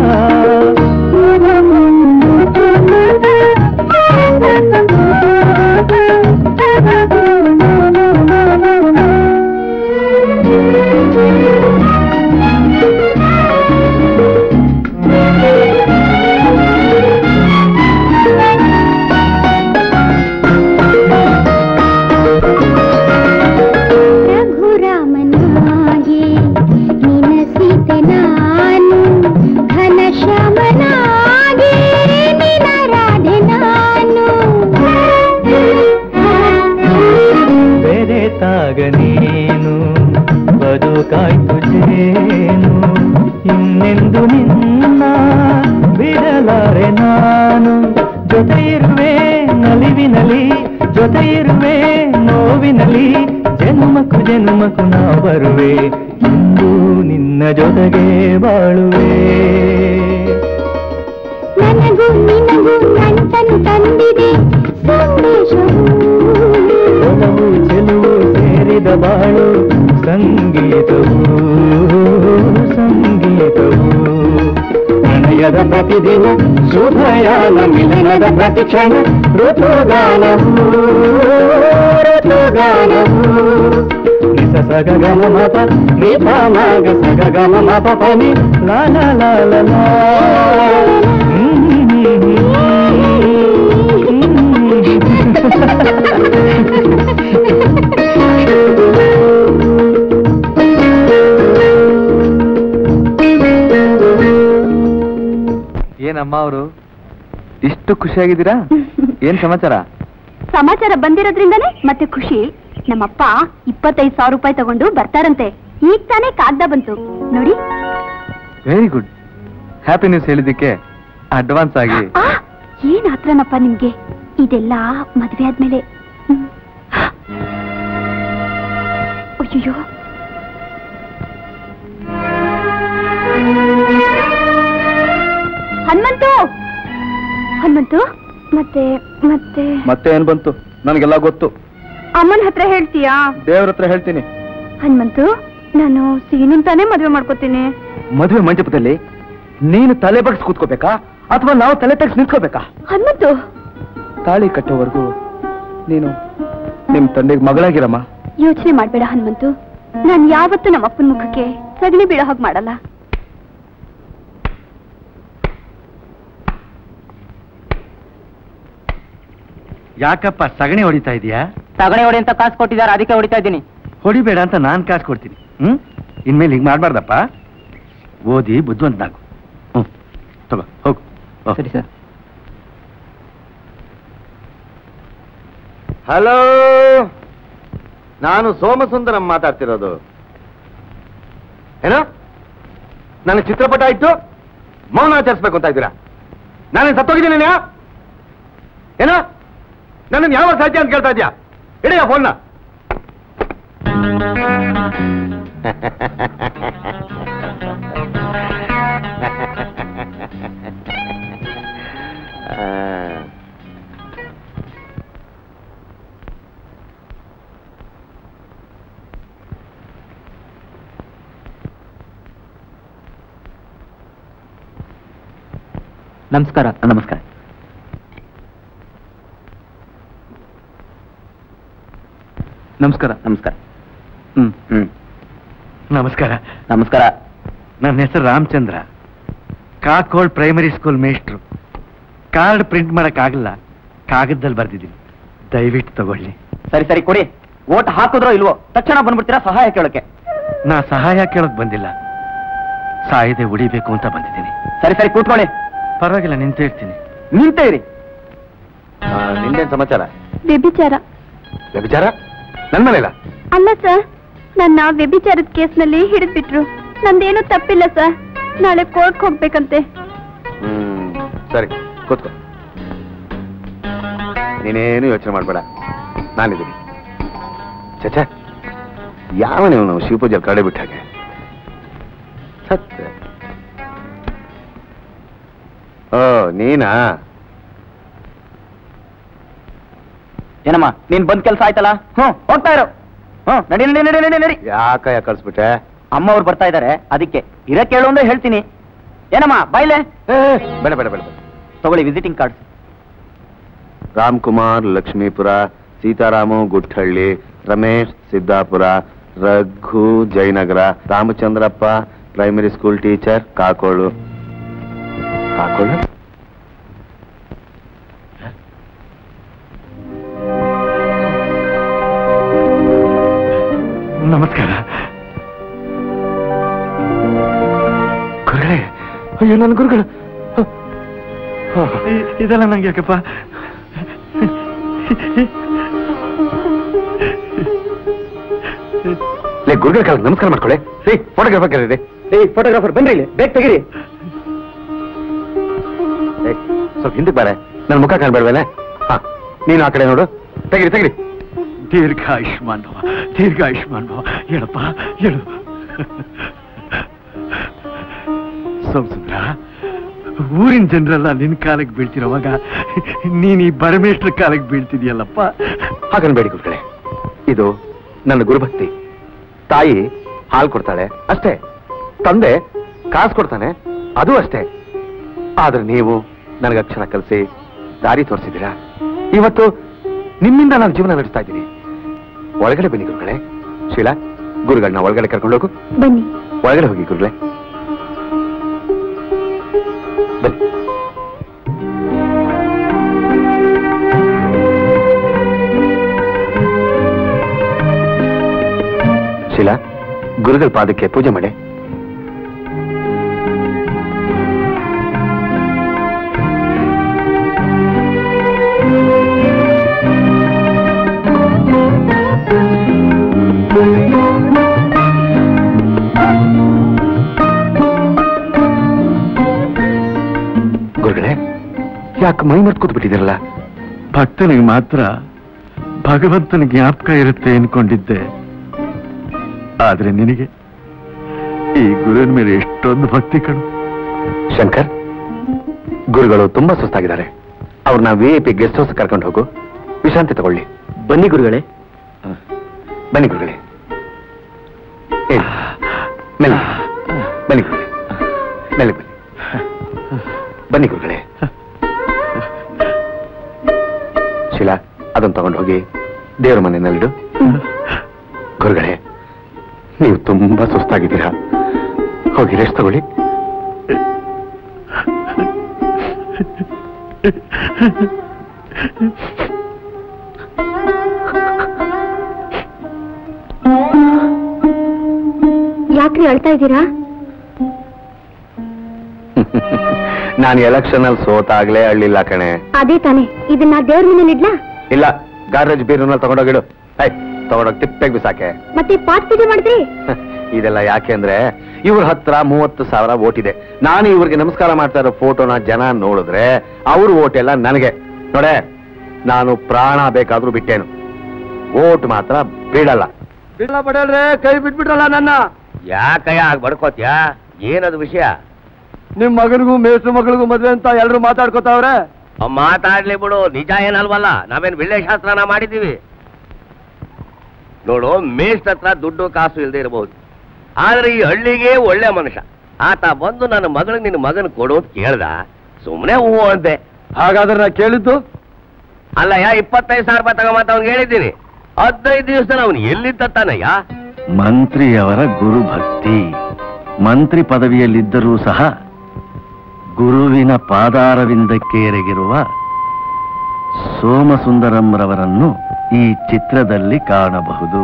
I: ರಘುರಾಮನಾಗೆ ನಿನಸಿತೆ ನಾನು ಘನಶ್ಯಾಮನಾಗೆ ನಿನ ರಾಧೆ ನಾನು
J: ಬೆರೆತಾಗ ನೀನು ಬದುಕಾಯ್ತು ಜೇನು ಇನ್ನೆಂದು ನಿನ್ನ ಬಿಡಲಾರೆ ನಾನು ಜೊತೆ ಇರುವೆ ನಲಿವಿನಲಿ ಜೊತೆ ಇರುವೆ ನೋವಿನಲಿ ಜನ್ಮಕ್ಕೂ ಜನ್ಮಕ್ಕೂ ನಾ ಬರುವೆ ಇಂದು ನಿನ್ನ ಜೊತೆಗೆ ಬಾಳುವೆ
I: ನನಗೂ ನಿನಗೂ ನಂಟನು ತಂದಿದೆ ಸಂದೇಶವು
J: ಒಲವು ಚೆಲುವು ಸೇರಿದ ಬಾಳು ಸಂಗೀತವು ಸಂಗೀತವು ಪ್ರಣಯದ ಪ್ರತಿದಿನ ಶುಭಯಾನ ಮಿಲನದ ಪ್ರತಿಕ್ಷಣ ಋತುಗಾನವು ಋತುಗಾನವು ನಿಸ ಸಗ ಗಮ ಮಪ ನಿ ಪ ಮಗ ಸಗ ಗಮ ಮಪ ಪ ನಿ ಲಾ ಲಾ ಲಾ ಲಾ ಲಾ
F: ಏನಮ್ಮ ಅವರು ಇಷ್ಟು ಖುಷಿಯಾಗಿದ್ದೀರಾ? ಏನ್ ಸಮಾಚಾರ?
E: ಸಮಾಚಾರ ಬಂದಿರೋದ್ರಿಂದನೇ ಮತ್ತೆ ಖುಷಿ. ನಮ್ಮಪ್ಪ ಇಪ್ಪತ್ತೈದು ಸಾವಿರ ರೂಪಾಯಿ ತಗೊಂಡು ಬರ್ತಾರಂತೆ. ಈಗ ತಾನೇ ಕಾಗ್ದ ಬಂತು ನೋಡಿ.
F: Very good. ಹ್ಯಾಪಿ ನ್ಯೂಸ್ ಹೇಳಿದ್ದಕ್ಕೆ ಅಡ್ವಾನ್ಸ್ ಆಗಿ.
E: ಆ, ಏನ್ ಆತ್ರನಪ್ಪ ನಿಮ್ಗೆ? ಇದೆಲ್ಲ ಮದ್ವೆ ಆದ್ಮೇಲೆ. ಅಯ್ಯೋ, ಹನುಮಂತು ಹನುಮಂತು ಮತ್ತೆ ಮತ್ತೆ
C: ಮತ್ತೆ ಏನ್ ಬಂತು? ನನಗೆಲ್ಲ ಗೊತ್ತು.
E: ಅಮ್ಮನ ಹತ್ರ ಹೇಳ್ತೀಯಾ?
C: ದೇವ್ರ ಹತ್ರ ಹೇಳ್ತೀನಿ.
E: ಹನುಮಂತು, ನಾನು ಸೀನಿಂತಾನೆ ಮದ್ವೆ ಮಾಡ್ಕೋತೀನಿ.
C: ಮದುವೆ ಮಂಟಪದಲ್ಲಿ ನೀನು ತಲೆ ಬಗ್ಸ್ ಕೂತ್ಕೋಬೇಕಾ ಅಥವಾ ನಾವು ತಲೆ ತಗ್ಸ್ ನಿಂತ್ಕೋಬೇಕಾ?
E: ಹನುಮಂತು,
C: ತಾಳಿ ಕಟ್ಟೋವರೆಗೂ ನೀನು ನಿಮ್ ತಂದೆಗೆ ಮಗಳಾಗಿರಮ್ಮ.
E: ಯೋಚನೆ ಮಾಡ್ಬೇಡ ಹನುಮಂತು. ನಾನು ಯಾವತ್ತೂ ನಮ್ಮ ಅಪ್ಪನ ಮುಖಕ್ಕೆ ಸಗಣಿ ಬೀಳೋ ಹಾಗೆ ಮಾಡಲ್ಲ.
B: ಯಾಕಪ್ಪ ಸಗಣಿ ಹೊಡಿತಾ ಇದೀಯಾ?
D: ಸಗಣಿ ಹೊಡಿ ಅಂತ ಕಾಸು ಕೊಟ್ಟಿದ್ದಾರೆ, ಅದಕ್ಕೆ ಹೊಡಿತಾ ಇದ್ದೀನಿ.
B: ಹೊಡಿಬೇಡ ಅಂತ ನಾನ್ ಕಾಸು ಕೊಡ್ತೀನಿ. ಹ್ಮ್ ಇನ್ಮೇಲೆ ಹಿಂಗ್ ಮಾಡ್ಬಾರ್ದಪ್ಪ. ಓದಿ ಬುದ್ಧಿವಂತನಾಗು. ಹ್ಮ್ ತಗೋ ಹೋಗು.
D: ಸರಿ ಸರ್.
G: ಹಲೋ, ನಾನು ಸೋಮಸುಂದರಂ ಮಾತಾಡ್ತಿರೋದು. ಏನೋ ನನ್ನ ಚಿತ್ರಪಟ ಇಟ್ಟು ಮೌನ ಆಚರಿಸ್ಬೇಕು ಅಂತ ಇದ್ದೀರಾ? ನಾನೇನು ಸತ್ತೋಗಿದ್ದೀನಿ? ಏನೋ ನನ್ನನ್ನು ಯಾವ ಸಾಧ್ಯ ಅಂತ ಕೇಳ್ತಾ ಇದ್ಯಾ? ಇಡೆಯ ಫೋನ್ನ.
D: ನಮಸ್ಕಾರ.
C: ನಮಸ್ಕಾರ. ನಮಸ್ಕಾರ. ನಮಸ್ಕಾರ. ಹ್ಮ್ ಹ್ಮ್
B: ನಮಸ್ಕಾರ.
C: ನಮಸ್ಕಾರ.
B: ನನ್ನ ಹೆಸರು ರಾಮಚಂದ್ರ. ಕಾಕೋಳ್ ಪ್ರೈಮರಿ ಸ್ಕೂಲ್ ಮೇಸ್ಟ್ರು. ಕಾರ್ಡ್ ಪ್ರಿಂಟ್ ಮಾಡಕ್ಕಾಗಲ್ಲ, ಕಾಗದದಲ್ಲಿ ಬರ್ದಿದ್ದೀನಿ, ದಯವಿಟ್ಟು ತಗೊಳ್ಳಿ.
D: ಸರಿ ಸರಿ ಕೊಡಿ. ಓಟ್ ಹಾಕಿದ್ರೋ ಇಲ್ವೋ ತಕ್ಷಣ ಬಂದ್ಬಿಡ್ತೀರಾ ಸಹಾಯ ಕೇಳಕ್ಕೆ?
B: ನಾ ಸಹಾಯ ಕೇಳೋಕ್ ಬಂದಿಲ್ಲ, ಸಾಯದೆ ಉಳಿಬೇಕು ಅಂತ ಬಂದಿದ್ದೀನಿ.
D: ಸರಿ ಸರಿ ಕೂತ್ಕೊಳ್ಳಿ.
B: ಪರವಾಗಿಲ್ಲ, ನಿಂತೇ ಇರ್ತೀನಿ.
D: ನಿಂತೇ ಇರಿ.
C: ನಿಂದೇನ್ ಸಮಾಚಾರ?
E: ವ್ಯಭಿಚಾರ.
C: ವ್ಯಭಿಚಾರ ನನ್ ಮನೇಲ?
E: ಅಲ್ಲ ಸರ್, ನನ್ನ ವ್ಯಭಿಚಾರದ ಕೇಸ್ನಲ್ಲಿ ಹಿಡಿದ್ಬಿಟ್ರು. ನಂದೇನು ತಪ್ಪಿಲ್ಲ ಸರ್, ನಾಳೆ ಕೋರ್ಟ್ಗೆ ಹೋಗ್ಬೇಕಂತೆ.
C: ಹ್ಮ್ ಸರಿ ಕೂತ್ಕೋ. ನೀನೇನು ಯೋಚನೆ ಮಾಡ್ಬೇಡ, ನಾನಿದ್ದೀನಿ. ಚಚ ಯಾವ ನೀವು ನಾವು ಶಿವಪೂಜೆ ಕಡೆ ಬಿಟ್ಟ ಹಾಗೆ ಸತ್ಯ. ಓ ನೀನಾ?
D: ಏನಮ್ಮ ನೀನ್ ಬಂದ್ ಕೆಲ್ಸ ಆಯ್ತಲ್ಲ? ಹ್ಮ್ ಹೋಗ್ತಾ ಇರೋ. ಹ್ಮ್ ನಡಿ ನಡಿ ನಡಿ ನಡಿ ನಡಿ.
C: ಯಾಕ ಯಾಕೆ ಕಳ್ಸ್ಬಿಟ್ಟೆ?
D: ಅಮ್ಮ ಅವ್ರು ಬರ್ತಾ ಇದಾರೆ, ಅದಕ್ಕೆ ಇರ ಕೇಳು ಅಂದ್ರೆ ಹೇಳ್ತೀನಿ. ಏನಮ್ಮ ಬಾಯ್ಲೆ?
C: ಬೇಡ ಬೇಡ ಬೇಡ.
D: ತಗೊಳ್ಳಿ visiting card.
C: Ramkumar Lakshmipura, Seetharamu Guttahalli, Ramesh Siddapura, Raghu Jayanagar, Ramachandrappa primary school teacher, Kakolu. Kakolu
B: ನಮಸ್ಕಾರ. ಗುರುಗಳೇ, ಅಯ್ಯೋ ನನ್ನ ಗುರುಗಳು, ಇದೆಲ್ಲ ನಂಗೆ ಯಾಕಪ್ಪ?
C: ಲೇ ಗುರುಗಳ ಕಾಲಕ್ಕೆ ನಮಸ್ಕಾರ ಮಾಡ್ಕೊಳ್ಳಿ. ಏ ಫೋಟೋಗ್ರಾಫರ್ ಕರೀರಿ.
D: ಏ ಫೋಟೋಗ್ರಾಫರ್ ಬನ್ರಿ ಇಲ್ಲಿ, ಬೇಗ ತೆಗೀರಿ.
C: ಸ್ವಲ್ಪ ಹಿಂದಕ್ಕೆ ಬಾರೆ, ನನ್ನ ಮುಖ ಕಾಣ್ಬೇಡ್ವೇನೆ? ಹಾ ನೀನು ಆ ಕಡೆ ನೋಡು, ತೆಗಿರಿ ತೆಗಿರಿ.
B: ದೀರ್ಘ ಆಯುಷ್ಮಾನ್ ಭವ, ದೀರ್ಘ ಆಯುಷ್ಮಾನ್ ಭವ. ಹೇಳಪ್ಪ ಹೇಳು. ಸೋಮಸುಂದ್ರ, ಊರಿನ ಜನರೆಲ್ಲ ನಿನ್ ಕಾಲಕ್ಕೆ ಬೀಳ್ತಿರೋವಾಗ ನೀನ್ ಈ ಬರಮೇಷ್ಟ್ರ ಕಾಲಕ್ಕೆ ಬೀಳ್ತಿದ್ಯಲ್ಲಪ್ಪ.
C: ಹಾಗನ್ಬೇಡಿ ಗುರುಗಳೇ, ಇದು ನನ್ನ ಗುರುಭಕ್ತಿ. ತಾಯಿ ಹಾಲು ಕೊಡ್ತಾಳೆ ಅಷ್ಟೇ, ತಂದೆ ಕಾಸು ಕೊಡ್ತಾನೆ ಅದು ಅಷ್ಟೇ. ಆದ್ರೆ ನೀವು ನನಗೆ ಅಕ್ಷರ ಕಲಿಸಿ ದಾರಿ ತೋರಿಸಿದ್ದೀರಾ. ಇವತ್ತು ನಿಮ್ಮಿಂದ ನಾನು ಜೀವನ ನಡೆಸ್ತಾ ಇದ್ದೀನಿ. ಒಳಗಡೆ ಬನ್ನಿ ಗುರುಗಳೇ. ಶೀಲಾ, ಗುರುಗಳನ್ನ ಒಳಗಡೆ ಕರ್ಕೊಂಡು ಹೋಗು.
E: ಬನ್ನಿ.
C: ಒಳಗಡೆ ಹೋಗಿ ಗುರುಗಳೇ, ಬನ್ನಿ. ಶೀಲಾ, ಗುರುಗಳ ಪಾದಕ್ಕೆ ಪೂಜೆ ಮಾಡಿ. ಗುರುಗಳೇ, ಯಾಕೆ ಮೈ ಮರ್ತ್ ಕೂತ್ ಬಿಟ್ಟಿದ್ದೀರಲ್ಲ?
B: ಭಕ್ತನಿಗೆ ಮಾತ್ರ ಭಗವಂತನ ಜ್ಞಾಪಕ ಇರುತ್ತೆ ಅನ್ಕೊಂಡಿದ್ದೆ, ಆದ್ರೆ ನಿನಗೆ ಈ ಗುರುವಿನ ಮೇಲೆ ಎಷ್ಟೊಂದು ಭಕ್ತಿ ಕಣು.
C: ಶಂಕರ್, ಗುರುಗಳು ತುಂಬಾ ಸುಸ್ತಾಗಿದ್ದಾರೆ. ಅವ್ರನ್ನ V I P guest house ಕರ್ಕೊಂಡು ಹೋಗು, ವಿಶ್ರಾಂತಿ ತಗೊಳ್ಳಿ.
D: ಬನ್ನಿ ಗುರುಗಳೇ.
C: ಬನ್ನಿ ಗುರುಗಳೇ. ಹೇಳಿ, ಮೆಲ್ಲ ಬನ್ನಿ ಗುರುಗಳೇ, ಮೆಲ್ಲ ಬನ್ನಿ. ಬನ್ನಿ ಗುರುಗಳೇ. ಶೀಲಾ, ಅದನ್ನು ತಗೊಂಡು ಹೋಗಿ ದೇವರ ಮನೆಯಲ್ಲಿಡು. ಗುರುಗಳೇ, ನೀವು ತುಂಬಾ ಸುಸ್ತಾಗಿದ್ದೀರಾ, ಹೋಗಿ ರೆಸ್ಟ್ ತಗೊಳ್ಳಿ.
E: ಯಾಕ್ರಿ ಅಳ್ತಾ ಇದ್ದೀರಾ?
C: ನಾನು ಎಲೆಕ್ಷನ್ ಅಲ್ಲಿ ಸೋತಾಗ್ಲೇ ಅಳ್ಳಿಲ್ಲ ಕಣೆ.
E: ಅದೇ ತಾನೆ, ಇದನ್ನ ದೇವ್ರ ಮನೇಲಿ ಇಡ್ಲಾ?
C: ಇಲ್ಲ, ಗಾರ್ರೇಜ್ ಬೀರ್ನಲ್ಲಿ ತಗೊಂಡೋಗಿಡು. ಆಯ್ ತಗೊಂಡೋಗಿ ತಿಪ್ಪೆಗೆ ಬಿಸಾಕೆ.
E: ಮತ್ತೆ ಪಾತ್ ಪೂಜೆ ಮಾಡಿದ್ರಿ?
C: ಇದೆಲ್ಲ ಯಾಕೆ ಅಂದ್ರೆ ಇವ್ರ ಹತ್ರ ಮೂವತ್ತು ಸಾವಿರ ಓಟ್ ಇದೆ. ನಾನು ಇವ್ರಿಗೆ ನಮಸ್ಕಾರ ಮಾಡ್ತಾ ಇರೋ ಫೋಟೋನ ಜನ ನೋಡಿದ್ರೆ ಅವ್ರ ಓಟ್ ಎಲ್ಲ ನನಗೆ. ನೋಡೆ, ನಾನು ಪ್ರಾಣ ಬೇಕಾದ್ರೂ ಬಿಟ್ಟೇನು, ಓಟ್ ಮಾತ್ರ ಬೀಳಲ್ಲ.
D: ಪಡೇಲ್ರೆ, ಕೈ ಬಿಟ್ಬಿಟ್ರಲ್ಲ ನನ್ನ.
G: ಯಾಕಯ್ಯ ಆಗ ಬಡ್ಕೋತ್ಯಾ? ಏನದು ವಿಷಯ?
D: ನಿಮ್ ಮಗನಿಗೂ ಮೇಸು ಮಗಳಿಗೂ ಮದ್ವೆ ಅಂತ ಎಲ್ರು ಮಾತಾಡ್ಕೋತಾವ್ರೆ.
G: ಮಾತಾಡ್ಲಿ ಬಿಡು, ನಿಜ ಏನಲ್ವಲ್ಲ. ನಾವೇನ್ ಒಳ್ಳೆ ಶಾಸ್ತ್ರನ ಮಾಡಿದೀವಿ ನೋಡು. ಮೇಷ್ಟ್ ಹತ್ರ ದುಡ್ಡು ಕಾಸು ಇಲ್ಲದೆ ಇರಬಹುದು, ಆದ್ರೆ ಈ ಹಳ್ಳಿಗೆ ಒಳ್ಳೆ ಮನುಷ್ಯ. ಆತ ಬಂದು ನನ್ನ ಮಗಳಿಗೆ ನಿನ್ನ ಮಗನ ಕೊಡು ಅಂತ ಕೇಳ್ದ, ಸುಮ್ಮನೆ ಹೂ ಅಂತೆ.
D: ಹಾಗಾದ್ರೆ ನಾ ಕೇಳಿದ್ದು
G: ಅಲ್ಲಯ್ಯ, ಇಪ್ಪತ್ತೈದು ಸಾವಿರ ರೂಪಾಯಿ ತಗೊಂಬಂತ ಅವ್ನಿಗೆ ಹೇಳಿದ್ದೀನಿ. ಹದಿನೈದು ದಿವಸದಲ್ಲಿ ಅವನು ಎಲ್ಲಿ ತತ್ತಾನಯ್ಯ?
B: ಮಂತ್ರಿಯವರ ಗುರುಭಕ್ತಿ. ಮಂತ್ರಿ ಪದವಿಯಲ್ಲಿದ್ದರೂ ಸಹ ಗುರುವಿನ ಪಾದಾರವಿಂದಕ್ಕೆ ಎರಗಿರುವ ಸೋಮಸುಂದರಂರವರನ್ನು ಈ ಚಿತ್ರದಲ್ಲಿ ಕಾಣಬಹುದು.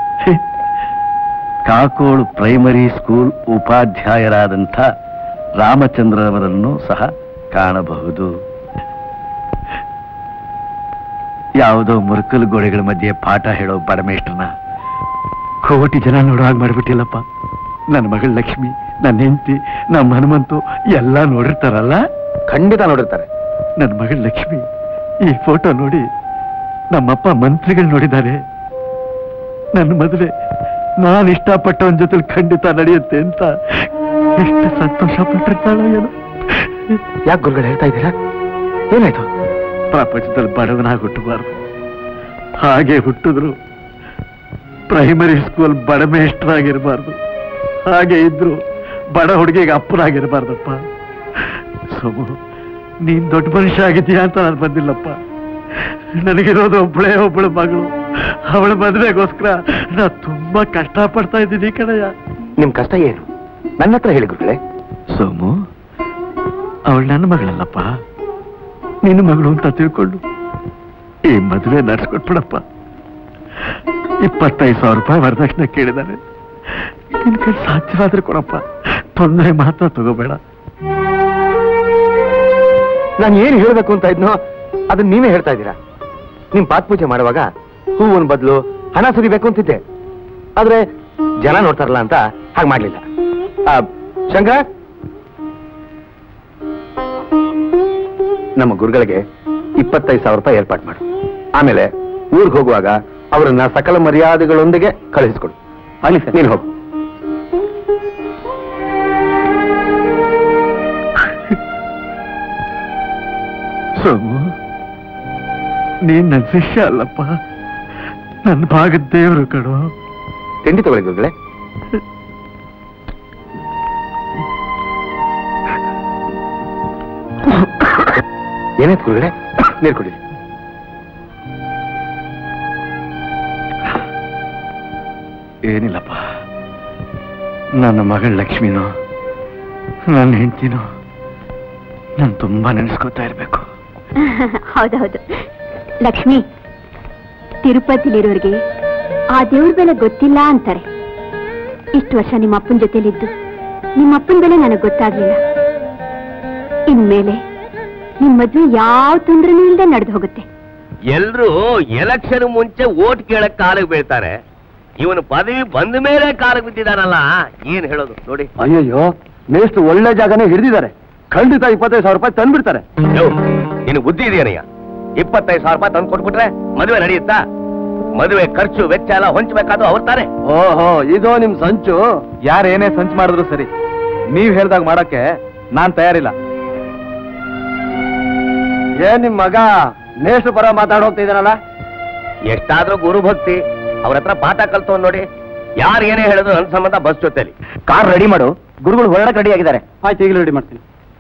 B: ಕಾಕೋಳು ಪ್ರೈಮರಿ ಸ್ಕೂಲ್ ಉಪಾಧ್ಯಾಯರಾದಂಥ ರಾಮಚಂದ್ರರವರನ್ನು ಸಹ ಕಾಣಬಹುದು. ಯಾವುದೋ ಮುರುಕಲು ಗೋಡೆಗಳ ಮಧ್ಯೆ ಪಾಠ ಹೇಳೋ ಪರಮೇಶ್ವರನ ಕೋಟಿ ಜನ ನೋಡೋ ಹಾಗೆ ಮಾಡಿಬಿಟ್ಟಿಲ್ಲಪ್ಪ. ನನ್ನ ಮಗಳು ಲಕ್ಷ್ಮಿ, ನನ್ನ ಹೆಂಡತಿ, ನಮ್ಮ ಹನುಮಂತು ಎಲ್ಲ ನೋಡಿರ್ತಾರಲ್ಲ?
C: ಖಂಡಿತ ನೋಡಿರ್ತಾರೆ.
B: ನನ್ನ ಮಗಳು ಲಕ್ಷ್ಮಿ ಈ ಫೋಟೋ ನೋಡಿ ನಮ್ಮಪ್ಪ ಮಂತ್ರಿಗಳು ನೋಡಿದ್ದಾರೆ. ನನ್ನ ಮದುವೆ ನಾನು ಇಷ್ಟಪಟ್ಟವನ ಜೊತೆ ಖಂಡಿತ ನಡೆಯುತ್ತೆ ಅಂತ ಎಷ್ಟು ಸಂತೋಷ ಪಟ್ಟಿರ್ತಾಳೋ ಏನೋ.
C: ಯಾಕೆ ಗುರುಗಳು ಹೇಳ್ತಾ ಇದ್ದೀರಾ? ಏನಾಯ್ತು?
B: ಪ್ರಪಂಚದಲ್ಲಿ ಬಡವನಾಗಿ ಹುಟ್ಟಬಾರ್ದು, ಹಾಗೆ ಹುಟ್ಟಿದ್ರು ಪ್ರೈಮರಿ ಸ್ಕೂಲ್ ಬಡಮೇಷ್ಟ್ರಾಗಿರ್ಬಾರ್ದು, ಹಾಗೆ ಇದ್ರು ಬಡ ಹುಡುಗಿಗೆ ಅಪ್ಪನಾಗಿರ್ಬಾರ್ದಪ್ಪ. ಸೋಮು, ನೀನ್ ದೊಡ್ಡ ಮನುಷ್ಯ ಆಗಿದೀಯಾ ಅಂತ ನಾನು ಬಂದಿಲ್ಲಪ್ಪ. ನನಗಿರೋದು ಒಬ್ಬಳೇ ಒಬ್ಬಳು ಮಗಳು. ಅವಳ ಮದುವೆಗೋಸ್ಕರ ನಾ ತುಂಬಾ ಕಷ್ಟ ಪಡ್ತಾ ಇದ್ದೀನಿ ಕಣಯ್ಯ.
C: ನಿಮ್ ಕಷ್ಟ ಏನು? ನನ್ನ ಹತ್ರ ಹೇಳಿ ಗುರುಗಳೇ.
B: ಸೋಮು, ಅವಳು ನನ್ನ ಮಗಳಲ್ಲಪ್ಪ, ನಿನ್ನ ಮಗಳು ಅಂತ ತಿಳ್ಕೊಂಡು ಈ ಮದುವೆ ನಡೆಸ್ಕೊಟ್ಬಿಡಪ್ಪ. ಇಪ್ಪತ್ತೈದು ಸಾವಿರ ರೂಪಾಯಿ ವರದಕ್ಷಿಣೆ ಕೇಳಿದ್ದಾರೆ. ನಿನ್ ಕೈ ಸಾಧ್ಯವಾದ್ರೆ ಕೊಡಪ್ಪ, ತೊಂದರೆ ಮಾತ್ರ ತಗೋಬೇಡ.
C: ನಾನು ಏನು ಹೇಳ್ಬೇಕು ಅಂತ ಇದ್ನೋ ಅದನ್ನ ನೀವೇ ಹೇಳ್ತಾ ಇದ್ದೀರಾ. ನಿಮ್ ಪಾತ್ ಪೂಜೆ ಮಾಡುವಾಗ ಹೂವಿನ ಬದಲು ಹಣ ಸುರಿಬೇಕು ಅಂತಿದ್ದೆ, ಆದ್ರೆ ಜನ ನೋಡ್ತಾರಲ್ಲ ಅಂತ ಹಾಗೆ ಮಾಡ್ಲಿಲ್ಲ. ಶಂಕರ, ನಮ್ಮ ಗುರುಗಳಿಗೆ ಇಪ್ಪತ್ತೈದು ಸಾವಿರ ರೂಪಾಯಿ ಏರ್ಪಾಟ್ ಮಾಡು. ಆಮೇಲೆ ಊರಿಗೆ ಹೋಗುವಾಗ ಅವರನ್ನ ಸಕಲ ಮರ್ಯಾದೆಗಳೊಂದಿಗೆ ಕಳುಹಿಸ್ಕೊಡು. ಆಗಲಿ ಸರ್, ನೀನು ಹೋಗು.
B: ಸೋಮು, ನೀನ್ ನನ್ನ ಶಿಷ್ಯ ಅಲ್ಲಪ್ಪ, ನನ್ನ ಭಾಗದ ದೇವರು ಕಣೋ.
C: ತಿಂಡಿ ತಗೊಳ್ಳಿ ಗುರುಗಳೇ. ಏನಾಯ್ತು ಗುರುಗಳೇ? ನೀರು ಕುಡಿ.
B: ಏನಿಲ್ಲಪ್ಪ, ನನ್ನ ಮಗಳ ಲಕ್ಷ್ಮಿನೋ ನನ್ನ ಹೆಂಡತಿನೋ ನಾನು ತುಂಬಾ ನೆನೆಸ್ಕೋತಾ ಇರ್ಬೇಕು.
E: ಹೌದೌದು ಲಕ್ಷ್ಮಿ, ತಿರುಪತಿಲಿರೋರಿಗೆ ಆ ದೇವ್ರ ಬೆಲೆ ಗೊತ್ತಿಲ್ಲ ಅಂತಾರೆ. ಇಷ್ಟು ವರ್ಷ ನಿಮ್ಮ ಅಪ್ಪನ ಜೊತೆಲಿದ್ದು ನಿಮ್ಮಪ್ಪನ ಬೆಲೆ ನನಗೆ ಗೊತ್ತಾಗ್ಲಿಲ್ಲ. ಇನ್ಮೇಲೆ ನಿಮ್ ಮದ್ವೆ ಯಾವ ತೊಂದ್ರೆನೂ ಇಲ್ಲದೆ ನಡೆದು ಹೋಗುತ್ತೆ.
G: ಎಲ್ರೂ ಎಲೆಕ್ಷನ್ ಮುಂಚೆ ಓಟ್ ಕೇಳಕ್ ಕಾಲಿಗೆ ಬೀಳ್ತಾರೆ, ಇವನು ಪದವಿ ಬಂದ ಮೇಲೆ ಕಾಲಿಗೆ ಬಿದ್ದಿದಾನಲ್ಲ, ಏನ್ ಹೇಳೋದು ನೋಡಿ.
C: ಅಯ್ಯಯ್ಯೋ, ಮೇಷ್ಟು ಒಳ್ಳೆ ಜಾಗನೇ ಹಿಡಿದಿದ್ದಾರೆ. ಖಂಡಿತ ಇಪ್ಪತ್ತೈದು ಸಾವಿರ ರೂಪಾಯಿ ತಂದ್ಬಿಡ್ತಾರೆ.
G: ನಿನ್ ಬುದ್ಧಿ ಇದೆಯನಯ್ಯ? ಇಪ್ಪತ್ತೈದು ಸಾವಿರ ರೂಪಾಯಿ ತಂದು ಕೊಟ್ಬಿಟ್ರೆ ಮದುವೆ ನಡೆಯುತ್ತಾ? ಮದುವೆ ಖರ್ಚು ವೆಚ್ಚ ಎಲ್ಲ ಹೊಂಚಬೇಕಾದ್ರು ಅವ್ರು ತಾನೆ.
C: ಓಹೋ, ಇದೋ ನಿಮ್ ಸಂಚು. ಯಾರೇನೇ ಸಂಚು ಮಾಡಿದ್ರು ಸರಿ, ನೀವ್ ಹೇಳ್ದಾಗ ಮಾಡಕ್ಕೆ ನಾನ್ ತಯಾರಿಲ್ಲ. ಏನ್ ನಿಮ್ ಮಗ ನೇಷ್ಟು ಪರ ಮಾತಾಡೋಗ್ತಾ ಇದ್ದಾನಲ್ಲ?
G: ಎಷ್ಟಾದ್ರೂ ಗುರು ಭಕ್ತಿ, ಅವ್ರ ಹತ್ರ ಪಾಠ ಕಲ್ತು ನೋಡಿ. ಯಾರು ಏನೇ ಹೇಳಿದ್ರು ನನ್ನ ಸಂಬಂಧ ಬಸ್ ಜೊತೆಲಿ.
C: ಕಾರ್ ರೆಡಿ ಮಾಡು, ಗುರುಗಳು ಹೊರಡಕ್ ರೆಡಿ ಆಗಿದ್ದಾರೆ.
H: ಆಯ್ತು, ಈಗಲೂ ರೆಡಿ ಮಾಡ್ತೀನಿ.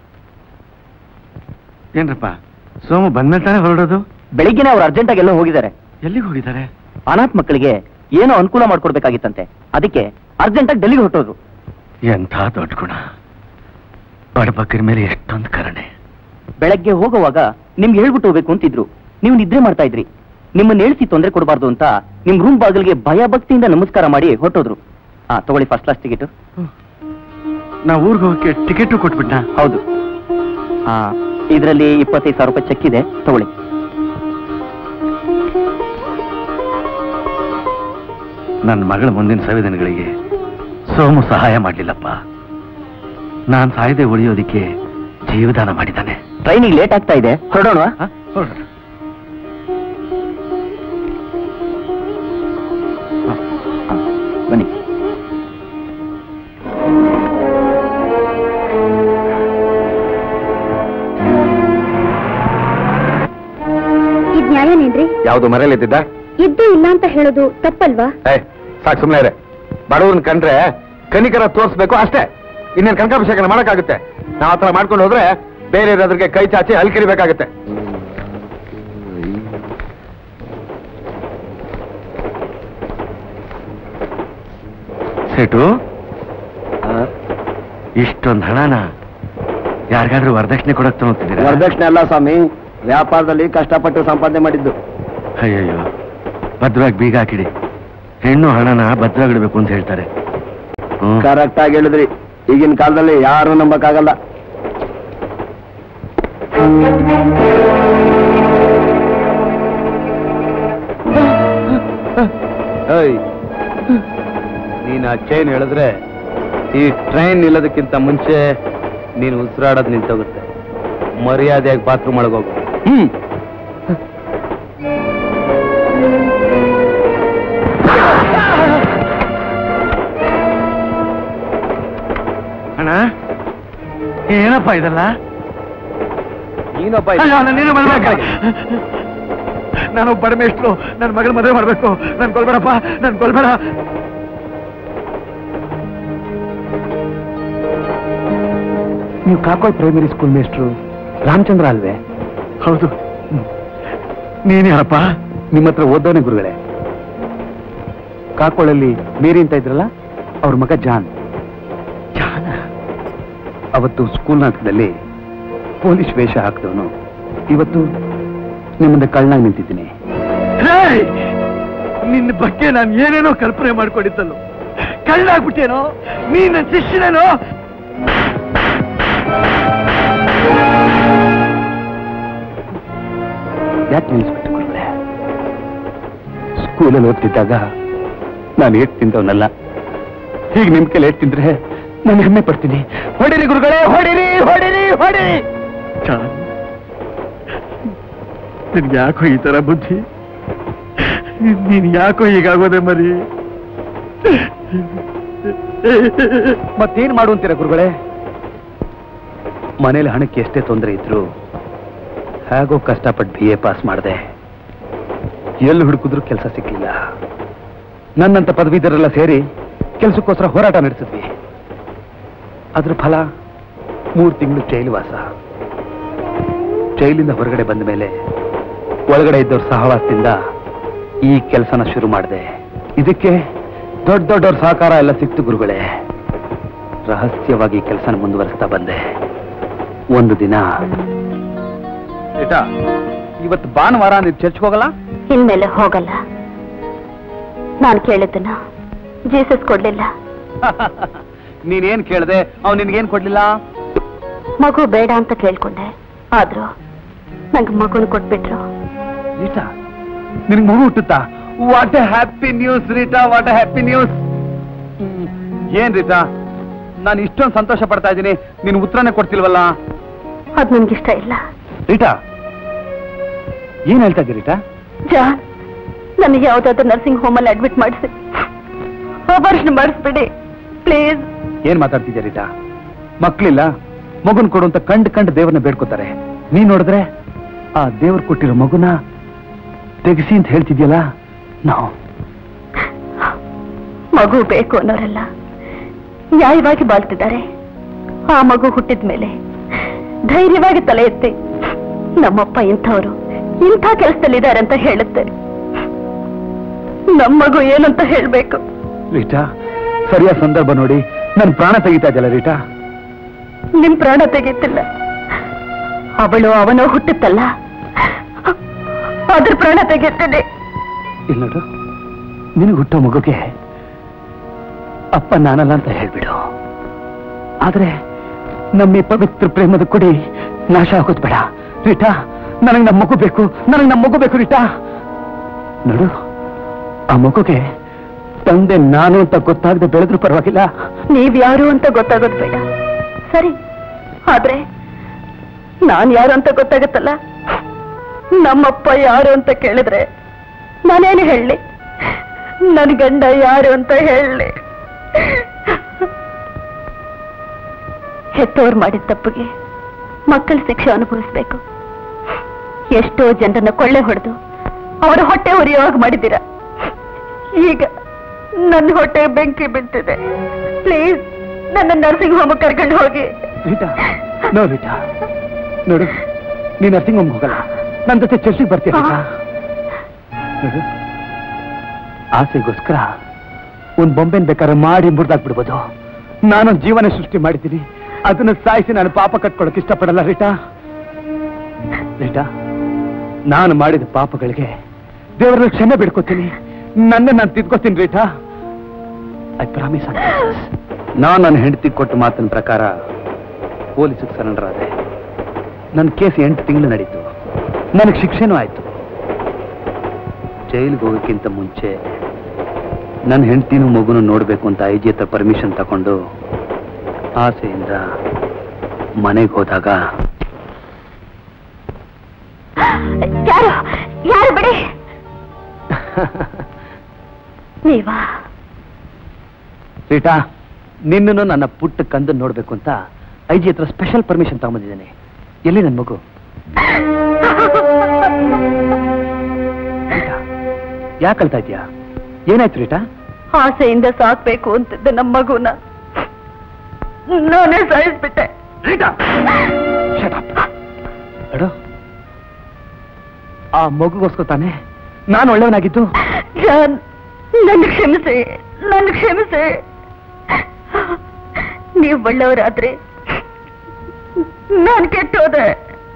B: ಏನ್ರಪ್ಪ, ಸೋಮು ಬಂದ್ಮೇಲೆ ತಾನೇ ಹೊರಡೋದು?
C: ಬೆಳಿಗ್ಗೆನೆ ಅವ್ರು ಅರ್ಜೆಂಟ್ ಆಗಿ ಎಲ್ಲೋ ಹೋಗಿದ್ದಾರೆ.
B: ಎಲ್ಲಿಗೆ ಹೋಗಿದ್ದಾರೆ?
C: ಅನಾಥ ಮಕ್ಕಳಿಗೆ ಏನೋ ಅನುಕೂಲ ಮಾಡ್ಕೊಡ್ಬೇಕಾಗಿತ್ತಂತೆ, ಅದಕ್ಕೆ ಅರ್ಜೆಂಟ್ ಆಗಿ ಡೆಲ್ಲಿಗೆ ಹೊರಟೋದು.
B: ಎಂಥ ದೊಡ್ಡ ಗುಣ, ಬಡಬಗ್ಗರ ಮೇಲೆ ಎಷ್ಟೊಂದು ಕರುಣೆ.
C: ಬೆಳಗ್ಗೆ ಹೋಗುವಾಗ ನಿಮ್ಗೆ ಹೇಳ್ಬಿಟ್ಟು ಹೋಗ್ಬೇಕು ಅಂತಿದ್ರು, ನೀವು ನಿದ್ರೆ ಮಾಡ್ತಾ ಇದ್ರಿ. ನಿಮ್ಮನ್ನ ಹೇಳ್ಸಿ ತೊಂದರೆ ಕೊಡಬಾರ್ದು ಅಂತ ನಿಮ್ ರೂಮ್ ಬಾಗಿಲಿಗೆ ಭಯ ಭಕ್ತಿಯಿಂದ ನಮಸ್ಕಾರ ಮಾಡಿ ಹೊರಟೋದ್ರು. ಹಾ, ತಗೊಳ್ಳಿ ಫಸ್ಟ್ ಕ್ಲಾಸ್ ಟಿಕೆಟ್.
B: ನಾ ಊರಿಗೆ ಹೋಗಕ್ಕೆ ಟಿಕೆಟು ಕೊಟ್ಬಿಟ್ಟ?
C: ಹೌದು. ಹಾ, ಇದರಲ್ಲಿ ಇಪ್ಪತ್ತೈದು ಸಾವಿರ ರೂಪಾಯಿ ಚೆಕ್ ಇದೆ, ತಗೊಳ್ಳಿ.
B: ನನ್ನ ಮಗಳ ಮುಂದಿನ ಸಂವೇದನೆಗಳಿಗೆ ಸೋಮು ಸಹಾಯ ಮಾಡಲಿಲ್ಲಪ್ಪ. ನಾನು ಸಾಯದೆ ಉಳಿಯೋದಿಕ್ಕೆ ಜೀವದಾನ ಮಾಡಿದ್ದಾನೆ.
C: ಟ್ರೈನಿಗೆ ಲೇಟ್ ಆಗ್ತಾ ಇದೆ, ಹೊರಡೋಣ.
B: ಹೊರಡೋಣ.
C: ಬನ್ನಿ.
E: ಇದ್ ನ್ಯಾಯನೇನ್ರಿ?
C: ಯಾವುದು ಮರೆಯಲಿದ್ದ?
E: ಇದ್ದು ಇಲ್ಲ ಅಂತ ಹೇಳೋದು ತಪ್ಪಲ್ವಾ?
C: ಸಾಕು, ಸುಮ್ಮನೆ ಇರೆ. ಬಡವ್ರನ್ನ ಕಂಡ್ರೆ ಕನಿಕರ ತೋರಿಸ್ಬೇಕು ಅಷ್ಟೇ, ಇನ್ನೇನು ಕನಕಾಭಿಷೇಕನ ಮಾಡಕ್ಕಾಗುತ್ತೆ? ನಾವು ಆತರ ಮಾಡ್ಕೊಂಡು ಹೋದ್ರೆ ಬೇರೆ ಅದ್ರಿಗೆ ಕೈ ಚಾಚಿ ಹಲ್ಕಿರಿಬೇಕಾಗುತ್ತೆ.
B: ಸೇಟು, ಇಷ್ಟೊಂದು ಹಣನ ಯಾರಿಗಾದ್ರೂ ವರದಕ್ಷಿಣೆ ಕೊಡಕ್ ತಗೋತಿದ್ದೀರಾ?
C: ವರದಕ್ಷಿಣೆ ಅಲ್ಲ ಸ್ವಾಮಿ, ವ್ಯಾಪಾರದಲ್ಲಿ ಕಷ್ಟಪಟ್ಟು ಸಂಪಾದನೆ ಮಾಡಿದ್ದು.
B: ಅಯ್ಯಯ್ಯೋ, ಭದ್ರವಾಗಿ ಬೀಗ ಹಾಕಿಡಿ. ಹೆಣ್ಣು ಹಣನ ಭದ್ರವಾಗಿಡ್ಬೇಕು ಅಂತ ಹೇಳ್ತಾರೆ.
C: ಕರೆಕ್ಟ್ ಆಗಿ ಹೇಳಿದ್ರಿ. ಈಗಿನ ಕಾಲದಲ್ಲಿ ಯಾರು ನಂಬಕ್ಕಾಗಲ್ಲ. ನೀನ್ ಆ ಚೈನ್ ಹೇಳಿದ್ರೆ ಈ ಟ್ರೈನ್ ನಿಲ್ಲೋದಕ್ಕಿಂತ ಮುಂಚೆ ನೀನು ಉಸಿರಾಡೋದು ನಿಂತೋಗುತ್ತೆ. ಮರ್ಯಾದೆಯಾಗಿ ಬಾತ್ರೂಮ್ ಒಳಗೆ ಹೋಗು. ಹ್ಮ್
B: ಅಣ್ಣ, ಏನಪ್ಪ ಇದಲ್ಲ?
C: ನೀನೊಬ್ಬ
B: ನೀನು ನಾನು ಬಡಮೇಷ್ಟ್ರು, ನನ್ನ ಮಗಳ ಮದುವೆ ಮಾಡ್ಬೇಕು. ನನ್ ಕೊಲ್ಬೇಡಪ್ಪ, ನನ್ ಕೊಲ್ಬೇಡ.
C: ನೀವು ಕಾಕೋಳ್ ಪ್ರೈಮರಿ ಸ್ಕೂಲ್ ಮೇಸ್ಟ್ರು ರಾಮಚಂದ್ರ ಅಲ್ವೇ?
B: ಹೌದು. ನೀನ್ ಯಾರಪ್ಪ?
C: ನಿಮ್ಮ ಹತ್ರ ಓದೋನೆ ಗುರುಗಳೇ. ಕಾಕೋಳಲ್ಲಿ ಮೇರಿ ಅಂತ ಇದ್ರಲ್ಲ, ಅವ್ರ ಮಗ ಜಾನ್.
B: ಜಾನ?
C: ಅವತ್ತು ಸ್ಕೂಲ್ ನಾಟಕದಲ್ಲಿ ಪೊಲೀಸ್ ವೇಷ ಹಾಕಿದವನು ಇವತ್ತು ನಿಮ್ಮಂದ ಕಳ್ಳನಾಗಿ ನಿಂತಿದ್ದೀನಿ.
B: ನಿನ್ನ ಬಗ್ಗೆ ನಾನು ಏನೇನೋ ಕಲ್ಪನೆ ಮಾಡ್ಕೊಂಡಿದ್ದಲ್ಲೋ, ಕಳ್ಳಾಗ್ಬಿಟ್ಟೇನೋ? ನೀನ್ ನನ್ನ ಶಿಷ್ಯನೇನೋ?
C: ಯಾಕೆ ನಿಲ್ಲಿಸ್ಬಿಟ್ಟು ಗುರುಗಳೇ? ಸ್ಕೂಲಲ್ಲಿ ಓದ್ತಿದ್ದಾಗ ನಾನು ಏಟ್ ತಿಂದವನಲ್ಲ. ಹೀಗೆ ನಿಮ್ ಕೈಲಿ ಏಟ್ ತಿಂದ್ರೆ ನಾನು ಹೆಮ್ಮೆ ಪಡ್ತೀನಿ. ಹೊಡಿರಿ ಗುರುಗಳೇ, ಹೊಡಿರಿ ಹೊಡಿರಿ ಹೊಡಿರಿ.
B: ನಿನ್ಗೆ ಯಾಕೋ ಈ ತರ ಬುದ್ಧಿ? ನೀನ್ ಯಾಕೋ ಹೀಗಾಗೋದೆ ಮರಿ?
C: ಮತ್ತೇನ್ ಮಾಡುವಂತೀರ ಗುರುಗಳೇ? ಮನೇಲಿ ಹಣಕ್ಕೆ ಎಷ್ಟೇ ತೊಂದರೆ ಇದ್ರು ಹೇಗೋ ಕಷ್ಟಪಟ್ಟು ಬಿ ಎ ಪಾಸ್ ಮಾಡಿದೆ. ಎಲ್ಲಿ ಹುಡುಕಿದ್ರು ಕೆಲಸ ಸಿಕ್ಕಿಲ್ಲ. ನನ್ನಂತ ಪದವೀಧರೆಲ್ಲ ಸೇರಿ ಕೆಲಸಕ್ಕೋಸ್ಕರ ಹೋರಾಟ ನಡೆಸಿದ್ವಿ. ಅದ್ರ ಫಲ ಮೂರು ತಿಂಗಳು ಜೈಲು ವಾಸ. ಜೈಲಿಂದ ಹೊರಗಡೆ ಬಂದ ಮೇಲೆ ಒಳಗಡೆ ಇದ್ದವ್ರ ಸಹವಾಸದಿಂದ ಈ ಕೆಲಸನ ಶುರು ಮಾಡಿದೆ. ಇದಕ್ಕೆ ದೊಡ್ಡ ದೊಡ್ಡವ್ರ ಸಹಕಾರ ಎಲ್ಲ ಸಿಕ್ತು ಗುರುಗಳೇ. ರಹಸ್ಯವಾಗಿ ಕೆಲಸನ ಮುಂದುವರಿಸ್ತಾ ಬಂದೆ. ಒಂದು ದಿನ, ಇವತ್ತು ಭಾನುವಾರ ನೀವು ಚರ್ಚ್ಗೆ ಹೋಗಲ್ಲ?
E: ಇನ್ಮೇಲೆ ಹೋಗಲ್ಲ. ನಾನು ಕೇಳಿದ್ದನ್ನ ಜೀಸಸ್ ಕೊಡ್ಲಿಲ್ಲ.
C: ನೀನೇನ್ ಕೇಳ್ದೆ, ಅವ್ನು ನಿನ್ಗೇನ್ ಕೊಡ್ಲಿಲ್ಲ?
E: ಮಗು ಬೇಡ ಅಂತ ಕೇಳ್ಕೊಂಡೆ, ಆದ್ರೂ ನಂಗೆ ಮಗುನ ಕೊಟ್ಬಿಟ್ರು.
C: ರೀಟಾ, ನಿನ್ಗೆ ಮಗು ಹುಟ್ಟುತ್ತಾ? What a happy news Rita, what a happy news. ಏನ್ ರೀಟಾ, ನಾನು ಇಷ್ಟೊಂದು ಸಂತೋಷ ಪಡ್ತಾ ಇದ್ದೀನಿ, ನೀನು ಉತ್ತರನೇ ಕೊಡ್ತಿಲ್ವಲ್ಲ?
E: ಅದ್ ನನ್ಗಿಷ್ಟ ಇಲ್ಲ.
C: ರೀಟಾ, ಏನ್ ಹೇಳ್ತಾ ಇದ್ದೀರಿ ರೀಟಾ?
E: ಜಾನ್, ನನಗೆ ಯಾವ್ದಾದ್ರು ನರ್ಸಿಂಗ್ ಹೋಮ್ ಅಲ್ಲಿ ಅಡ್ಮಿಟ್ ಮಾಡಿಸಿ ಆಪರೇಷನ್ ಮಾಡಿಸ್ಬಿಡಿ ಪ್ಲೀಸ್.
C: ಏನ್ ಮಾತಾಡ್ತಿದ್ಯಾ ರೀಟಾ? ಮಕ್ಳಿಲ್ಲ, ಮಗುನ್ ಕೊಡು ಅಂತ ಕಂಡ್ ಕಂಡ್ ದೇವ್ರನ್ನ ಬೇಡ್ಕೋತಾರೆ. ನೀನ್ ನೋಡಿದ್ರೆ ಆ ದೇವ್ರು ಕೊಟ್ಟಿರೋ ಮಗುನ ತೆಗಿಸಿ ಅಂತ ಹೇಳ್ತಿದ್ಯಲ್ಲ. ನಾವು
E: ಮಗು ಬೇಕು ಅನ್ನೋರೆಲ್ಲ ನ್ಯಾಯವಾಗಿ ಬಾಳ್ತಿದ್ದಾರೆ. ಆ ಮಗು ಹುಟ್ಟಿದ ಮೇಲೆ ಧೈರ್ಯವಾಗಿ ತಲೆ ಎತ್ತಿ ನಮ್ಮಪ್ಪ ಇಂಥವ್ರು ಇಂಥ ಕೆಲಸದಲ್ಲಿದ್ದಾರೆ ಅಂತ ಹೇಳುತ್ತೆ. ನಮ್ಮ ಮಗು ಏನಂತ ಹೇಳ್ಬೇಕು?
C: ರೀಟಾ, ಸರಿಯಾದ ಸಂದರ್ಭ ನೋಡಿ ನನ್ ಪ್ರಾಣ ತೆಗಿತಾ ಇದೆಯಲ್ಲ ರೀಟಾ.
E: ನಿಮ್ ಪ್ರಾಣ ತೆಗೀತಿಲ್ಲ, ಅವಳು ಅವನೋ ಹುಟ್ಟುತ್ತಲ್ಲ ಅದ್ರ ಪ್ರಾಣ ತೆಗೀತದೆ.
C: ಇಲ್ಲ ನೋಡು, ನಿನಗೆ ಹುಟ್ಟೋ ಮಗುಗೆ ಅಪ್ಪ ನಾನಲ್ಲ ಅಂತ ಹೇಳ್ಬಿಡು. ಆದ್ರೆ ನಮ್ಮ ಈ ಪವಿತ್ರ ಪ್ರೇಮದ ಕುಡಿ ನಾಶ ಆಗೋದು ಬೇಡ ರೀಟಾ. ನನಗೆ ನಮ್ಮ ಮಗು ಬೇಕು, ನನಗೆ ನಮ್ಮ ಮಗು ಬೇಕು ರೀಟಾ. ನೋಡು, ಆ ಮಗುಗೆ ತಂದೆ ನಾನು ಅಂತ ಗೊತ್ತಾಗದೆ ಬೆಳೆದ್ರು ಪರವಾಗಿಲ್ಲ.
E: ನೀವ್ಯಾರು ಅಂತ ಗೊತ್ತಾಗೋದು ಬೇಡ, ಸರಿ. ಆದ್ರೆ ನಾನ್ ಯಾರು ಅಂತ ಗೊತ್ತಾಗತ್ತಲ್ಲ. ನಮ್ಮಪ್ಪ ಯಾರು ಅಂತ ಕೇಳಿದ್ರೆ ನಾನೇನು ಹೇಳಲಿ? ನನ್ ಗಂಡ ಯಾರು ಅಂತ ಹೇಳಲಿ? ಹೆತ್ತವ್ರು ಮಾಡಿದ ತಪ್ಪಿಗೆ ಮಕ್ಕಳ ಶಿಕ್ಷೆ ಅನುಭವಿಸ್ಬೇಕು. ಎಷ್ಟೋ ಜನರನ್ನ ಕೊಳ್ಳೆ ಹೊಡೆದು ಅವರ ಹೊಟ್ಟೆ ಉರಿಯುವಾಗ ಮಾಡಿದ್ದೀರಾ. ಈಗ ನನ್ನ ಹೊಟ್ಟೆ ಬೆಂಕಿ ಬಿಟ್ಟಿದೆ. ಪ್ಲೀಸ್ ನನ್ನ ನರ್ಸಿಂಗ್ ಹೋಮ್ ಕರ್ಕೊಂಡು ಹೋಗಿ.
C: ರೀಟಾ, ನೋ ರೀಟಾ, ನೋಡು, ನೀನ್ ನರ್ಸಿಂಗ್ ಹೋಮ್ ಹೋಗಲ್ಲ, ನನ್ನ ಜೊತೆ ಚರ್ಚಿಗೆ ಬರ್ತೀಯ ರೀಟಾ. ನೋಡು, ಆಸೆಗೋಸ್ಕರ ಒಂದ್ ಬೊಂಬೆನ್ ಬೇಕಾದ್ರೆ ಮಾಡಿ ಮುರಿದಾಕ್ಬಿಡ್ಬೋದು. ನಾನೊಂದು ಜೀವನ ಸೃಷ್ಟಿ ಮಾಡಿದ್ದೀನಿ,
A: ಅದನ್ನ ಸಾಯಿಸಿ ನಾನು ಪಾಪ ಕಟ್ಕೊಳಕ್ ಇಷ್ಟಪಡಲ್ಲ ರೀಟಾ. ರೀಟಾ, ನಾನು ಮಾಡಿದ ಪಾಪಗಳಿಗೆ ದೇವರನ್ನ ಕ್ಷಮೆ ಬಿಡ್ಕೋತೀನಿ. ನನ್ನ ನಾನು ತಿದ್ಕೋತೀನಿ ರೀಟಾ. I promise. ನಾನು ನನ್ನ ಹೆಂಡತಿ ಕೊಟ್ಟ ಮಾತಿನ ಪ್ರಕಾರ ಪೊಲೀಸಿಗೆ ಸರೆಂಡರ್ ಆದೆ. ನನ್ನ ಕೇಸ್ ಎಂಟು ತಿಂಗಳು ನಡೀತು. ನನಗೆ ಶಿಕ್ಷೆನೂ ಆಯ್ತು. ಜೈಲಿಗೆ ಹೋಗೋಕ್ಕಿಂತ ಮುಂಚೆ ನನ್ನ ಹೆಂಡತಿನೂ ಮಗುನು ನೋಡ್ಬೇಕು ಅಂತ ಐ ಜಿ ಹತ್ರ ಪರ್ಮಿಷನ್ ತಗೊಂಡು ಆಸೆಯಿಂದ ಮನೆಗೆ ಹೋದಾಗ
E: ಯಾರು ಯಾರು ಬಿಡಿ ನೀವಾ?
A: ರೀಟಾ, ನಿನ್ನನ್ನು ನನ್ನ ಪುಟ್ಟ ಕಂದು ನೋಡ್ಬೇಕು ಅಂತ ಐ ಜಿ ಹತ್ರ ಸ್ಪೆಷಲ್ ಪರ್ಮಿಷನ್ ತಗೊಂಬಂದಿದ್ದೇನೆ. ಎಲ್ಲಿ ನನ್ನ ಮಗು? ಯಾಕೆ ಕಳ್ತಾ ಇದ್ಯಾ? ಏನಾಯ್ತು ರೀಟಾ?
E: ಆಸೆಯಿಂದ ಸಾಕ್ಬೇಕು ಅಂತಿದ್ದೆ ನಮ್ಮ ಮಗುನ ನಾನೇ ಸಾಯಿಸ್ಬಿಟ್ಟೆ.
A: ಅಡು, ಆ ಮಗುಗೋಸ್ಕರ ತಾನೆ ನಾನು ಒಳ್ಳೆಯವನಾಗಿದ್ದು.
E: ಜಾನ್, ನನ್ನ ಕ್ಷಮಿಸಿ, ನನ್ನ ಕ್ಷಮಿಸಿ. ನೀವು ಒಳ್ಳೆಯವರಾದ್ರೆ ನಾನು ಕೆಟ್ಟೋದೆ.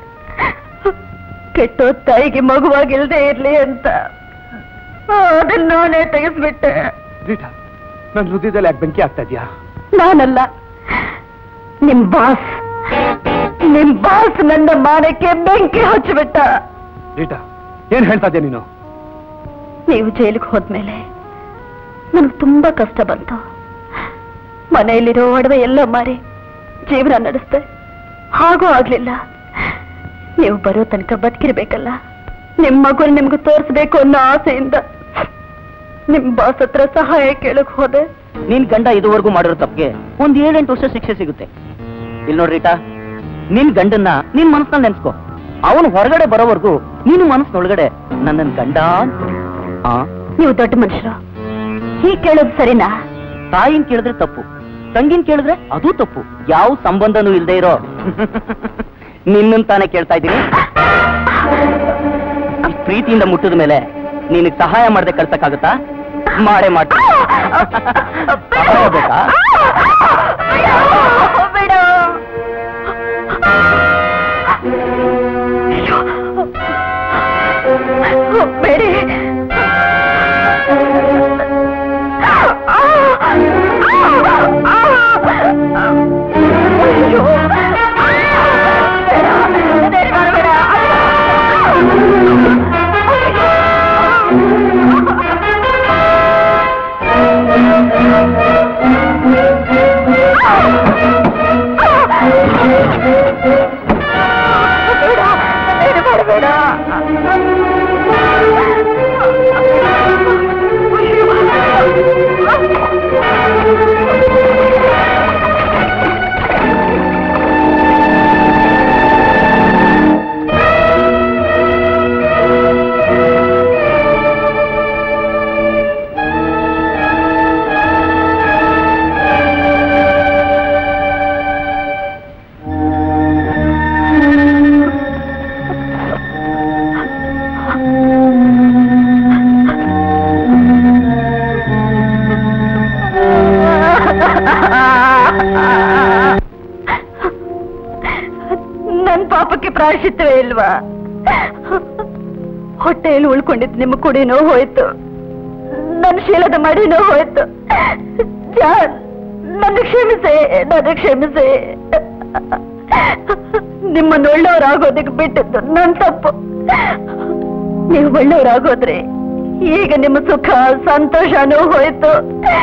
E: ಕೆಟ್ಟೋ ತಾಯಿಗೆ ಮಗುವಾಗಿಲ್ದೇ ಇರ್ಲಿ ಅಂತ ಅದನ್ನ ನಾನೇ ತೆಗೆಸ್ಬಿಟ್ಟೆ.
A: ರೀಟಾ, ನನ್ನ ಹೃದಯದಲ್ಲಿ ಯಾಕೆ ಬೆಂಕಿ ಆಗ್ತಾ ಇದೆಯಾ?
E: ನಾನಲ್ಲ, ನಿಮ್ ಬಾಸ್. ನಿಮ್ ಬಾಸ್ ನನ್ನ ಮಾನಕ್ಕೆ ಬೆಂಕಿ ಹಚ್ಚಿಬಿಟ್ಟ.
A: ರೀಟಾ, ಏನ್ ಹೇಳ್ತಾ ಇದ್ಯಾ ನೀನು?
E: ನೀವು ಜೈಲಿಗೆ ಹೋದ್ಮೇಲೆ ನನಗೆ ತುಂಬಾ ಕಷ್ಟ ಬಂತು. ಮನೆಯಲ್ಲಿರೋ ಒಡವೆ ಎಲ್ಲ ಮಾರಿ ಜೀವನ ನಡೆಸ್ದೆ. ಹಾಗೂ ಆಗ್ಲಿಲ್ಲ. ನೀವು ಬರೋ ತನಕ ಬದುಕಿರ್ಬೇಕಲ್ಲ, ನಿಮ್ ಮಗುನ ನಿಮ್ಗೆ ತೋರಿಸ್ಬೇಕು ಅನ್ನೋ ಆಸೆಯಿಂದ ನಿಮ್ ಬಾಸ್ ಹತ್ರ ಸಹಾಯ ಕೇಳಕ್ ಹೋದೆ.
D: ನಿನ್ ಗಂಡ ಇದುವರೆಗೂ ಮಾಡಿರೋ ತಪ್ಪಿಗೆ ಒಂದ್ ಏಳೆಂಟು ವರ್ಷ ಶಿಕ್ಷೆ ಸಿಗುತ್ತೆ. ಇಲ್ಲಿ ನೋಡ್ರಿಟಾ, ನಿನ್ ಗಂಡನ್ನ ನಿನ್ ಮನಸ್ಸಲ್ಲಿ ನೆನ್ಸ್ಕೊ. ಅವನು ಹೊರಗಡೆ ಬರೋವರೆಗೂ ನೀನು ಮನಸ್ಸಿನೊಳಗಡೆ ನನ್ನ ಗಂಡ.
E: ನೀವು ದೊಡ್ಡ ಮನುಷ್ಯರು, ಹೀಗ್ ಕೇಳೋದು ಸರಿನಾ?
D: ತಾಯಿನ್ ಕೇಳಿದ್ರೆ ತಪ್ಪು, ತಂಗಿನ್ ಕೇಳಿದ್ರೆ ಅದು ತಪ್ಪು. ಯಾವ ಸಂಬಂಧನೂ ಇಲ್ದೇ ಇರೋ ನಿನ್ನನ್ ತಾನೇ ಕೇಳ್ತಾ ಇದ್ದೀನಿ. ಪ್ರೀತಿಯಿಂದ ಮುಟ್ಟಿದ ಮೇಲೆ ನಿನಗೆ ಸಹಾಯ ಮಾಡದೆ ಕಳ್ಸಕ್ಕಾಗತ್ತಾ? ಮಾಡೇ ಮಾಡ್ತೀನಿ. ಬೇಕಾ?
E: ಬೇಡಿ. ನನ್ ಪಾಪಕ್ಕೆ ಪ್ರಾಯಶ್ಚಿತ್ತವೇ ಇಲ್ವಾ? ಹೊಟ್ಟೆಯಲ್ಲಿ ಉಳ್ಕೊಂಡಿದ್ದು ನಿಮ್ಮ ಕುಡಿನೋ ಹೋಯ್ತು, ನನ್ನ ಶೀಲದ ಮಡಿನೋ ಹೋಯ್ತು. ಜಾನ್, ನನ್ನ ಕ್ಷಮಿಸೆ, ನನ್ನ ಕ್ಷಮಿಸೆ. ನಿಮ್ಮನ್ನು ಒಳ್ಳೆಯವರಾಗೋದಕ್ಕೆ ಬಿಟ್ಟಿದ್ದು ನನ್ನ ತಪ್ಪು. ನೀವು ಒಳ್ಳೆಯವರಾಗೋದ್ರೆ ಈಗ ನಿಮ್ಮ ಸುಖ ಸಂತೋಷನೂ ಹೋಯ್ತು,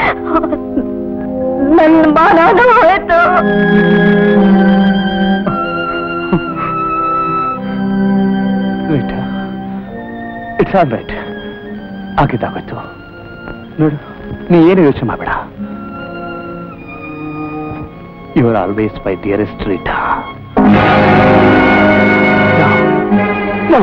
E: ನನ್ನ ಮಾನನೂ ಹೋಯ್ತು.
A: It's all right. ಆಗಿದ್ದಾಗೋಯ್ತು. ನೋಡು, ನೀ ಏನು ಯೋಚನೆ ಮಾಡಬೇಡ. You are always my dearest Rita. No.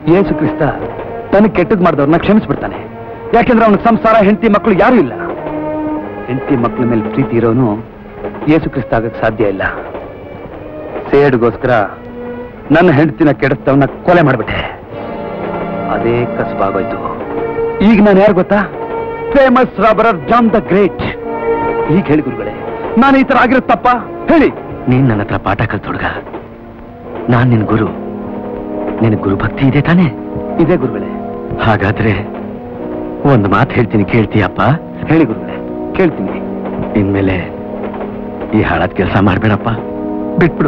A: ಯೇಸು ಕ್ರಿಸ್ತ ತನಗೆ ಕೆಟ್ಟದ್ ಮಾಡಿದವ್ರನ್ನ ಕ್ಷಮಿಸ್ಬಿಡ್ತಾನೆ. ಯಾಕೆಂದ್ರೆ ಅವನ ಸಂಸಾರ, ಹೆಂಡತಿ, ಮಕ್ಕಳು ಯಾರೂ ಇಲ್ಲ. ಹೆಂಡತಿ ಮಕ್ಕಳ ಮೇಲೆ ಪ್ರೀತಿ ಇರೋನು ಯೇಸು ಕ್ರಿಸ್ತ ಆಗಕ್ಕೆ ಸಾಧ್ಯ ಇಲ್ಲ. ಸೇಡ್ಗೋಸ್ಕರ ನನ್ನ ಹೆಂಡತಿನ ಕೆಡಿಸ್ತವನ್ನ ಕೊಲೆ ಮಾಡ್ಬಿಟ್ಟೆ. ಅದೇ ಕಸಬಾಗೋಯ್ತು. ಈಗ ನಾನು ಯಾರು ಗೊತ್ತಾ? Famous robber John the great. ಈಗ ಹೇಳಿ ಗುರುಗಳೇ, ನಾನು ಈ ತರ ಆಗಿರೋ ತಪ್ಪ ಹೇಳಿ.
B: ನೀನ್ ನನ್ನ ಹತ್ರ ಪಾಠ ಕಲ್ತೊಡ್ಗ. ನಾನ್ ನಿನ್ ಗುರು. ನಿನ್ ಗುರು ಭಕ್ತಿ ಇದೆ ತಾನೇ?
A: ಇದೇ ಗುರುಗಳೇ.
B: ಹಾಗಾದ್ರೆ ಒಂದು ಮಾತು ಹೇಳ್ತೀನಿ, ಕೇಳ್ತೀಯಪ್ಪ?
A: ಹೇಳಿ ಗುರುಗಳೇ, ಕೇಳ್ತೀನಿ.
B: ಇನ್ಮೇಲೆ ಈ ಹಾಳಾದ ಕೆಲಸ ಮಾಡ್ಬೇಡಪ್ಪ, ಬಿಟ್ಬಿಡು.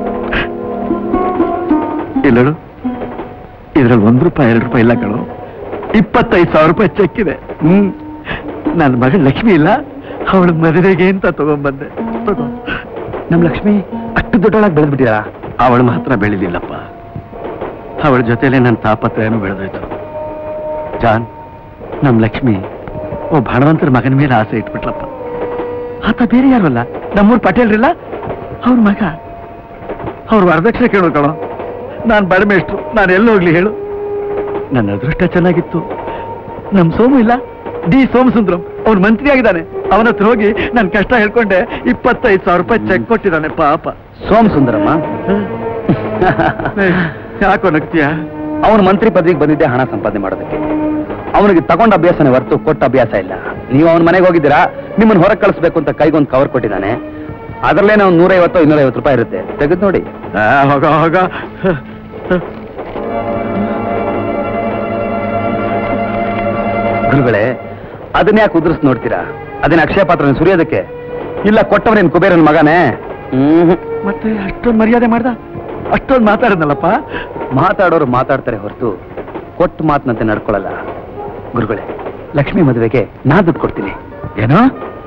B: ಇಲ್ಲಡು, ಇದ್ರಲ್ಲಿ ಒಂದ್ ರೂಪಾಯಿ ಎರಡು ರೂಪಾಯಿ ಇಲ್ಲ ಕಣು, ಇಪ್ಪತ್ತೈದು ಸಾವಿರ ರೂಪಾಯಿ ಚೆಕ್ ಇದೆ. ಹ್ಮ್ ನನ್ನ ಮಗಳು ಲಕ್ಷ್ಮಿ ಇಲ್ಲ, ಅವಳ ಮದುವೆಗೆ ಅಂತ ತಗೊಂಡ್ಬಂದೆ. ತಗೋ.
A: ನಮ್ ಲಕ್ಷ್ಮಿ ಅಷ್ಟು ದೊಡ್ಡೊಳಗೆ ಬೆಳೆದ್ಬಿಟ್ಟಿರಾ?
B: ಅವಳು ಮಾತ್ರ ಬೆಳೆದಿಲ್ಲಪ್ಪ, ಅವಳ ಜೊತೆಲೆ ನನ್ನ ತಾಪತ್ರಯನೂ ಬೆಳೆದೋಯ್ತು. ಜಾನ್, ನಮ್ ಲಕ್ಷ್ಮಿ ಒಬ್ಬ ಹಣವಂತರ ಮಗನ ಮೇಲೆ ಆಸೆ ಇಟ್ಬಿಟ್ಲಪ್ಪ. ಆತ ಬೇರೆ ಯಾರು ಅಲ್ಲ, ನಮ್ಮೂರ್ ಪಟೇಲ್ರಿಲ್ಲ, ಅವ್ರ ಮಗ. ಅವ್ರು ವರದಕ್ಷಿಣೆ ಕೇಳೋ ಕಣೋ. ನಾನು ಬಡಮೇಷ್ಟ್ರು, ನಾನು ಎಲ್ಲಿ ಹೋಗ್ಲಿ ಹೇಳು? ನನ್ನ ಅದೃಷ್ಟ ಚೆನ್ನಾಗಿತ್ತು. ನಮ್ ಸೋಮು ಇಲ್ಲ, ಡಿ ಸೋಮಸುಂದ್ರಂ, ಅವ್ರ ಮಂತ್ರಿ ಆಗಿದ್ದಾನೆ. ಅವನ ಹತ್ರ ಹೋಗಿ ನನ್ನ ಕಷ್ಟ ಹೇಳ್ಕೊಂಡೆ, ಇಪ್ಪತ್ತೈದು ಸಾವಿರ ರೂಪಾಯಿ ಚೆಕ್ ಕೊಟ್ಟಿದ್ದಾನೆ ಪಾಪ.
A: ಸೋಮಸುಂದರಮ್ಮ?
B: ಯಾಕೋ ನಗ್ತೀಯ?
A: ಅವನ ಮಂತ್ರಿ ಪದವಿಗೆ ಬಂದಿದ್ದೆ ಹಣ ಸಂಪಾದನೆ ಮಾಡೋದಕ್ಕೆ. ಅವನಿಗೆ ತಗೊಂಡ ಅಭ್ಯಾಸನೇ ಹೊರತು ಕೊಟ್ಟ ಅಭ್ಯಾಸ ಇಲ್ಲ. ನೀವು ಅವನ ಮನೆಗೆ ಹೋಗಿದ್ದೀರಾ, ನಿಮ್ಮನ್ನು ಹೊರಗೆ ಕಳಿಸ್ಬೇಕು ಅಂತ ಕೈಗೊಂದು ಕವರ್ ಕೊಟ್ಟಿದ್ದಾನೆ. ಅದರಲ್ಲೇನೆ ಒಂದು ನೂರೈವತ್ತು ಇನ್ನೂರೈವತ್ತು ರೂಪಾಯಿ ಇರುತ್ತೆ, ತೆಗೆದು ನೋಡಿ.
B: ಹೋಗ ಹೋಗ.
A: ಗುರುಗಳೇ, ಅದನ್ನ ಯಾಕೆ ಉದುರಿಸ್ ನೋಡ್ತೀರಾ? ಅದನ್ನ ಅಕ್ಷಯ ಪಾತ್ರ ಸುರಿಯೋದಕ್ಕೆ ಇಲ್ಲ, ಕೊಟ್ಟವನೇನು ಕುಬೇರನ ಮಗನೇ. ಹ್ಮ್
B: ಮತ್ತೆ ಅಷ್ಟೊಂದು ಮರ್ಯಾದೆ ಮಾಡ್ದ, ಅಷ್ಟೊಂದು ಮಾತಾಡದ್ನಲ್ಲಪ್ಪ.
A: ಮಾತಾಡೋರು ಮಾತಾಡ್ತಾರೆ ಹೊರತು ಕೊಟ್ಟು ಮಾತಿನಂತೆ ನಡ್ಕೊಳ್ಳಲ್ಲ. ಗುರುಗಳೇ, ಲಕ್ಷ್ಮಿ ಮದುವೆಗೆ ನಾ ದುಡ್ಡು ಕೊಡ್ತೀನಿ.
B: ಏನೋ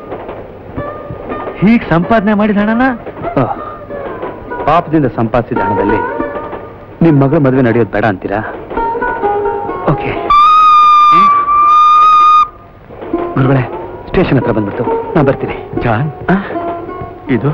B: ಹೀಗೆ ಸಂಪಾದನೆ ಮಾಡಿದ ಹಣನ?
A: ಪಾಪದಿಂದ ಸಂಪಾದಿಸಿದ ಹಣದಲ್ಲಿ ನಿಮ್ ಮಗಳ ಮದುವೆ ನಡೆಯೋದು ಬೇಡ ಅಂತೀರಾ? ಓಕೆ ಗುರುಗಳೇ, ಸ್ಟೇಷನ್ ಹತ್ರ ಬಂದ್ಬಿಟ್ಟು ನಾ ಬರ್ತೀನಿ.
B: ಜಾನ್, ಇದು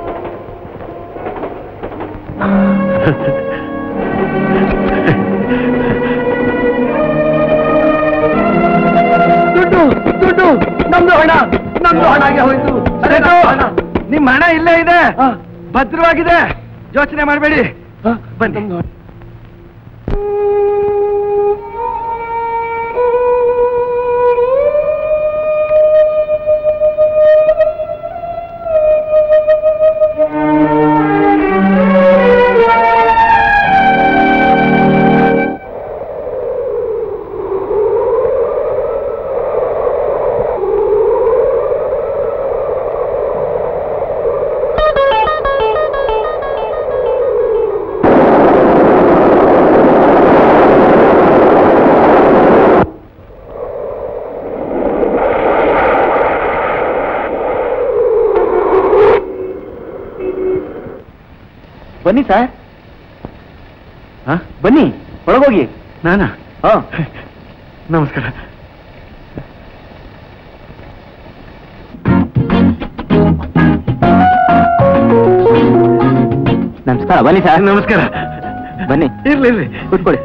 A: ದುಡ್ಡು ದುಡ್ಡು ನಮ್ದು ಹಣ, ನಮ್ದು ಹಣಗೆ ಹೋಯ್ತು.
B: ನಿಮ್ ಹಣ ಇಲ್ಲೇ ಇದೆ, ಭದ್ರವಾಗಿದೆ, ಯೋಚನೆ ಮಾಡಬೇಡಿ. ಬನ್ನಿ.
D: ಬನ್ನಿ ಸರ್, ಬನ್ನಿ ಒಳಗೋಗಿ.
B: ನಾನಾ?
D: ಹಾ,
B: ನಮಸ್ಕಾರ.
D: ನಮಸ್ಕಾರ. ಬನ್ನಿ ಸರ್.
B: ನಮಸ್ಕಾರ.
D: ಬನ್ನಿ,
B: ಇರ್ಲಿ ಇರ್ಲಿ,
D: ಕೂತ್ಕೊಳ್ಳಿ.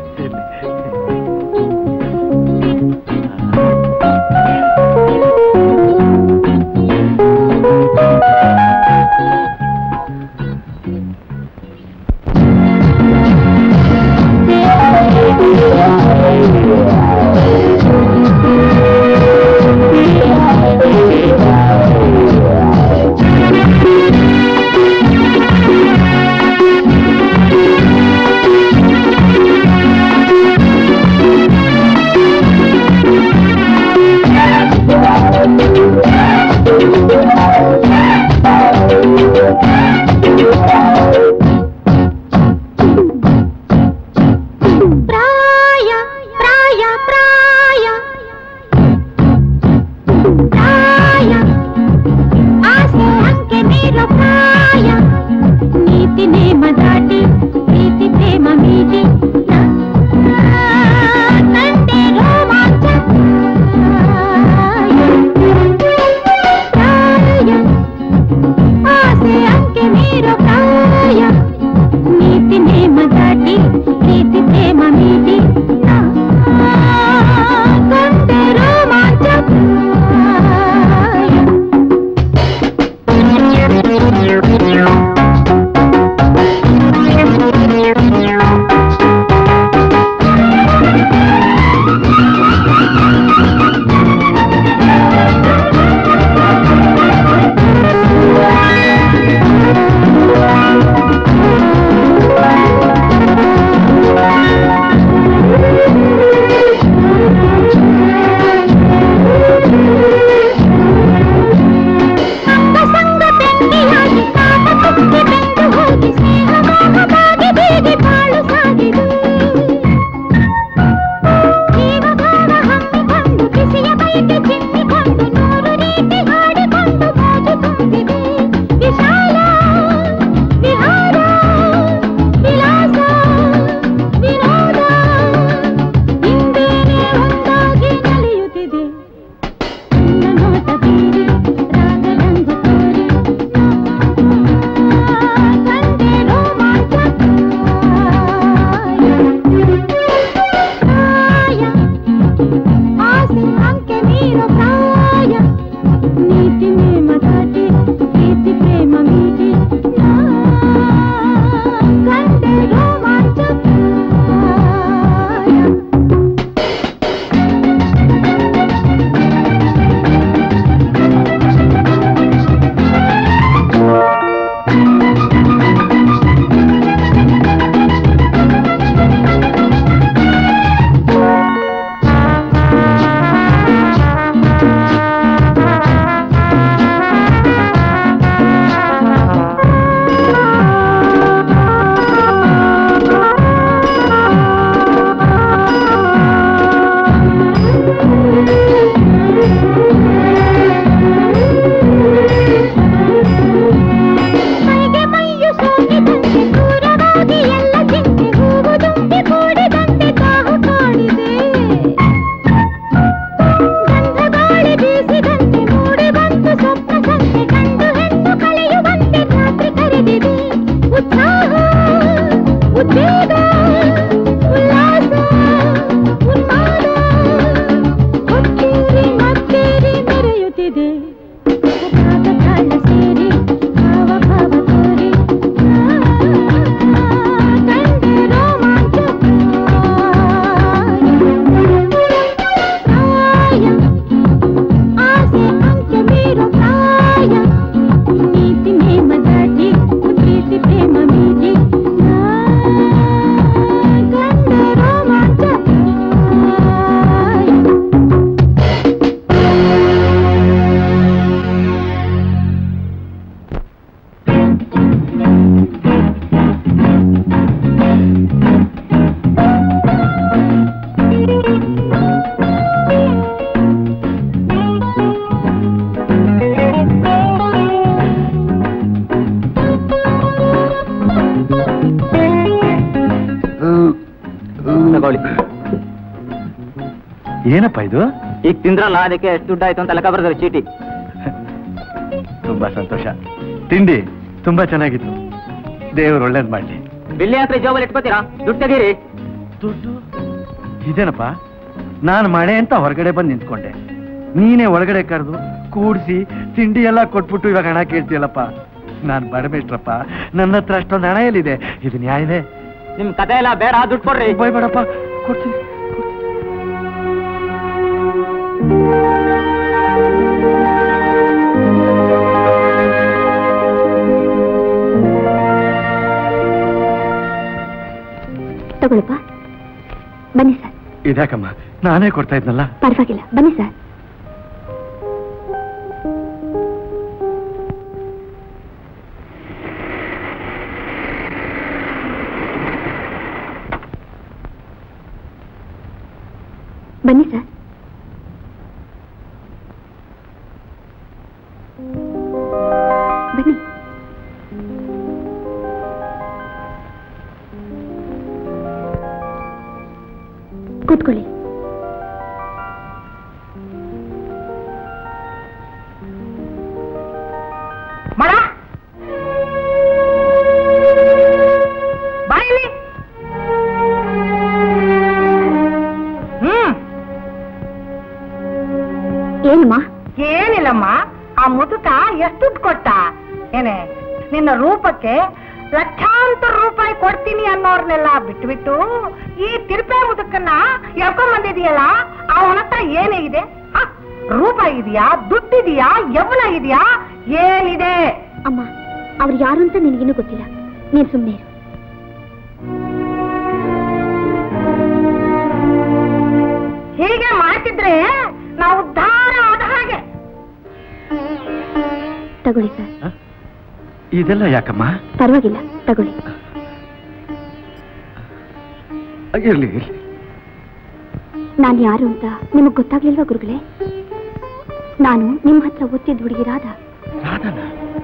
I: ನೀತಿ ನೇಮ ದಾಟಿ ಪ್ರೀತಿ ಪ್ರೇಮ ಮೀಟಿ
B: ಏನಪ್ಪ ಇದು?
D: ಈಗ ತಿಂದ್ರಲ್ಲ, ಅದಕ್ಕೆ ಎಷ್ಟು ದುಡ್ಡು ಆಯ್ತು ಅಂತ ಲೆಕ್ಕ ಬರ್ತದೆ ಚೀಟಿ.
B: ತುಂಬಾ ಸಂತೋಷ. ತಿಂಡಿ ತುಂಬಾ ಚೆನ್ನಾಗಿತ್ತು. ದೇವರು ಒಳ್ಳೇದ್ ಮಾಡ್ಲಿ.
D: ಬಿಲ್ಲಿ ಹತ್ರ ಜೋಬಲ್ಲಿ ಇಟ್ಕೋತೀರಾ? ದುಡ್ಡು ತೆಗೀರಿ.
B: ದುಡ್ಡು ಇದೇನಪ್ಪ? ನಾನು ಮಳೆ ಅಂತ ಹೊರಗಡೆ ಬಂದು ನಿಂತ್ಕೊಂಡೆ, ನೀನೇ ಒಳಗಡೆ ಕರೆದು ಕೂಡಿಸಿ ತಿಂಡಿ ಎಲ್ಲ ಕೊಟ್ಬಿಟ್ಟು ಇವಾಗ ಹಣ ಕೇಳ್ತೀಯಲ್ಲಪ್ಪ. ನಾನು ಬಡಬೇಟ್ರಪ್ಪ, ನನ್ನ ಹತ್ರ ಅಷ್ಟೊಂದು ಹಣ ಎಲ್ಲಿದೆ? ಇದು ನ್ಯಾಯವೇ?
D: ನಿಮ್ ಕತೆ ಎಲ್ಲ ಬೇಡ, ದುಡ್ಡು ಕೊಡ್ರಿ.
B: ಬಾಯ್ ಬೇಡಪ್ಪ, ಕೊಡ್ತೀನಿ.
E: ತಗೊಳಪ್ಪ. ಬನ್ನಿ ಸರ್.
B: ಇದ್ಯಾಕಮ್ಮ, ನಾನೇ ಕೊಡ್ತಾ ಇದ್ನಲ್ಲ.
E: ಪರವಾಗಿಲ್ಲ, ಬನ್ನಿ ಸರ್. ಬನ್ನಿ ಸರ್. ಬನ್ನಿ. ಕೂತ್ಕೊಳ್ಳಿ.
K: ಮರ ಬಾಯಿಲಿ. ಹ್ಮ್
E: ಏನಮ್ಮ?
K: ಏನಿಲ್ಲಮ್ಮ, ಆ ಮುದುಕ ಎಷ್ಟು ದುಡ್ಡು ಕೊಟ್ಟ ಏನೇ? ನಿನ್ನ ರೂಪಕ್ಕೆ ಲಕ್ಷಾಂತರ ರೂಪಾಯಿ ಕೊಡ್ತೀನಿ ಅನ್ನೋರ್ನೆಲ್ಲ ಬಿಟ್ಬಿಟ್ಟು ಈ ತಿರುಪೆ ಮುದುಕನ್ನ ಎಳ್ಕೊಂಡ್ ಬಂದಿದೆಯಲ್ಲ, ಅವನ ಹತ್ರ ಏನೇ ಇದೆ? ರೂಪ ಇದೆಯಾ, ದುಡ್ಡಿದೆಯಾ, ಯೌವನ ಇದೆಯಾ, ಏನಿದೆ?
E: ಅಮ್ಮ, ಅವ್ರು ಯಾರು ಅಂತ ನಿನಗಿನ್ನೂ ಗೊತ್ತಿಲ್ಲ. ನೀನ್ ಸುಮ್ಮನೆ ಇರು.
K: ಹೀಗೆ ಮಾಡ್ತಿದ್ರೆ ನಾವು ಉದ್ಧಾರ ಆದ ಹಾಗೆ.
E: ತಗೊಳ್ಳಿ ಸರ್.
B: ಇದೆಲ್ಲ ಯಾಕಮ್ಮ?
E: ಪರವಾಗಿಲ್ಲ, ತಗೊಳ್ಳಿ.
B: ಇರ್ಲಿ ಇರ್ಲಿ.
E: ನಾನು ಯಾರು ಅಂತ ನಿಮಗ್ ಗೊತ್ತಾಗ್ಲಿಲ್ವಾ ಗುರುಗಳೇ? ನಾನು ನಿಮ್ ಹತ್ರ ಓದ್ತಿದ್ದ ಹುಡುಗಿ ರಾಧಾ.
B: ರಾಧಾನ?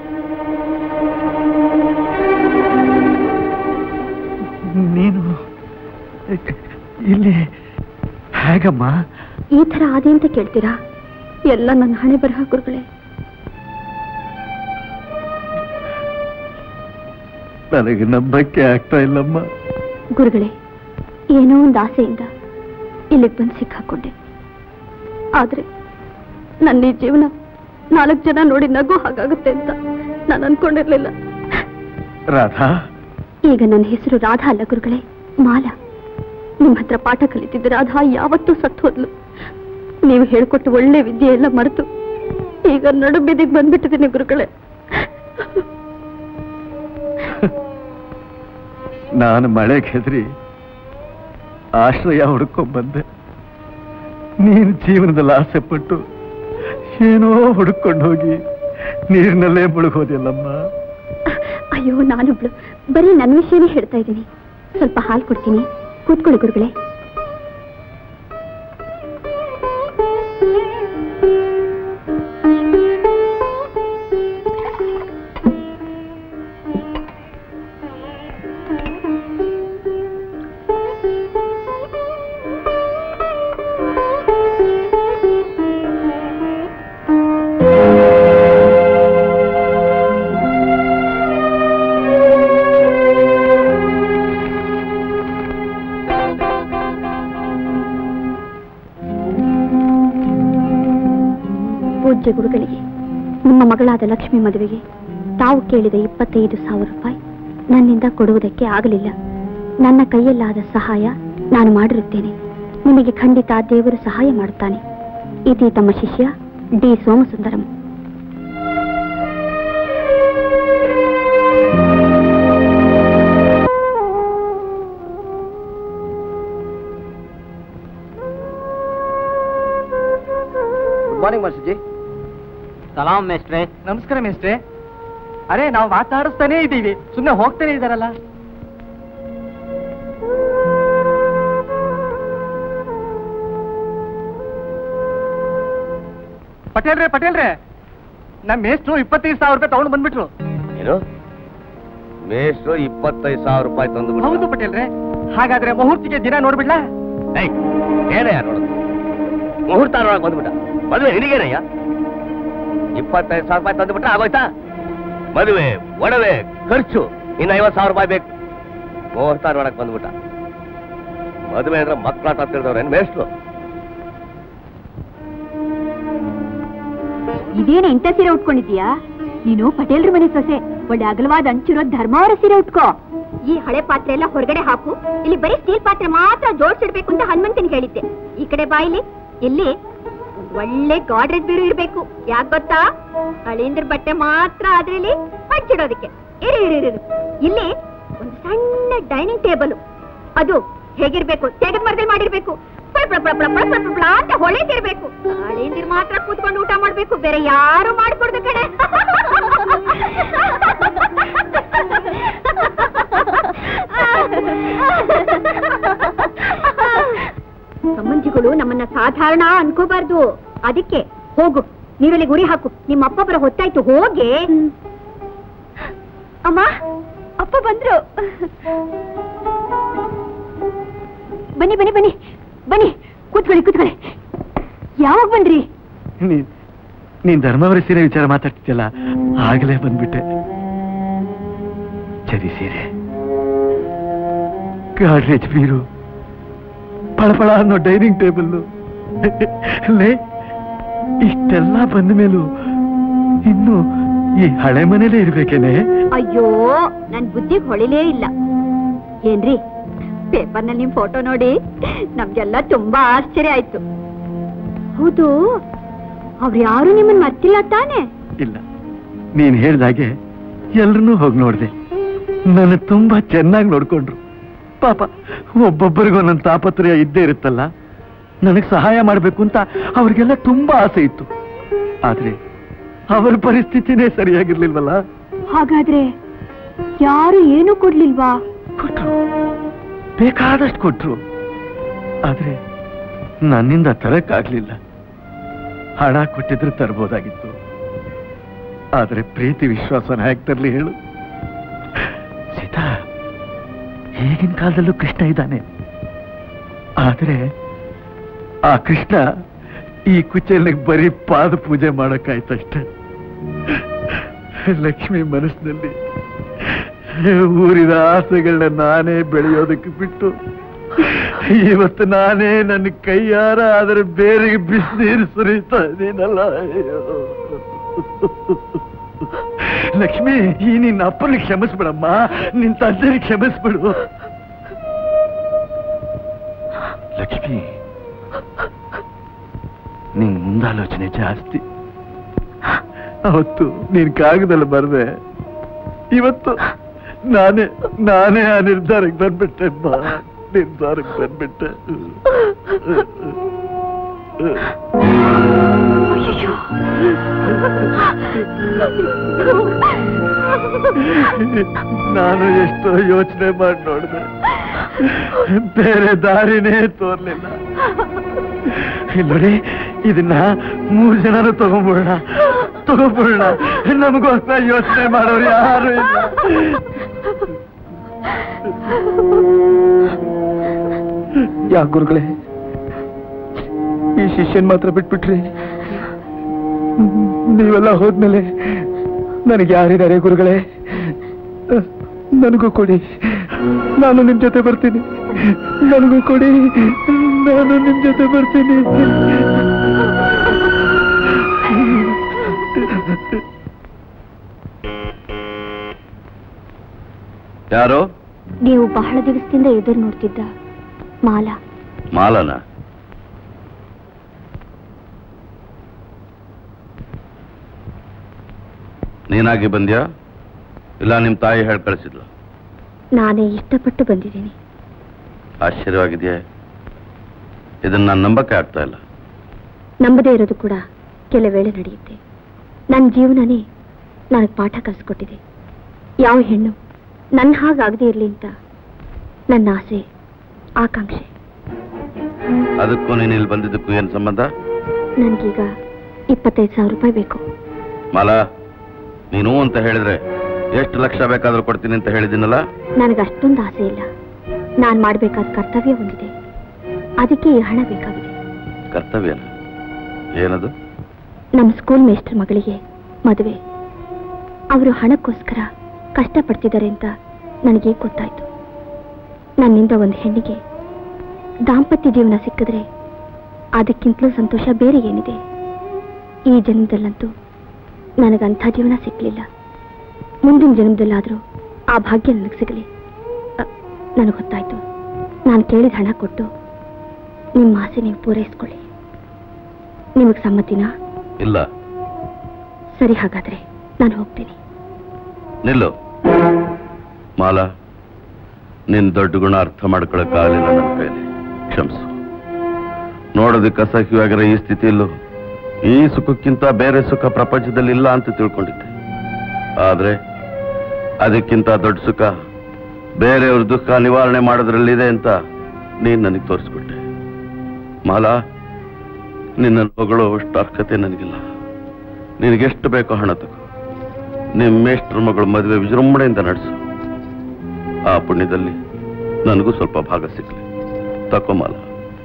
B: ನೀನು ಇಲ್ಲಿ ಹೇಗಮ್ಮ?
E: ಈ ತರ ಆದೆ ಅಂತ ಕೇಳ್ತೀರಾ? ಎಲ್ಲ ನನ್ನ ಹಣೆ ಬರಹ ಗುರುಗಳೇ.
B: ನನಗೆ ನಂಬಕ್ಕೆ ಆಗ್ತಾ ಇಲ್ಲಮ್ಮ.
E: ಗುರುಗಳೇ, ಏನೋ ಒಂದು ಆಸೆಯಿಂದ ಇಲ್ಲಿಗೆ ಬಂದು ಸಿಕ್ಕಾಕೊಂಡೆ. ಆದ್ರೆ ನನ್ನ ಈ ಜೀವನ ನಾಲ್ಕು ಜನ ನೋಡಿ ನಗು ಹಾಗಾಗುತ್ತೆ ಅಂತ ನಾನು ಅನ್ಕೊಂಡಿರ್ಲಿಲ್ಲ.
B: ರಾಧಾ?
E: ಈಗ ನನ್ನ ಹೆಸರು ರಾಧಾ ಅಲ್ಲ ಗುರುಗಳೇ, ಮಾಲಾ. ನಿಮ್ ಹತ್ರ ಪಾಠ ಕಲಿತಿದ್ದ ರಾಧಾ ಯಾವತ್ತೂ ಸತ್ತು ಹೋದ್ಲು. ನೀವು ಹೇಳ್ಕೊಟ್ಟು ಒಳ್ಳೆ ವಿದ್ಯೆ ಎಲ್ಲ ಮರೆತು ಈಗ ನಡು ಬೀದಿಗೆ ಬಂದ್ಬಿಟ್ಟಿದ್ದೀನಿ ಗುರುಗಳೇ.
B: ನಾನು ಮಳೆಗೆ ಹೆದರಿ ಆಶ್ರಯ ಹುಡ್ಕೊಂಡ್ ಬಂದೆ. ನೀನು ಜೀವನದಲ್ಲಿ ಆಸೆ ಪಟ್ಟು ಏನೋ ಹುಡುಕೊಂಡು ಹೋಗಿ ನೀರಿನಲ್ಲೇ ಮುಳುಗೋದಿಲ್ಲಮ್ಮ.
E: ಅಯ್ಯೋ, ನಾನೊಬ್ಳು ಬರೀ ನನ್ನ ವಿಷಯನೇ ಹೇಳ್ತಾ ಇದ್ದೀನಿ. ಸ್ವಲ್ಪ ಹಾಲು ಕೊಡ್ತೀನಿ, ಕೂತ್ಕೊಳ್ಳಿ ಗುರುಗಳೇ. ಪೂಜ್ಯ ಗುರುಗಳಿಗೆ ನಿಮ್ಮ ಮಗಳಾದ ಲಕ್ಷ್ಮಿ ಮದುವೆಗೆ ತಾವು ಕೇಳಿದ ಇಪ್ಪತ್ತೈದು ಸಾವಿರ ರೂಪಾಯಿ ನನ್ನಿಂದ ಕೊಡುವುದಕ್ಕೆ ಆಗಲಿಲ್ಲ. ನನ್ನ ಕೈಯಲ್ಲಾದ ಸಹಾಯ ನಾನು ಮಾಡಿರುತ್ತೇನೆ. ನಿಮಗೆ ಖಂಡಿತ ದೇವರು ಸಹಾಯ ಮಾಡುತ್ತಾನೆ. ಇದೇ ತಮ್ಮ ಶಿಷ್ಯ ಡಿ ಸೋಮಸುಂದರಂ.
C: ಗುಡ್ ಮಾರ್ನಿಂಗ್ ಮಾಸ್ಟರ್ಜಿ.
D: ಸಲಾಂ ಮೇಸ್ಟ್ರೆ.
F: ನಮಸ್ಕಾರ ಮೇಸ್ಟ್ರೆ. ಅರೆ, ನಾವು ಮಾತಾಡಿಸ್ತಾನೇ ಇದ್ದೀವಿ, ಸುಮ್ಮನೆ ಹೋಗ್ತಾನೆ ಇದ್ದಾರಲ್ಲ. ಪಟೇಲ್ರೆ ಪಟೇಲ್ರೆ, ನಮ್ಮ ಮೇಸ್ಟ್ರು ಇಪ್ಪತ್ತೈದು ಸಾವಿರ ರೂಪಾಯಿ ತಗೊಂಡು ಬಂದ್ಬಿಟ್ರು.
G: ಏನು? ಮೇಷ್ಟ್ರು ಇಪ್ಪತ್ತೈದು ಸಾವಿರ ರೂಪಾಯಿ ತಂದು?
F: ಹೌದು ಪಟೇಲ್ರೆ. ಹಾಗಾದ್ರೆ ಮುಹೂರ್ತಿಗೆ ದಿನ ನೋಡ್ಬಿಡ್ಲಾ?
G: ಏನೇ ನೋಡುದು? ಮುಹೂರ್ತ ಒಳಗೆ ಬಂದ್ಬಿಟ್ಟ. ಮದುವೆ ನಿನಗೇನಯ್ಯ? ಇಪ್ಪತ್ತೈದು ಸಾವಿರ ರೂಪಾಯಿ ತಂದುಬಿಟ್ರೆ ಆಗೋಯ್ತಾ? ಮದುವೆ, ಒಡವೆ, ಖರ್ಚು ಇನ್ನು ಐವತ್ತು ಸಾವಿರ ರೂಪಾಯಿ ಬೇಕು. ಮುಹೂರ್ತ ಒಳಗೆ ಬಂದ್ಬಿಟ್ಟ. ಮದುವೆ ಅಂದ್ರೆ ಮಕ್ಕಳಾಟ ತಿಳಿದವ್ರೇನು ಮೇಷ್ಟ್ರು?
E: ಇದೇನು ಎಂತ ಸೀರೆ ಉಟ್ಕೊಂಡಿದ್ಯಾ ನೀನು? ಪಟೇಲ್ರ ಮನೆ ಸೊಸೆ. ಒಳ್ಳೆ ಅಗಲವಾದ ಅಂಚಿರೋ ಧರ್ಮಾವರ ಸೀರೆ ಉಟ್ಕೋ. ಈ ಹಳೆ ಪಾತ್ರೆ ಎಲ್ಲ ಹೊರಗಡೆ ಹಾಕು. ಇಲ್ಲಿ ಬರೀ ಸ್ಟೀಲ್ ಪಾತ್ರೆ ಮಾತ್ರ ಜೋಡಿಸಿಡ್ಬೇಕು ಅಂತ ಹನುಮಂತನಿಗೆ ಹೇಳಿದ್ದೆ. ಈ ಕಡೆ ಬಾಯಿಲಿ ಇಲ್ಲಿ ಒಳ್ಳೆ ಗಾಡ್ರೇಜ್ ಬೀರು ಇರ್ಬೇಕು. ಯಾಕೆ ಗೊತ್ತಾ? ಹಳೇಂದ್ರ ಬಟ್ಟೆ ಮಾತ್ರ ಅದ್ರಲ್ಲಿ ಹಚ್ಚಿಡೋದಕ್ಕೆ. ಇರಿ ಇರಿ ಇರಿ ಇಲ್ಲಿ ಒಂದು ಸಣ್ಣ ಡೈನಿಂಗ್ ಟೇಬಲ್. ಅದು ಹೇಗಿರ್ಬೇಕು? ತೆಗೆದ ಮರದಲ್ಲಿ ಮಾಡಿರ್ಬೇಕು. ಅಂತ ಹೊಳೆತಿರ್ಬೇಕು. ಹಳೇಂದಿರ್ ಮಾತ್ರ ಕೂತ್ಕೊಂಡು ಊಟ ಮಾಡ್ಬೇಕು, ಬೇರೆ ಯಾರು ಮಾಡ್ಕೊಡ್ದು ಕಡೆ. ಸಂಬಂಧಿಗಳು ನಮ್ಮನ್ನ ಸಾಧಾರಣ ಅನ್ಕೋಬಾರ್ದು. ಅದಕ್ಕೆ ಹೋಗು, ನೀರಲ್ಲಿ ಗುರಿ ಹಾಕು. ನಿಮ್ಮ ಅಪ್ಪ ಬರ ಹೊತ್ತಾಯ್ತು, ಹೋಗಿ. ಅಮ್ಮ, ಅಪ್ಪ ಬಂದ್ರು. ಬನ್ನಿ ಬನ್ನಿ ಬನ್ನಿ ಬನ್ನಿ, ಕೂತ್ಕೊಳ್ಳಿ ಕೂತ್ಕೊಳ್ಳಿ. ಯಾವಾಗ ಬಂದ್ರಿ?
B: ನೀನ್ ನೀನ್ ಧರ್ಮಾವರಿ ಸೀರೆ ವಿಚಾರ ಮಾತಾಡ್ತಿದ್ಯಲ್ಲ, ಆಗಲೇ ಬಂದ್ಬಿಟ್ಟೆ. ಚರಿ ಸೀರೆ, ಗಾಡ್ರೇಜ್ ಬೀರು, ಪಳಪಳ ಅನ್ನೋ ಡೈನಿಂಗ್ ಟೇಬಲ್, ಇಷ್ಟೆಲ್ಲ ಬಂದ ಮೇಲೂ ಇನ್ನು ಈ ಹಳೆ ಮನೇಲೇ ಇರ್ಬೇಕೇನೆ?
E: ಅಯ್ಯೋ, ನನ್ ಬುದ್ಧಿಗೆ ಹೊಳಿಲೇ ಇಲ್ಲ. ಏನ್ರಿ, ಪೇಪರ್ನಲ್ಲಿ ನಿಮ್ ಫೋಟೋ ನೋಡಿ ನಮ್ಗೆಲ್ಲ ತುಂಬಾ ಆಶ್ಚರ್ಯ ಆಯ್ತು. ಹೌದು, ಅವ್ರು ಯಾರು ನಿಮ್ಮನ್ ಮರ್ತಿಲ್ಲ ತಾನೆ?
B: ಇಲ್ಲ, ನೀನ್ ಹೇಳ್ದಾಗೆ ಎಲ್ರನ್ನೂ ಹೋಗಿ ನೋಡ್ದೆ. ನನ್ನ ತುಂಬಾ ಚೆನ್ನಾಗಿ ನೋಡ್ಕೊಂಡ್ರು. ಪಾಪ ಒಬ್ಬೊಬ್ಬರಿಗೂ ನನ್ನ ತಾಪತ್ರಯ ಇದ್ದೇ ಇರುತ್ತಲ್ಲ. ನನಗ್ ಸಹಾಯ ಮಾಡ್ಬೇಕು ಅಂತ ಅವ್ರಿಗೆಲ್ಲ ತುಂಬಾ ಆಸೆ ಇತ್ತು. ಆದ್ರೆ ಅವರ ಪರಿಸ್ಥಿತಿನೇ ಸರಿಯಾಗಿರ್ಲಿಲ್ವಲ್ಲ.
E: ಹಾಗಾದ್ರೆ ಯಾರು ಏನೂ ಕೊಡ್ಲಿಲ್ವಾ?
B: ಕೊಟ್ರು, ಬೇಕಾದಷ್ಟು ಕೊಟ್ರು. ಆದ್ರೆ ನನ್ನಿಂದ ತರಕ್ಕಾಗ್ಲಿಲ್ಲ. ಹಣ ಕೊಟ್ಟಿದ್ರೆ ತರಬಹುದಾಗಿತ್ತು. ಆದ್ರೆ ಪ್ರೀತಿ ವಿಶ್ವಾಸನ ಹೇಗೆ ತರ್ಲಿ ಹೇಳು? ಸೀತಾ, ಈಗಿನ ಕಾಲದಲ್ಲೂ ಕೃಷ್ಣ ಇದ್ದಾನೆ. ಆದ್ರೆ ಆ ಕೃಷ್ಣ ಈ ಕುಚೇಲಿಗೆ ಬರೀ ಪಾದ ಪೂಜೆ ಮಾಡಕ್ಕಾಯ್ತಷ್ಟೆ. ಲಕ್ಷ್ಮಿ ಮನಸ್ಸಿನಲ್ಲಿ ಊರಿನ ಆಸೆಗಳನ್ನ ನಾನೇ ಬೆಳೆಯೋದಕ್ಕೆ ಬಿಟ್ಟು ಇವತ್ತು ನಾನೇ ನನ್ನ ಕೈಯಾರ ಅದರ ಬೇರೆಗೆ ಬಿಸಿನೀರು ಸುರಿತಾ ಇದ್ದೀನಲ್ಲ. ಲಕ್ಷ್ಮಿ, ಈ ನಿನ್ನ ಅಪ್ಪನಿಗೆ ಕ್ಷಮಿಸ್ಬಿಡಮ್ಮ, ನಿನ್ ತಂದೆಗೆ ಕ್ಷಮಿಸ್ಬಿಡು. ಲಕ್ಷ್ಮಿ, ನಿನ್ ಮುಂದಾಲೋಚನೆ ಜಾಸ್ತಿ. ಅವತ್ತು ನೀನ್ ಕಾಗದಲ್ಲಿ ಬರ್ದೆ, ಇವತ್ತು ನಾನೇ ನಾನೇ ಆ ನಿರ್ಧಾರಕ್ಕೆ ಬಂದ್ಬಿಟ್ಟೆ. ನಿರ್ಧಾರಕ್ಕೆ ಬಂದ್ಬಿಟ್ಟೆ. ನಾನು ಎಷ್ಟೋ ಯೋಚನೆ ಮಾಡಿ ನೋಡಿದೆ, ಬೇರೆ ದಾರಿನೇ ತೋರ್ಲಿಲ್ಲ. ನೋಡಿ, ಇದನ್ನ ಮೂರು ಜನರು ತಗೊಂಡ್ಬಿಡೋಣ ತಗೊಂಡ್ಬಿಡೋಣ ನಮಗೋಸ್ಕರ ಯೋಚನೆ ಮಾಡೋರು ಯಾರು ಇಲ್ಲ.
C: ಯಾಕೆ ಗುರುಗಳೇ ಈ ಶಿಷ್ಯನ್ ಮಾತ್ರ ಬಿಟ್ಬಿಟ್ರಿ? ನೀವೆಲ್ಲ ಹೋದ್ಮೇಲೆ ನನಗೆ ಯಾರಿದ್ದಾರೆ ಗುರುಗಳೇ? ನನಗೂ ಕೊಡಿ, ನಾನು ನಿಮ್ ಜೊತೆ ಬರ್ತೀನಿ. ನನಗೂ ಕೊಡಿ, ನಾನು ನಿಮ್ ಜೊತೆ ಬರ್ತೀನಿ.
G: ಯಾರು?
E: ನೀವು ಬಹಳ ದಿವಸದಿಂದ ಎದುರು ನೋಡ್ತಿದ್ದ ಮಾಲಾ.
G: ಮಾಲನ? ನೀನಾಗಿ ಬಂದ್ಯಾ ಇಲ್ಲ ನಿಮ್ ತಾಯಿ ಹೇಳಿ ಕಳಿಸಿದ್ಲು?
E: ನಾನೇ ಇಷ್ಟಪಟ್ಟು ಬಂದಿದ್ದೀನಿ.
G: ಆಶ್ಚರ್ಯವಾಗಿದೆಯೇ? ಇದನ್ನ ನಾನು ನಂಬಕ್ಕೆ ಆಗ್ತಾ ಇಲ್ಲ.
E: ನಂಬದೇ ಇರೋದು ಕೂಡ ಕೆಲ ವೇಳೆ ನಡೆಯುತ್ತೆ. ನನ್ನ ಜೀವನನೇ ನನಗೆ ಪಾಠ ಕಲಿಸ್ಕೊಟ್ಟಿದೆ. ಯಾವ ಹೆಣ್ಣು ನನ್ನ ಹಾಗಾಗದೇ ಇರಲಿ ಅಂತ ನನ್ನ ಆಸೆ, ಆಕಾಂಕ್ಷೆ.
G: ಅದಕ್ಕೂ ನೀನು ಇಲ್ಲಿ ಬಂದಿದ್ದಕ್ಕೂ ಏನು ಸಂಬಂಧ?
E: ನನ್ಗೀಗ ಇಪ್ಪತ್ತೈದು ಸಾವಿರ ರೂಪಾಯಿ ಬೇಕು.
G: ಮಾಲಾ, ನೀನು ಅಂತ ಹೇಳಿದ್ರೆ ಎಷ್ಟು ಲಕ್ಷ ಬೇಕಾದ್ರೂ ಕೊಡ್ತೀನಿ ಅಂತ ಹೇಳಿದ್ದೀನಲ್ಲ.
E: ನನಗಷ್ಟೊಂದು ಆಸೆ ಇಲ್ಲ. ನಾನು ಮಾಡಬೇಕಾದ ಕರ್ತವ್ಯ ಒಂದಿದೆ, ಅದಕ್ಕೆ ಈ ಹಣ ಬೇಕಾಗಿದೆ.
G: ಕರ್ತವ್ಯನ?
L: ಏನದು?
E: ನಮ್ಮ ಸ್ಕೂಲ್ ಮೇಸ್ಟರ್ ಮಗಳಿಗೆ ಮದುವೆ. ಅವರು ಹಣಕ್ಕೋಸ್ಕರ ಕಷ್ಟಪಡ್ತಿದ್ದಾರೆ ಅಂತ ನನಗೆ ಗೊತ್ತಾಯ್ತು. ನನ್ನಿಂದ ಒಂದು ಹೆಣ್ಣಿಗೆ ದಾಂಪತ್ಯ ಜೀವನ ಸಿಕ್ಕಿದ್ರೆ ಅದಕ್ಕಿಂತಲೂ ಸಂತೋಷ ಬೇರೆ ಏನಿದೆ? ಈ ಜನ್ಮದಲ್ಲಂತೂ ನನಗಂಥ ಜೀವನ ಸಿಕ್ಕಲಿಲ್ಲ. ಮುಂದಿನ ಜನ್ಮದಲ್ಲಾದರೂ ಆ ಭಾಗ್ಯ ನನಗೆ ಸಿಗಲಿ. ನನಗೆ ಗೊತ್ತಾಯ್ತು. ನಾನು ಕೇಳಿದ ಹಣ ಕೊಟ್ಟು ನಿಮ್ಮ ಆಸೆ ನೀವು ಪೂರೈಸ್ಕೊಳ್ಳಿ. ನಿಮಗೆ ಸಮ್ಮತಿನಾ?
L: ಇಲ್ಲ.
E: ಸರಿ, ಹಾಗಾದ್ರೆ ನಾನು ಹೋಗ್ತೀನಿ.
L: ನಿಲ್ಲು ಮಾಲಾ, ನಿನ್ ದೊಡ್ಡ ಗುಣ ಅರ್ಥ ಮಾಡ್ಕೊಳಕ್ಕಾಗಲಿಲ್ಲ ನನ್ನ ಕೈಲಿ, ಕ್ಷಮಿಸು. ನೋಡೋದಕ್ಕೆ ಅಸಹ್ಯವಾಗಿರೋ ಈ ಸ್ಥಿತಿಯಲ್ಲೂ ಈ ಸುಖಕ್ಕಿಂತ ಬೇರೆ ಸುಖ ಪ್ರಪಂಚದಲ್ಲಿ ಇಲ್ಲ ಅಂತ ತಿಳ್ಕೊಂಡಿದ್ದೆ. ಆದ್ರೆ ಅದಕ್ಕಿಂತ ದೊಡ್ಡ ಸುಖ ಬೇರೆಯವ್ರ ದುಃಖ ನಿವಾರಣೆ ಮಾಡೋದ್ರಲ್ಲಿದೆ ಅಂತ ನೀನ್ ನನಗೆ ತೋರಿಸ್ಬಿಟ್ಟೆ. ಮಾಲಾ, ನಿನ್ನ ಮಗಳು ಅಷ್ಟು ಅರ್ಹತೆ ನನಗಿಲ್ಲ. ನಿನಗೆಷ್ಟು ಬೇಕೋ ಹಣ ತಗೋ, ನಿಮ್ಮ ಮೇಷ್ಟ್ರ ಮಗಳು ಮದುವೆ ವಿಜೃಂಭಣೆಯಿಂದ ನಡೆಸು. ಆ ಪುಣ್ಯದಲ್ಲಿ ನನಗೂ ಸ್ವಲ್ಪ ಭಾಗ ಸಿಗ್ಲಿ. ತಕೋ ಮಾಲಾ.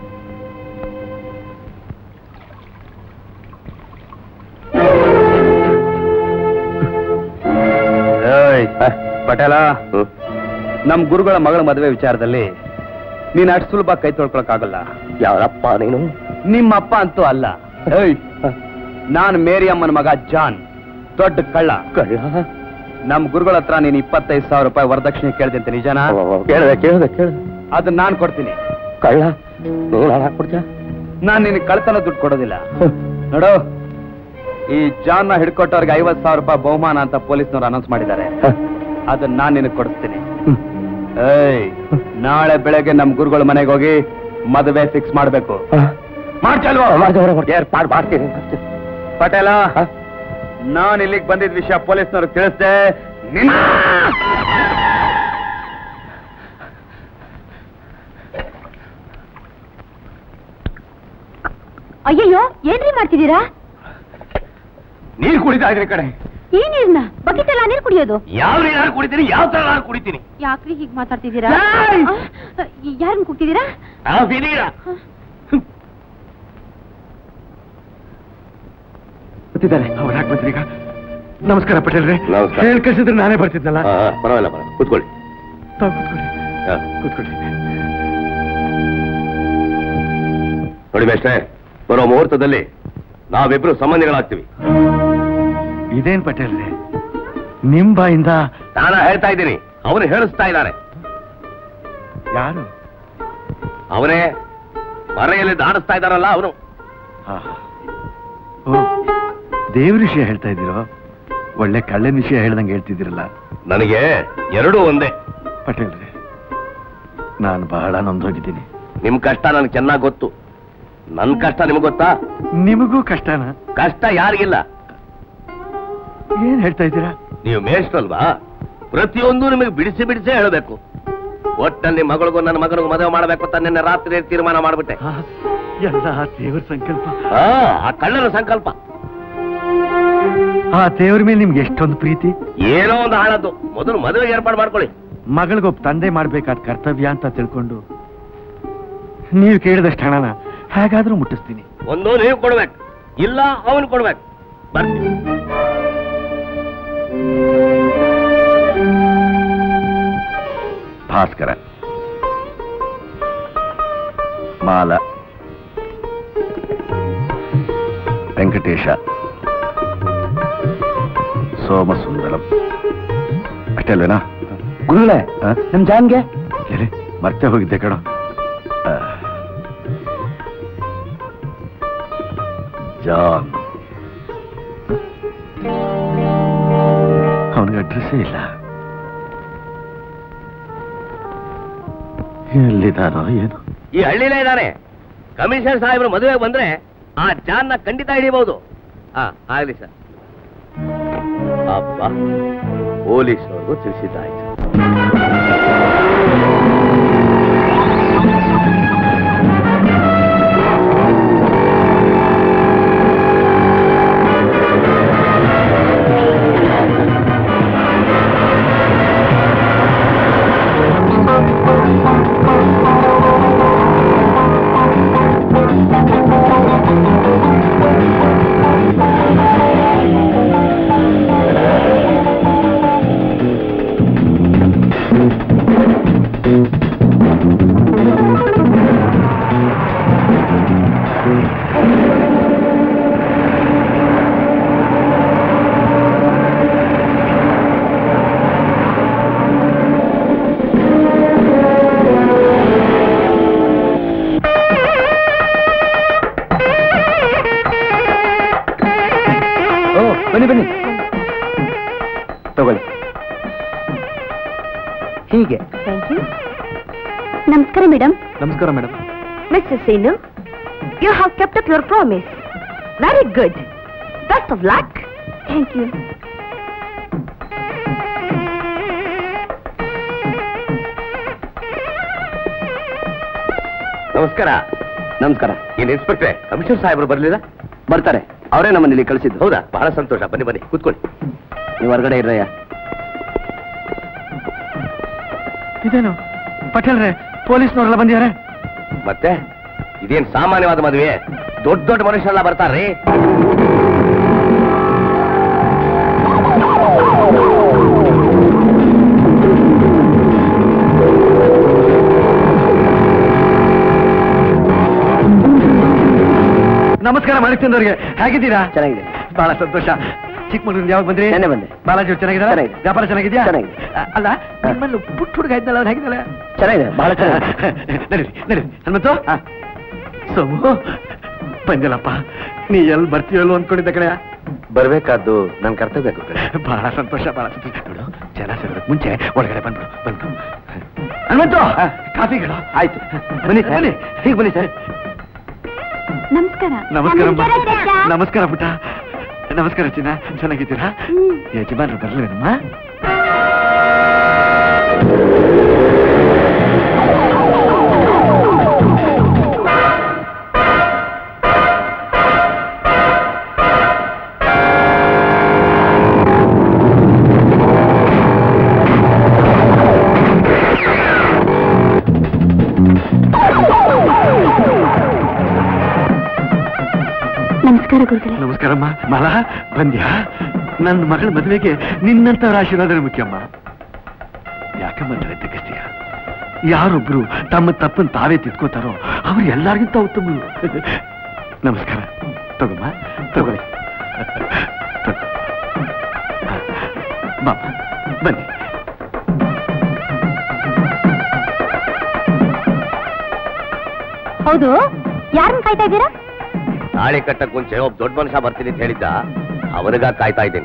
A: ಪಟೇಲ, ನಮ್ ಗುರುಗಳ ಮಗಳ ಮದುವೆ ವಿಚಾರದಲ್ಲಿ ನೀನ್ ಅಷ್ಟು ಸುಲಭ ಕೈ ತೊಳ್ಕೊಳಕ್ಕಾಗಲ್ಲ.
G: ಯಾರಪ್ಪ ನೀನು?
A: ನಿಮ್ಮ ಅಪ್ಪ ಅಂತೂ ಅಲ್ಲ. ನಾನು ಮೇರಿ ಅಮ್ಮನ ಮಗ ಜಾನ್, ದೊಡ್ಡ ಕಳ್ಳ.
G: ಕಳ್ಳ?
A: ನಮ್ ಗುರುಗಳ ಹತ್ರ ನೀನ್ ಇಪ್ಪತ್ತೈದು ಸಾವಿರ ರೂಪಾಯಿ ವರದಕ್ಷಿಣೆ ಕೇಳ್ದಂತೆ ನಿಜನಾ?
G: ಕೇಳಿದೆ ಕೇಳಿದೆ ಕೇಳಿದೆ.
A: ಅದನ್ನ ನಾನ್ ಕೊಡ್ತೀನಿ.
G: ಕಳ್ಳ? ನೀನ್ ಹಾಕ್ಬಿಡ್ತೀಯ?
A: ನಾನ್ ನಿನ್ ಕಳ್ತನ ದುಡ್ಡು ಕೊಡೋದಿಲ್ಲ. ನೋಡು, ಈ ಜಾನ್ನ ಹಿಡ್ಕೊಟ್ಟವ್ರಿಗೆ ಐವತ್ ಸಾವಿರ ರೂಪಾಯಿ ಬಹುಮಾನ ಅಂತ ಪೊಲೀಸ್ನವ್ರು ಅನೌನ್ಸ್ ಮಾಡಿದ್ದಾರೆ. ಅದನ್ನ ನಾನ್ ನಿನಗ್ ಕೊಡಿಸ್ತೀನಿ. ಏಯ್, ನಾಳೆ ಬೆಳಗ್ಗೆ ನಮ್ ಗುರುಗಳ ಮನೆಗೆ ಹೋಗಿ ಮದುವೆ ಫಿಕ್ಸ್ ಮಾಡ್ಬೇಕು. ಮಾಡ್ಚಲ್ವ?
G: ಏರ್ಪಾಡು ಮಾಡ್ತೀನಿ.
A: ಪಟೇಲ, ನಾನ್ ಇಲ್ಲಿಗೆ ಬಂದಿದ್ದ ವಿಷಯ ಪೊಲೀಸ್ನವ್ರಿಗೆ ತಿಳಿಸ್ದೆ. ನಿನ್ನ
E: ಅಯ್ಯಯ್ಯೋ, ಏನ್ರಿ ಮಾಡ್ತಿದ್ದೀರಾ?
A: ನೀರ್ ಕುಡಿತಾ ಇದ್ರಿ ಕಡೆ.
E: ಈ ನೀರ್ನ ಬಕೆಟ್ ಎಲ್ಲ ನೀರ್ ಕುಡಿಯೋದು?
G: ಯಾವ ನೀರು ಕುಡಿತೀನಿ, ಯಾವ ತರ ನಾನು ಕುಡಿತೀನಿ.
E: ಯಾಕ್ರಿ ಹೀಗ್ ಮಾತಾಡ್ತಿದ್ದೀರಾ? ಯಾರನ್ನ ಕೂಗ್ತಿದ್ದೀರಾ?
B: ಅವ್ರು ಯಾಕೆ ಬಂದ್ರಿ ಈಗ? ನಮಸ್ಕಾರ ಪಟೇಲ್ರೆ.
L: ನಮಸ್ಕಾರ.
B: ಹೇಳಿ ಕಳಿಸಿದ್ರೆ ನಾನೇ ಬರ್ತಿದ್ನಲ್ಲ.
L: ಪರವಾಗಿಲ್ಲ, ಪರವಾಗಿಲ್ಲ, ಕೂತ್ಕೊಳ್ಳಿ.
B: ತಾವು ಕೂತ್ಕೊಳ್ಳಿ. ಕೂತ್ಕೊಳ್ಳಿ.
L: ನೋಡಿ ಮೇಷ್ಟ್ರೆ, ಬರೋ ಮುಹೂರ್ತದಲ್ಲಿ ನಾವಿಬ್ರು ಸಂಬಂಧಿಗಳಾಗ್ತೀವಿ.
B: ಇದೇನ್ ಪಟೇಲ್ರೆ, ನಿಮ್ ಬಾಯಿಂದ?
G: ನಾನು ಹೇಳ್ತಾ ಇದ್ದೀನಿ, ಅವನು ಹೇಳಿಸ್ತಾ ಇದ್ದಾರೆ.
B: ಯಾರು?
G: ಅವರೇ ಮರೆಯಲ್ಲಿ ದಾಡಿಸ್ತಾ ಇದ್ದಾರಲ್ಲ ಅವನು.
B: ಓ, ದೇವ್ರ ವಿಷಯ ಹೇಳ್ತಾ ಇದ್ದೀರೋ? ಒಳ್ಳೆ ಕಳ್ಳನ ವಿಷಯ ಹೇಳ್ದಂಗೆ ಹೇಳ್ತಿದ್ದೀರಲ್ಲ.
G: ನನಗೆ ಎರಡೂ ಒಂದೇ.
B: ಪಟೇಲ್ರೆ, ನಾನು ಬಹಳ ನೊಂದೋಗಿದ್ದೀನಿ.
G: ನಿಮ್ ಕಷ್ಟ ನನಗೆ ಚೆನ್ನಾಗಿ ಗೊತ್ತು. ನನ್ ಕಷ್ಟ ನಿಮ್ಗೆ ಗೊತ್ತಾ?
B: ನಿಮಗೂ ಕಷ್ಟನಾ?
G: ಕಷ್ಟ ಯಾರಿಗಿಲ್ಲ.
B: ಏನ್ ಹೇಳ್ತಾ ಇದ್ದೀರಾ?
G: ನೀವು ಮೇಷ್ಟ್ರಲ್ವಾ, ಪ್ರತಿಯೊಂದು ನಿಮಗೆ ಬಿಡಿಸಿ ಬಿಡಿಸೇ ಹೇಳಬೇಕು. ಒಟ್ಟಲ್ಲಿ ಮಗಳಿಗೂ ನನ್ನ ಮಗನಿಗೂ ಮದುವೆ ಮಾಡಬೇಕು ಅಂತ ನಿನ್ನೆ ರಾತ್ರಿ ತೀರ್ಮಾನ ಮಾಡ್ಬಿಟ್ಟೆ.
B: ಎಲ್ಲ ದೇವ್ರ ಸಂಕಲ್ಪ.
G: ಆ ಕಳ್ಳನ ಸಂಕಲ್ಪ.
B: ಆ ದೇವ್ರ ಮೇಲೆ ನಿಮ್ಗೆ ಎಷ್ಟೊಂದು ಪ್ರೀತಿ.
G: ಏನೋ ಒಂದು ಹಾಳದ್ದು. ಮೊದಲು ಮದುವೆಗೆ ಏರ್ಪಾಡು ಮಾಡ್ಕೊಳ್ಳಿ.
B: ಮಗಳಿಗೊಬ್ಬ ತಂದೆ ಮಾಡ್ಬೇಕಾದ ಕರ್ತವ್ಯ ಅಂತ ತಿಳ್ಕೊಂಡು ನೀವು ಕೇಳಿದಷ್ಟು ಹಣನ ಹೇಗಾದ್ರೂ ಮುಟ್ಟಿಸ್ತೀನಿ.
G: ಒಂದು ನೀವು ಕೊಡ್ಬೇಕು, ಇಲ್ಲ ಅವನು ಕೊಡ್ಬೇಕು. ಬರ್ತೀನಿ.
L: ಭಾಸ್ಕರ, ಮಾಲ, ವೆಂಕಟೇಶ, ಸೋಮಸುಂದರಂ. ಅಷ್ಟೇ ಅಲ್ವೇನಾ?
A: ಗುರುಗಳೇ, ನಮ್ ಜಾನ್ಗೆ
B: ಮರ್ತೆ ಹೋಗಿದ್ದೆ ಕಣ.
L: ಜಾನ್,
B: ಅವನಿಗೆ ಅಡ್ರೆಸ್ಸೇ ಇಲ್ಲ. ಎಲ್ಲಿದ್ದಾನೋ ಏನು?
G: ಈ ಹಳ್ಳಿಲೇ ಇದ್ದಾನೆ. ಕಮಿಷನರ್ ಸಾಹೇಬ್ರು ಮದುವೆಗೆ ಬಂದ್ರೆ ಆ ಜಾನ್ನ ಖಂಡಿತ ಹಿಡಿಬಹುದು. ಹಾ, ಆಗ್ಲಿ ಸರ್. ಅಪ್ಪ, ಪೊಲೀಸರು ತಿಳಿಸಿದ್ದಾಯ್ತು.
D: ಹೀಗೆ.
E: Thank you. ನಮಸ್ಕಾರ ಮೇಡಮ್.
A: ನಮಸ್ಕಾರ madam.
E: Mister Seenu, you have kept up your promise. Very good. Best of luck. Thank you.
G: ನಮಸ್ಕಾರ.
C: ನಮಸ್ಕಾರ.
G: ಏನ್ ಇನ್ಸ್ಪೆಕ್ಟ್ರೆ, ಕಮಿಷನರ್ ಸಾಹೇಬರು ಬರ್ಲಿಲ್ಲ?
C: ಬರ್ತಾರೆ, ಅವರೇ ನಮ್ಮನ್ನ ಇಲ್ಲಿ ಕಳಿಸಿದ್ದು.
G: ಹೌದಾ? ಬಹಳ ಸಂತೋಷ. ಬನ್ನಿ ಬನ್ನಿ, ಕೂತ್ಕೊಳ್ಳಿ.
C: ನೀವು ಹೊರಗಡೆ ಇರ್ರಯ್ಯ.
B: ಇದೇನು ಪಟೇಲ್ರೆ, ಪೊಲೀಸ್ನವರೆಲ್ಲ ಬಂದಿದ್ದಾರೆ.
G: ಮತ್ತೆ ಇದೇನ್ ಸಾಮಾನ್ಯವಾದ ಮದುವೆ? ದೊಡ್ಡ ದೊಡ್ಡ ಮನುಷ್ಯರೆಲ್ಲ ಬರ್ತಾರ್ರಿ.
B: ನಮಸ್ಕಾರ ಮಾಣಿಕ್ಯಂದವ್ರಿಗೆ. ಹೇಗಿದ್ದೀರಾ?
C: ಚೆನ್ನಾಗಿದೆ.
B: ಬಹಳ ಸಂತೋಷ. ಚಿಕ್ಕಮಗಳೂರಿಂದ ಯಾವಾಗ ಬಂದ್ರಿ?
C: ನೆನ್ನೆ ಬಂದೆ.
B: ಬಾಲಾಜಿ ಚೆನ್ನಾಗಿದ್ದಾರೆ?
C: ಚೆನ್ನಾಗಿದೆ.
B: ವ್ಯಾಪಾರ ಚೆನ್ನಾಗಿದ್ಯಾ?
C: ಚೆನ್ನಾಗಿದೆ.
B: ಅ- ಅಲ್ಲ, ನಿಮ್ಮಲ್ಲಿ ಪುಟ್ಟ ಹುಡುಗ ಇದ್ದಲ್ಲ, ಅವ್ರು ಹೇಗಿದ್ದಾಳೆ?
C: ಚೆನ್ನಾಗಿದೆ, ಬಹಳ ಚೆನ್ನಾಗಿದೆ.
B: ನಡೀರಿ ನಡೀರಿ. ಹನುಮಂತು, ಸೋಮು ಬಂದಿಲ್ಲಪ್ಪ. ನೀ ಎಲ್ಲಿ ಬರ್ತೀಯಲ್ಲೋ ಅನ್ಕೊಂಡಿದ್ದ ಕಡೆ.
G: ಬರ್ಬೇಕಾದ್ದು ನನ್ ಕರ್ತವ್ಯ.
B: ಬಹಳ ಸಂತೋಷ, ಬಹಳ ಸಂತೋಷ. ನೋಡು, ಜನ ಸೇರೋದಕ್ಕೆ ಮುಂಚೆ ಒಳಗಡೆ ಬಂದ್ಬಿಡು. ಬಂದ್ಬಿಡು. ಹನುಮಂತು, ಕಾಫಿಗಳು
C: ಆಯ್ತು. ಬನ್ನಿ ಸರ್.
B: ಬನ್ನಿ.
C: ಹೀಗೆ ಬನ್ನಿ ಸರ್.
E: ನಮಸ್ಕಾರ.
B: ನಮಸ್ಕಾರ ಅಮ್ಮ. ನಮಸ್ಕಾರ ಪುಟ್ಟ. ನಮಸ್ಕಾರ ಚಿನ್ನ, ಚೆನ್ನಾಗಿದ್ದೀರಾ? ಯಜಮಾನ್ರು ಬರ್ಲಿವೇನಮ್ಮ?
E: ನಮಸ್ಕಾರ ಗುರುಗಳೇ.
B: ನಮಸ್ಕಾರಮ್ಮ. ಮಾಲಾ, ಬಂದ್ಯಾ? ನನ್ನ ಮಗಳ ಮದುವೆಗೆ ನಿನ್ನಂತವರ ಆಶೀರ್ವಾದ ಮುಖ್ಯಮ್ಮ. ಯಾಕಮ್ಮ ತಲೆ ತಗ್ಗಿಸ್ತೀಯ? ಯಾರೊಬ್ರು ತಮ್ಮ ತಪ್ಪನ್ನು ತಾವೇ ತಿದ್ಕೋತಾರೋ ಅವ್ರು ಎಲ್ಲರಿಗಿಂತ ಉತ್ತಮರು. ನಮಸ್ಕಾರ. ತಗೊಮ್ಮ, ತಗೊಳ್ಳಿ. ಬಾಪ, ಬನ್ನಿ.
E: ಹೌದು, ಯಾರನ್ನ ಕಾಯ್ತಾ ಇದ್ದೀರಾ?
G: ತಾಳಿ ಕಟ್ಟಕ್ ಮುಂಚೆ ಒಬ್ಬ ದೊಡ್ಡ ಮನುಷ್ಯ ಬರ್ತೀನಿ ಅಂತ ಹೇಳಿದ್ದ, ಅವನಿಗ ಕಾಯ್ತಾ ಇದ್ದೀನಿ.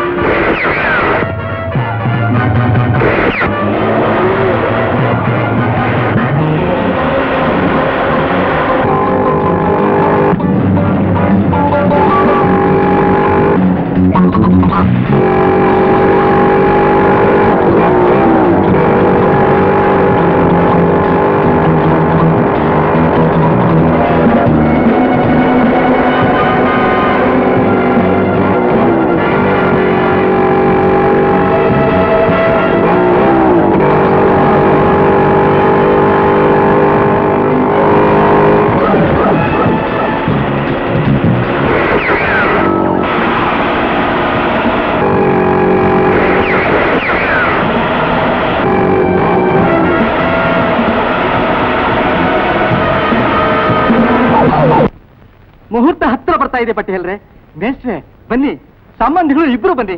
A: ಮುಹೂರ್ತ ಹತ್ತಿರ ಬರ್ತಾ ಇದೆ ಪಟೇಲ್ರೆ. ಮೇಷ್ಟ್ರೆ ಬನ್ನಿ, ಸಂಬಂಧಿಗಳು ಇಬ್ರು ಬನ್ನಿ.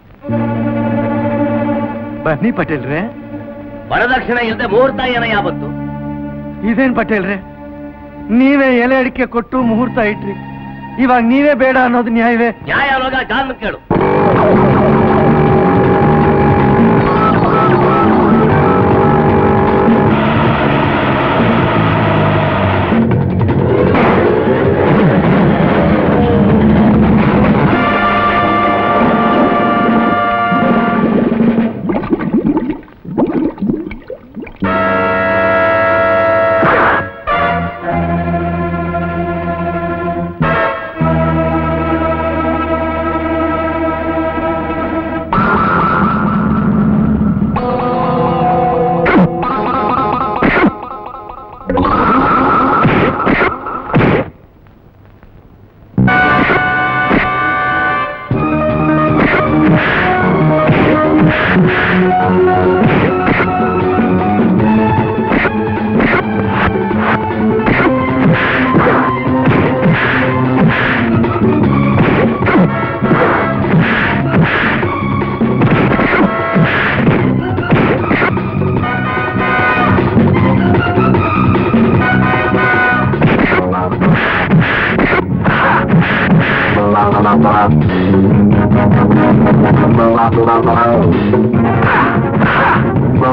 B: ಬನ್ನಿ ಪಟೇಲ್ರೆ.
G: ವರದಕ್ಷಿಣೆ ಇಲ್ಲದೆ ಮುಹೂರ್ತ ಏನ ಯಾವತ್ತು?
B: ಇದೇನ್ ಪಟೇಲ್ರೆ, ನೀವೇ ಎಲೆ ಅಡಿಕೆ ಕೊಟ್ಟು ಮುಹೂರ್ತ ಇಟ್ರಿ, ಇವಾಗ ನೀವೇ ಬೇಡ ಅನ್ನೋದು ನ್ಯಾಯವೇ?
G: ನ್ಯಾಯ ಅನ್ನೋಗ ಕಾರಣ ಕೇಳು.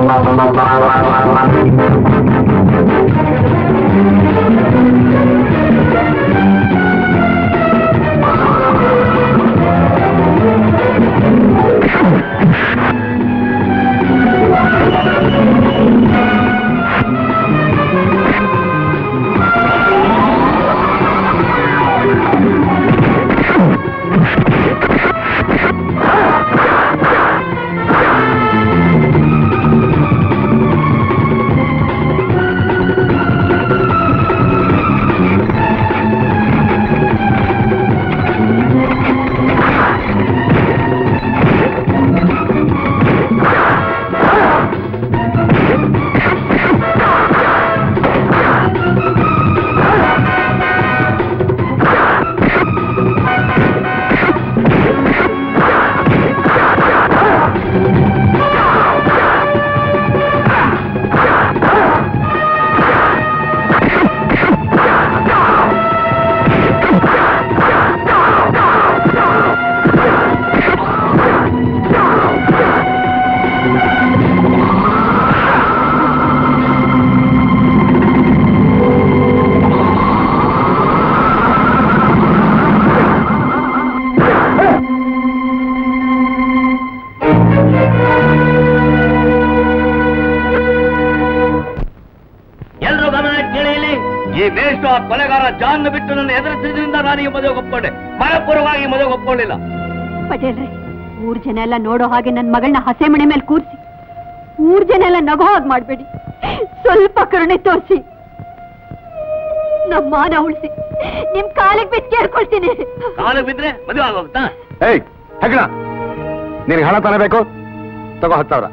G: ಕೊಲೆಗಾರ ಜಾನ್ ಬಿಟ್ಟು ನನ್ನ ಎದುರಿಸಿದ್ರಿಂದ ನಾನು ಈ ಮದುವೆಗೆ ಒಪ್ಕೊಂಡೆ. ಮನಪೂರ್ವವಾಗಿ ಮದುವೆಗೆ ಒಪ್ಕೊಳ್ಳಿಲ್ಲ.
E: ಪಟೇಲ್ರೆ, ಮೂರ್ ಜನ ಎಲ್ಲ ನೋಡೋ ಹಾಗೆ ನನ್ನ ಮಗಳನ್ನ ಹಸೆ ಮಣೆ ಮೇಲೆ ಕೂರಿಸಿ ಮೂರ್ ಜನ ಎಲ್ಲ ನಗೋ ಹಾಗೆ ಮಾಡ್ಬೇಡಿ. ಸ್ವಲ್ಪ ಕರುಣೆ ತೋರಿಸಿ ನಮ್ಮ ಮಾನ ಉಳಿಸಿ ನಿಮ್ ಕಾಲಿಗೆ ಬಿದ್ದು ಕೇಳ್ಕೊಳ್ತೀನಿ.
G: ಕಾಲಿಗೆ ಬಿದ್ರೆ ಮದುವೆ ಆಗೋಗ್ತಾ?
A: ಏಯ್ ಹೆಗ್ಣ, ನಿನಗೆ ಹಣ ತಾನೇ ಬೇಕು? ತಗೋ ಹತ್ತು ಸಾವಿರ.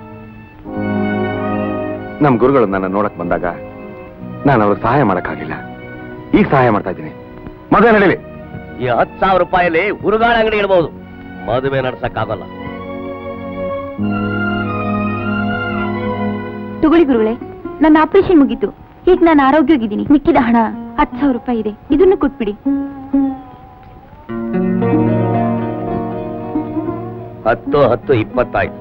A: ನಮ್ ಗುರುಗಳು ನನ್ನ ನೋಡಕ್ ಬಂದಾಗ ನಾನು ಅವ್ರಿಗೆ ಸಹಾಯ ಮಾಡಕ್ಕಾಗಿಲ್ಲ. ಈಗ ಸಹಾಯ ಮಾಡ್ತಾ ಇದ್ದೀನಿ. ಮದುವೆ ನಡೀಲಿ.
G: ಈ ಹತ್ತು ಸಾವಿರ ರೂಪಾಯಲ್ಲಿ ಹುರುಗಾಳ ಅಂಗಡಿ ಇಡಬಹುದು, ಮದುವೆ ನಡ್ಸಕ್ಕಾಗಲ್ಲ.
E: ತಗೊಳ್ಳಿ ಗುರುಗಳೇ, ನನ್ನ ಆಪರೇಷನ್ ಮುಗೀತು. ಈಗ ನಾನು ಆರೋಗ್ಯವಾಗಿದ್ದೀನಿ. ಮಿಕ್ಕಿದ ಹಣ ಹತ್ತು ಸಾವಿರ ರೂಪಾಯಿ ಇದೆ, ಇದನ್ನು ಕೊಟ್ಬಿಡಿ.
G: ಹತ್ತು ಹತ್ತು ಇಪ್ಪತ್ತಾಯ್ತು.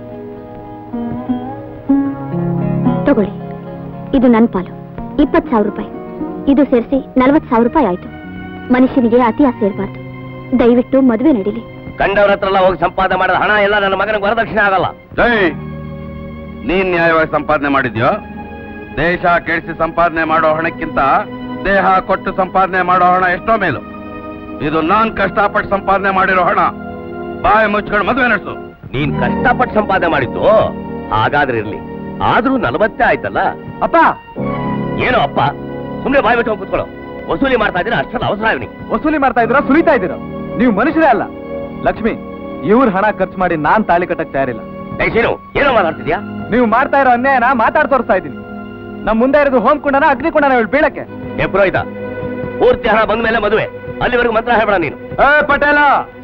E: ತಗೊಳ್ಳಿ, ಇದು ನನ್ನ ಪಾಲು ಇಪ್ಪತ್ತು ಸಾವಿರ ರೂಪಾಯಿ. ಇದು ಸೇರಿಸಿ ನಲ್ವತ್ತು ಸಾವಿರ ರೂಪಾಯಿ ಆಯ್ತು. ಮನುಷ್ಯನಿಗೆ ಅತಿ ಆಸೆ ಇರಬಾರ್ದು. ದಯವಿಟ್ಟು ಮದುವೆ ನಡೀಲಿ.
G: ಕಂಡವ್ರ ಹತ್ರ ಎಲ್ಲ ಹೋಗಿ ಸಂಪಾದನೆ ಮಾಡಿದ ಹಣ ಎಲ್ಲ ನನ್ನ ಮಗನಿಗೆ ವರದಕ್ಷಿಣೆ ಆಗಲ್ಲ.
L: ನೀನ್ ನ್ಯಾಯವಾಗಿ ಸಂಪಾದನೆ ಮಾಡಿದ್ಯೋ? ದೇಶ ಕೆಡಿಸಿ ಸಂಪಾದನೆ ಮಾಡೋ ಹಣಕ್ಕಿಂತ ದೇಹ ಕೊಟ್ಟು ಸಂಪಾದನೆ ಮಾಡೋ ಹಣ ಎಷ್ಟೋ ಮೇಲು. ಇದು ನಾನ್ ಕಷ್ಟಪಟ್ಟು ಸಂಪಾದನೆ ಮಾಡಿರೋ ಹಣ. ಬಾಯಿ ಮುಚ್ಕೊಂಡು ಮದುವೆ ನಡೆಸು.
G: ನೀನ್ ಕಷ್ಟಪಟ್ಟು ಸಂಪಾದನೆ ಮಾಡಿದ್ದು ಹಾಗಾದ್ರೆ ಇರ್ಲಿ, ಆದ್ರೂ ನಲವತ್ತೇ ಆಯ್ತಲ್ಲ.
A: ಅಪ್ಪ
G: ಏನೋ ಅಪ್ಪ, ಸುಮ್ನೆ ಬಾಯ್ ಬಿಟ್ಟು ಹೋಗಿ ಕೂತ್ಕೊಳ್ಳೋ. ವಸೂಲಿ ಮಾಡ್ತಾ ಇದ್ದೀರಾ, ಅಷ್ಟಲ್ಲ ಅವಸರ ಇವನಿಗೆ.
A: ವಸೂಲಿ ಮಾಡ್ತಾ ಇದ್ದೀರಾ? ಸುಲಿತಾ ಇದ್ದೀರಾ? ನೀವು ಮನುಷ್ಯರೇ ಅಲ್ಲ. ಲಕ್ಷ್ಮಿ, ಇವ್ರ ಹಣ ಖರ್ಚು ಮಾಡಿ ನಾನ್ ತಾಳಿ ಕಟ್ಟಕ್ ತಯಾರಿಲ್ಲ.
G: ಏನು ಏನೋ ಮಾತಾಡ್ತಿದ್ಯಾ?
A: ನೀವು ಮಾಡ್ತಾ ಇರೋ ಅನ್ಯಾಯನ ಮಾತಾಡ್ ತೋರಿಸ್ತಾ ಇದ್ದೀನಿ. ನಮ್ ಮುಂದೆ ಇರೋದು ಹೋಮ್ ಕುಂಡನ ಅಗ್ನಿ ಕುಂಡನ ಇವಳು ಬೀಳಕ್ಕೆ.
G: ಏ ಪುರೋಹಿತ, ಪೂರ್ತಿ ಹಣ ಬಂದ ಮೇಲೆ ಮದುವೆ, ಅಲ್ಲಿವರೆಗೂ ಮಂತ್ರ ಹೇಳ್ಬೇಡ ನೀನು.
A: ಏ ಪಟೇಲ,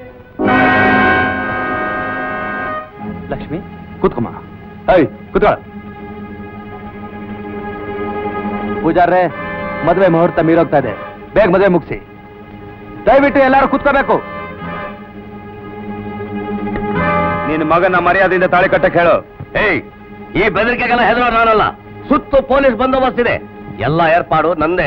A: ಲಕ್ಷ್ಮಿ ಕೂತ್ಕೊಮ್ಮ. ಏಯ್ ಕೂತ್ಕೊಳ್ಳ. ಪೂಜಾರ್ರೆ, ಮದುವೆ ಮುಹೂರ್ತ ಮೀರೋಗ್ತಾ ಇದೆ, ಬೇಗ ಮದುವೆ ಮುಗಿಸಿ. ದಯವಿಟ್ಟು ಎಲ್ಲರೂ ಕೂತ್ಕೋಬೇಕು. ನಿನ್ನ ಮಗನ ಮರ್ಯಾದೆಯಿಂದ ತಾಳಿ ಕಟ್ಟಕ್ಕೆ ಹೇಳು.
G: ಏಯ್, ಈ ಬೆದರಿಕೆಗೆಲ್ಲ ಹೆದರೋ ನಾನಲ್ಲ. ಸುತ್ತು ಪೊಲೀಸ್ ಬಂದೋಬಸ್ತ್ ಇದೆ, ಎಲ್ಲ ಏರ್ಪಾಡು ನಂದೇ.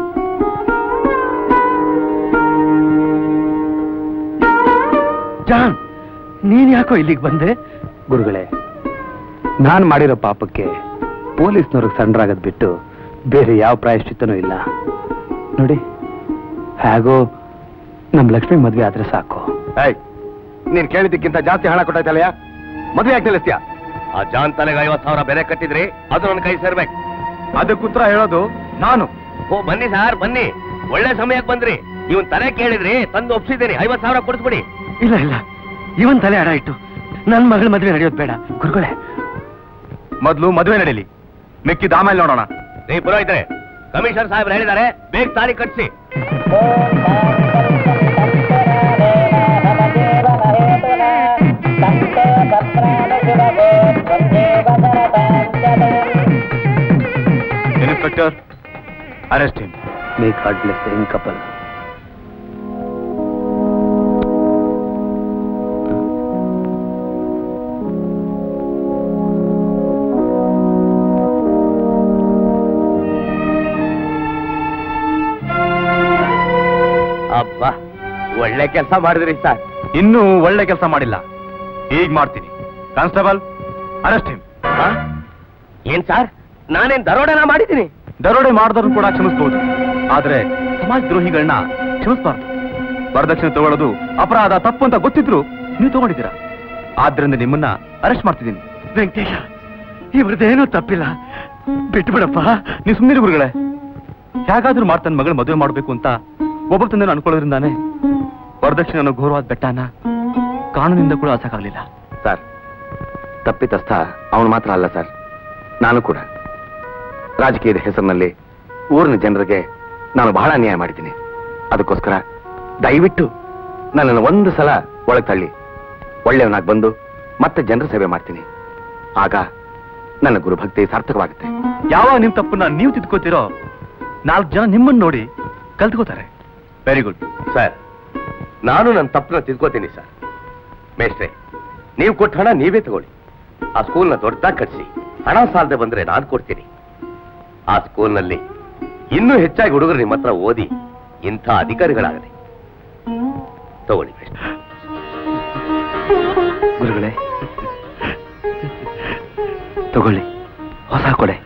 B: ಜಾನ್, ನೀನ್ ಯಾಕೋ ಇಲ್ಲಿಗೆ ಬಂದೆ?
A: ಗುರುಗಳೇ, ನಾನ್ ಮಾಡಿರೋ ಪಾಪಕ್ಕೆ ಪೊಲೀಸ್ನವ್ರಿಗೆ ಸಣ್ಣ ಬಿಟ್ಟು ಬೇರೆ ಯಾವ ಪ್ರಾಯಶ್ಚಿತ್ತನೂ ಇಲ್ಲ. ನೋಡಿ, ಹೇಗೋ ನಮ್ ಲಕ್ಷ್ಮಿ ಮದ್ವೆ ಆದ್ರೆ ಸಾಕು. ಏಯ್, ನೀನ್ ಕೇಳಿದ್ದಕ್ಕಿಂತ ಜಾಸ್ತಿ ಹಣ ಕೊಟ್ಟಾಯ್ತಲ್ಲಯ್ಯ, ಮದ್ವೆ ಯಾಕೆ ನಿಲ್ಲಿಸ್ತೀಯ?
G: ಆ ಜಾನ್ ತಲೆಗೆ ಐವತ್ತು ಸಾವಿರ ಬೆಲೆ ಕಟ್ಟಿದ್ರಿ, ಅದು ನನ್ನ ಕೈ ಸೇರ್ಬೇಕು.
A: ಅದಕ್ಕೆ ಉತ್ತರ ಹೇಳೋದು ನಾನು.
G: ಓ ಬನ್ನಿ ಸಾರ್, ಬನ್ನಿ, ಒಳ್ಳೆ ಸಮಯಕ್ಕೆ ಬಂದ್ರಿ. ಇವನ್ ತಲೆ ಕೇಳಿದ್ರಿ, ತಂದು ಒಪ್ಸಿದ್ದೀನಿ. ಐವತ್ತು ಸಾವಿರ ಕೊಡಿಸ್ಬಿಡಿ.
B: ಇಲ್ಲ ಇಲ್ಲ, ಇವನ್ ತಲೆ ಅಡ ಇಟ್ಟು ನನ್ ಮಗಳ ಮದ್ವೆ ನಡೆಯೋದು ಬೇಡ. ಗುರುಗಳೇ,
A: ಮೊದ್ಲು ಮದ್ವೆ ನಡೀಲಿ, ಮಿಕ್ಕಿದ ಆಮೇಲೆ ನೋಡೋಣ.
G: ನೀ ಪುರೋಹಿತರೆ, ಕಮಿಷನರ್ ಸಾಹೇಬ್ರು ಹೇಳಿದ್ದಾರೆ, ಬೇಗ ತಾಳಿ ಕಟ್ಸಿ.
A: Inspector, arrest him. May God bless the young couple.
G: ಒಳ್ಳೆ ಕೆಲಸ ಮಾಡಿದ್ರಿ ಸರ್.
F: ಇನ್ನೂ ಒಳ್ಳೆ ಕೆಲಸ ಮಾಡಿಲ್ಲ, ಈಗ ಮಾಡ್ತೀನಿ. Constable, arrest him.
G: ಏನ್ ಸರ್, ನಾನೇನ್ ದರೋಡೆನ ಮಾಡಿದ್ದೀನಿ?
F: ದರೋಡೆ ಮಾಡಿದ್ರು ಕೂಡ ಕ್ಷಮಿಸಬಹುದು, ಆದ್ರೆ ಸಮಾಜ ದ್ರೋಹಿಗಳನ್ನ ಕ್ಷಮಿಸಬಾರ್ದು. ವರದಕ್ಷಿಣೆ ತಗೊಳ್ಳೋದು ಅಪರಾಧ, ತಪ್ಪು ಅಂತ ಗೊತ್ತಿದ್ರು ನೀವು ತಗೊಂಡಿದ್ದೀರಾ. ಆದ್ರಿಂದ ನಿಮ್ಮನ್ನ ಅರೆಸ್ಟ್ ಮಾಡ್ತಿದ್ದೀನಿ.
B: ವೆಂಕಟೇಶ, ಇವ್ರದ್ದೇನೂ ತಪ್ಪಿಲ್ಲ, ಬಿಟ್ಬಿಡಪ್ಪ.
F: ನೀವು ಸುಮ್ಮನೆ ಗುರುಗಳೇ, ಹೇಗಾದ್ರೂ ಮಾಡ್ತಾನೆ ಮಗಳ ಮದುವೆ ಮಾಡ್ಬೇಕು ಅಂತ ಒಬ್ಬ ತಂದೆ ಅನ್ಕೊಳ್ಳೋದ್ರಿಂದಾನೆ ವರದಕ್ಷಿಣೆ ಅನ್ನೋ ಘೋರವಾದ ಬೆಟ್ಟನ ಕಾನೂನಿಂದ ಕೂಡ ಹಸಕ್ಕಾಗ್ಲಿಲ್ಲ.
C: ಸರ್, ತಪ್ಪಿತಸ್ಥ ಅವನು ಮಾತ್ರ ಅಲ್ಲ ಸರ್, ನಾನು ಕೂಡ. ರಾಜಕೀಯದ ಹೆಸರಿನಲ್ಲಿ ಊರಿನ ಜನರಿಗೆ ನಾನು ಬಹಳ ಅನ್ಯಾಯ ಮಾಡಿದ್ದೀನಿ. ಅದಕ್ಕೋಸ್ಕರ ದಯವಿಟ್ಟು ನನ್ನನ್ನು ಒಂದು ಸಲ ಒಳಗೆ ತಳ್ಳಿ ಒಳ್ಳೆಯವನಾಗಿ ಬಂದು ಮತ್ತೆ ಜನರ ಸೇವೆ ಮಾಡ್ತೀನಿ. ಆಗ ನನ್ನ ಗುರುಭಕ್ತಿ ಸಾರ್ಥಕವಾಗುತ್ತೆ.
F: ಯಾವಾಗ ನಿಮ್ ತಪ್ಪನ್ನ ನೀವು ತಿದ್ಕೋತಿರೋ ನಾಲ್ಕು ಜನ ನಿಮ್ಮನ್ನ ನೋಡಿ ಕಲ್ತ್ಕೋತಾರೆ. Very good
G: sir. ನಾನು ನನ್ನ ತಪ್ಪನ್ನ ತಿದ್ಕೋತೀನಿ ಸರ್. ಮೇಷ್ಟ್ರೆ, ನೀವು ಕೊಟ್ಟ ಹಣ ನೀವೇ ತಗೊಳ್ಳಿ. ಆ ಸ್ಕೂಲ್ನ ದೊಡ್ಡದಾಗಿ ಕಟ್ಸಿ, ಹಣ ಸಾಲದೆ ಬಂದ್ರೆ ನಾನು ಕೊಡ್ತೀನಿ. ಆ ಸ್ಕೂಲ್ನಲ್ಲಿ ಇನ್ನೂ ಹೆಚ್ಚಾಗಿ ಹುಡುಗರು ನಿಮ್ಮ ಹತ್ರ ಓದಿ ಇಂಥ ಅಧಿಕಾರಿಗಳಾಗದೆ. ತಗೊಳ್ಳಿ ಮೇಷ್ಟ್ರೆ.
C: ಗುರುಗಳೇ, ತಗೊಳ್ಳಿ, ಹೊಸ ಕೊಡೆ.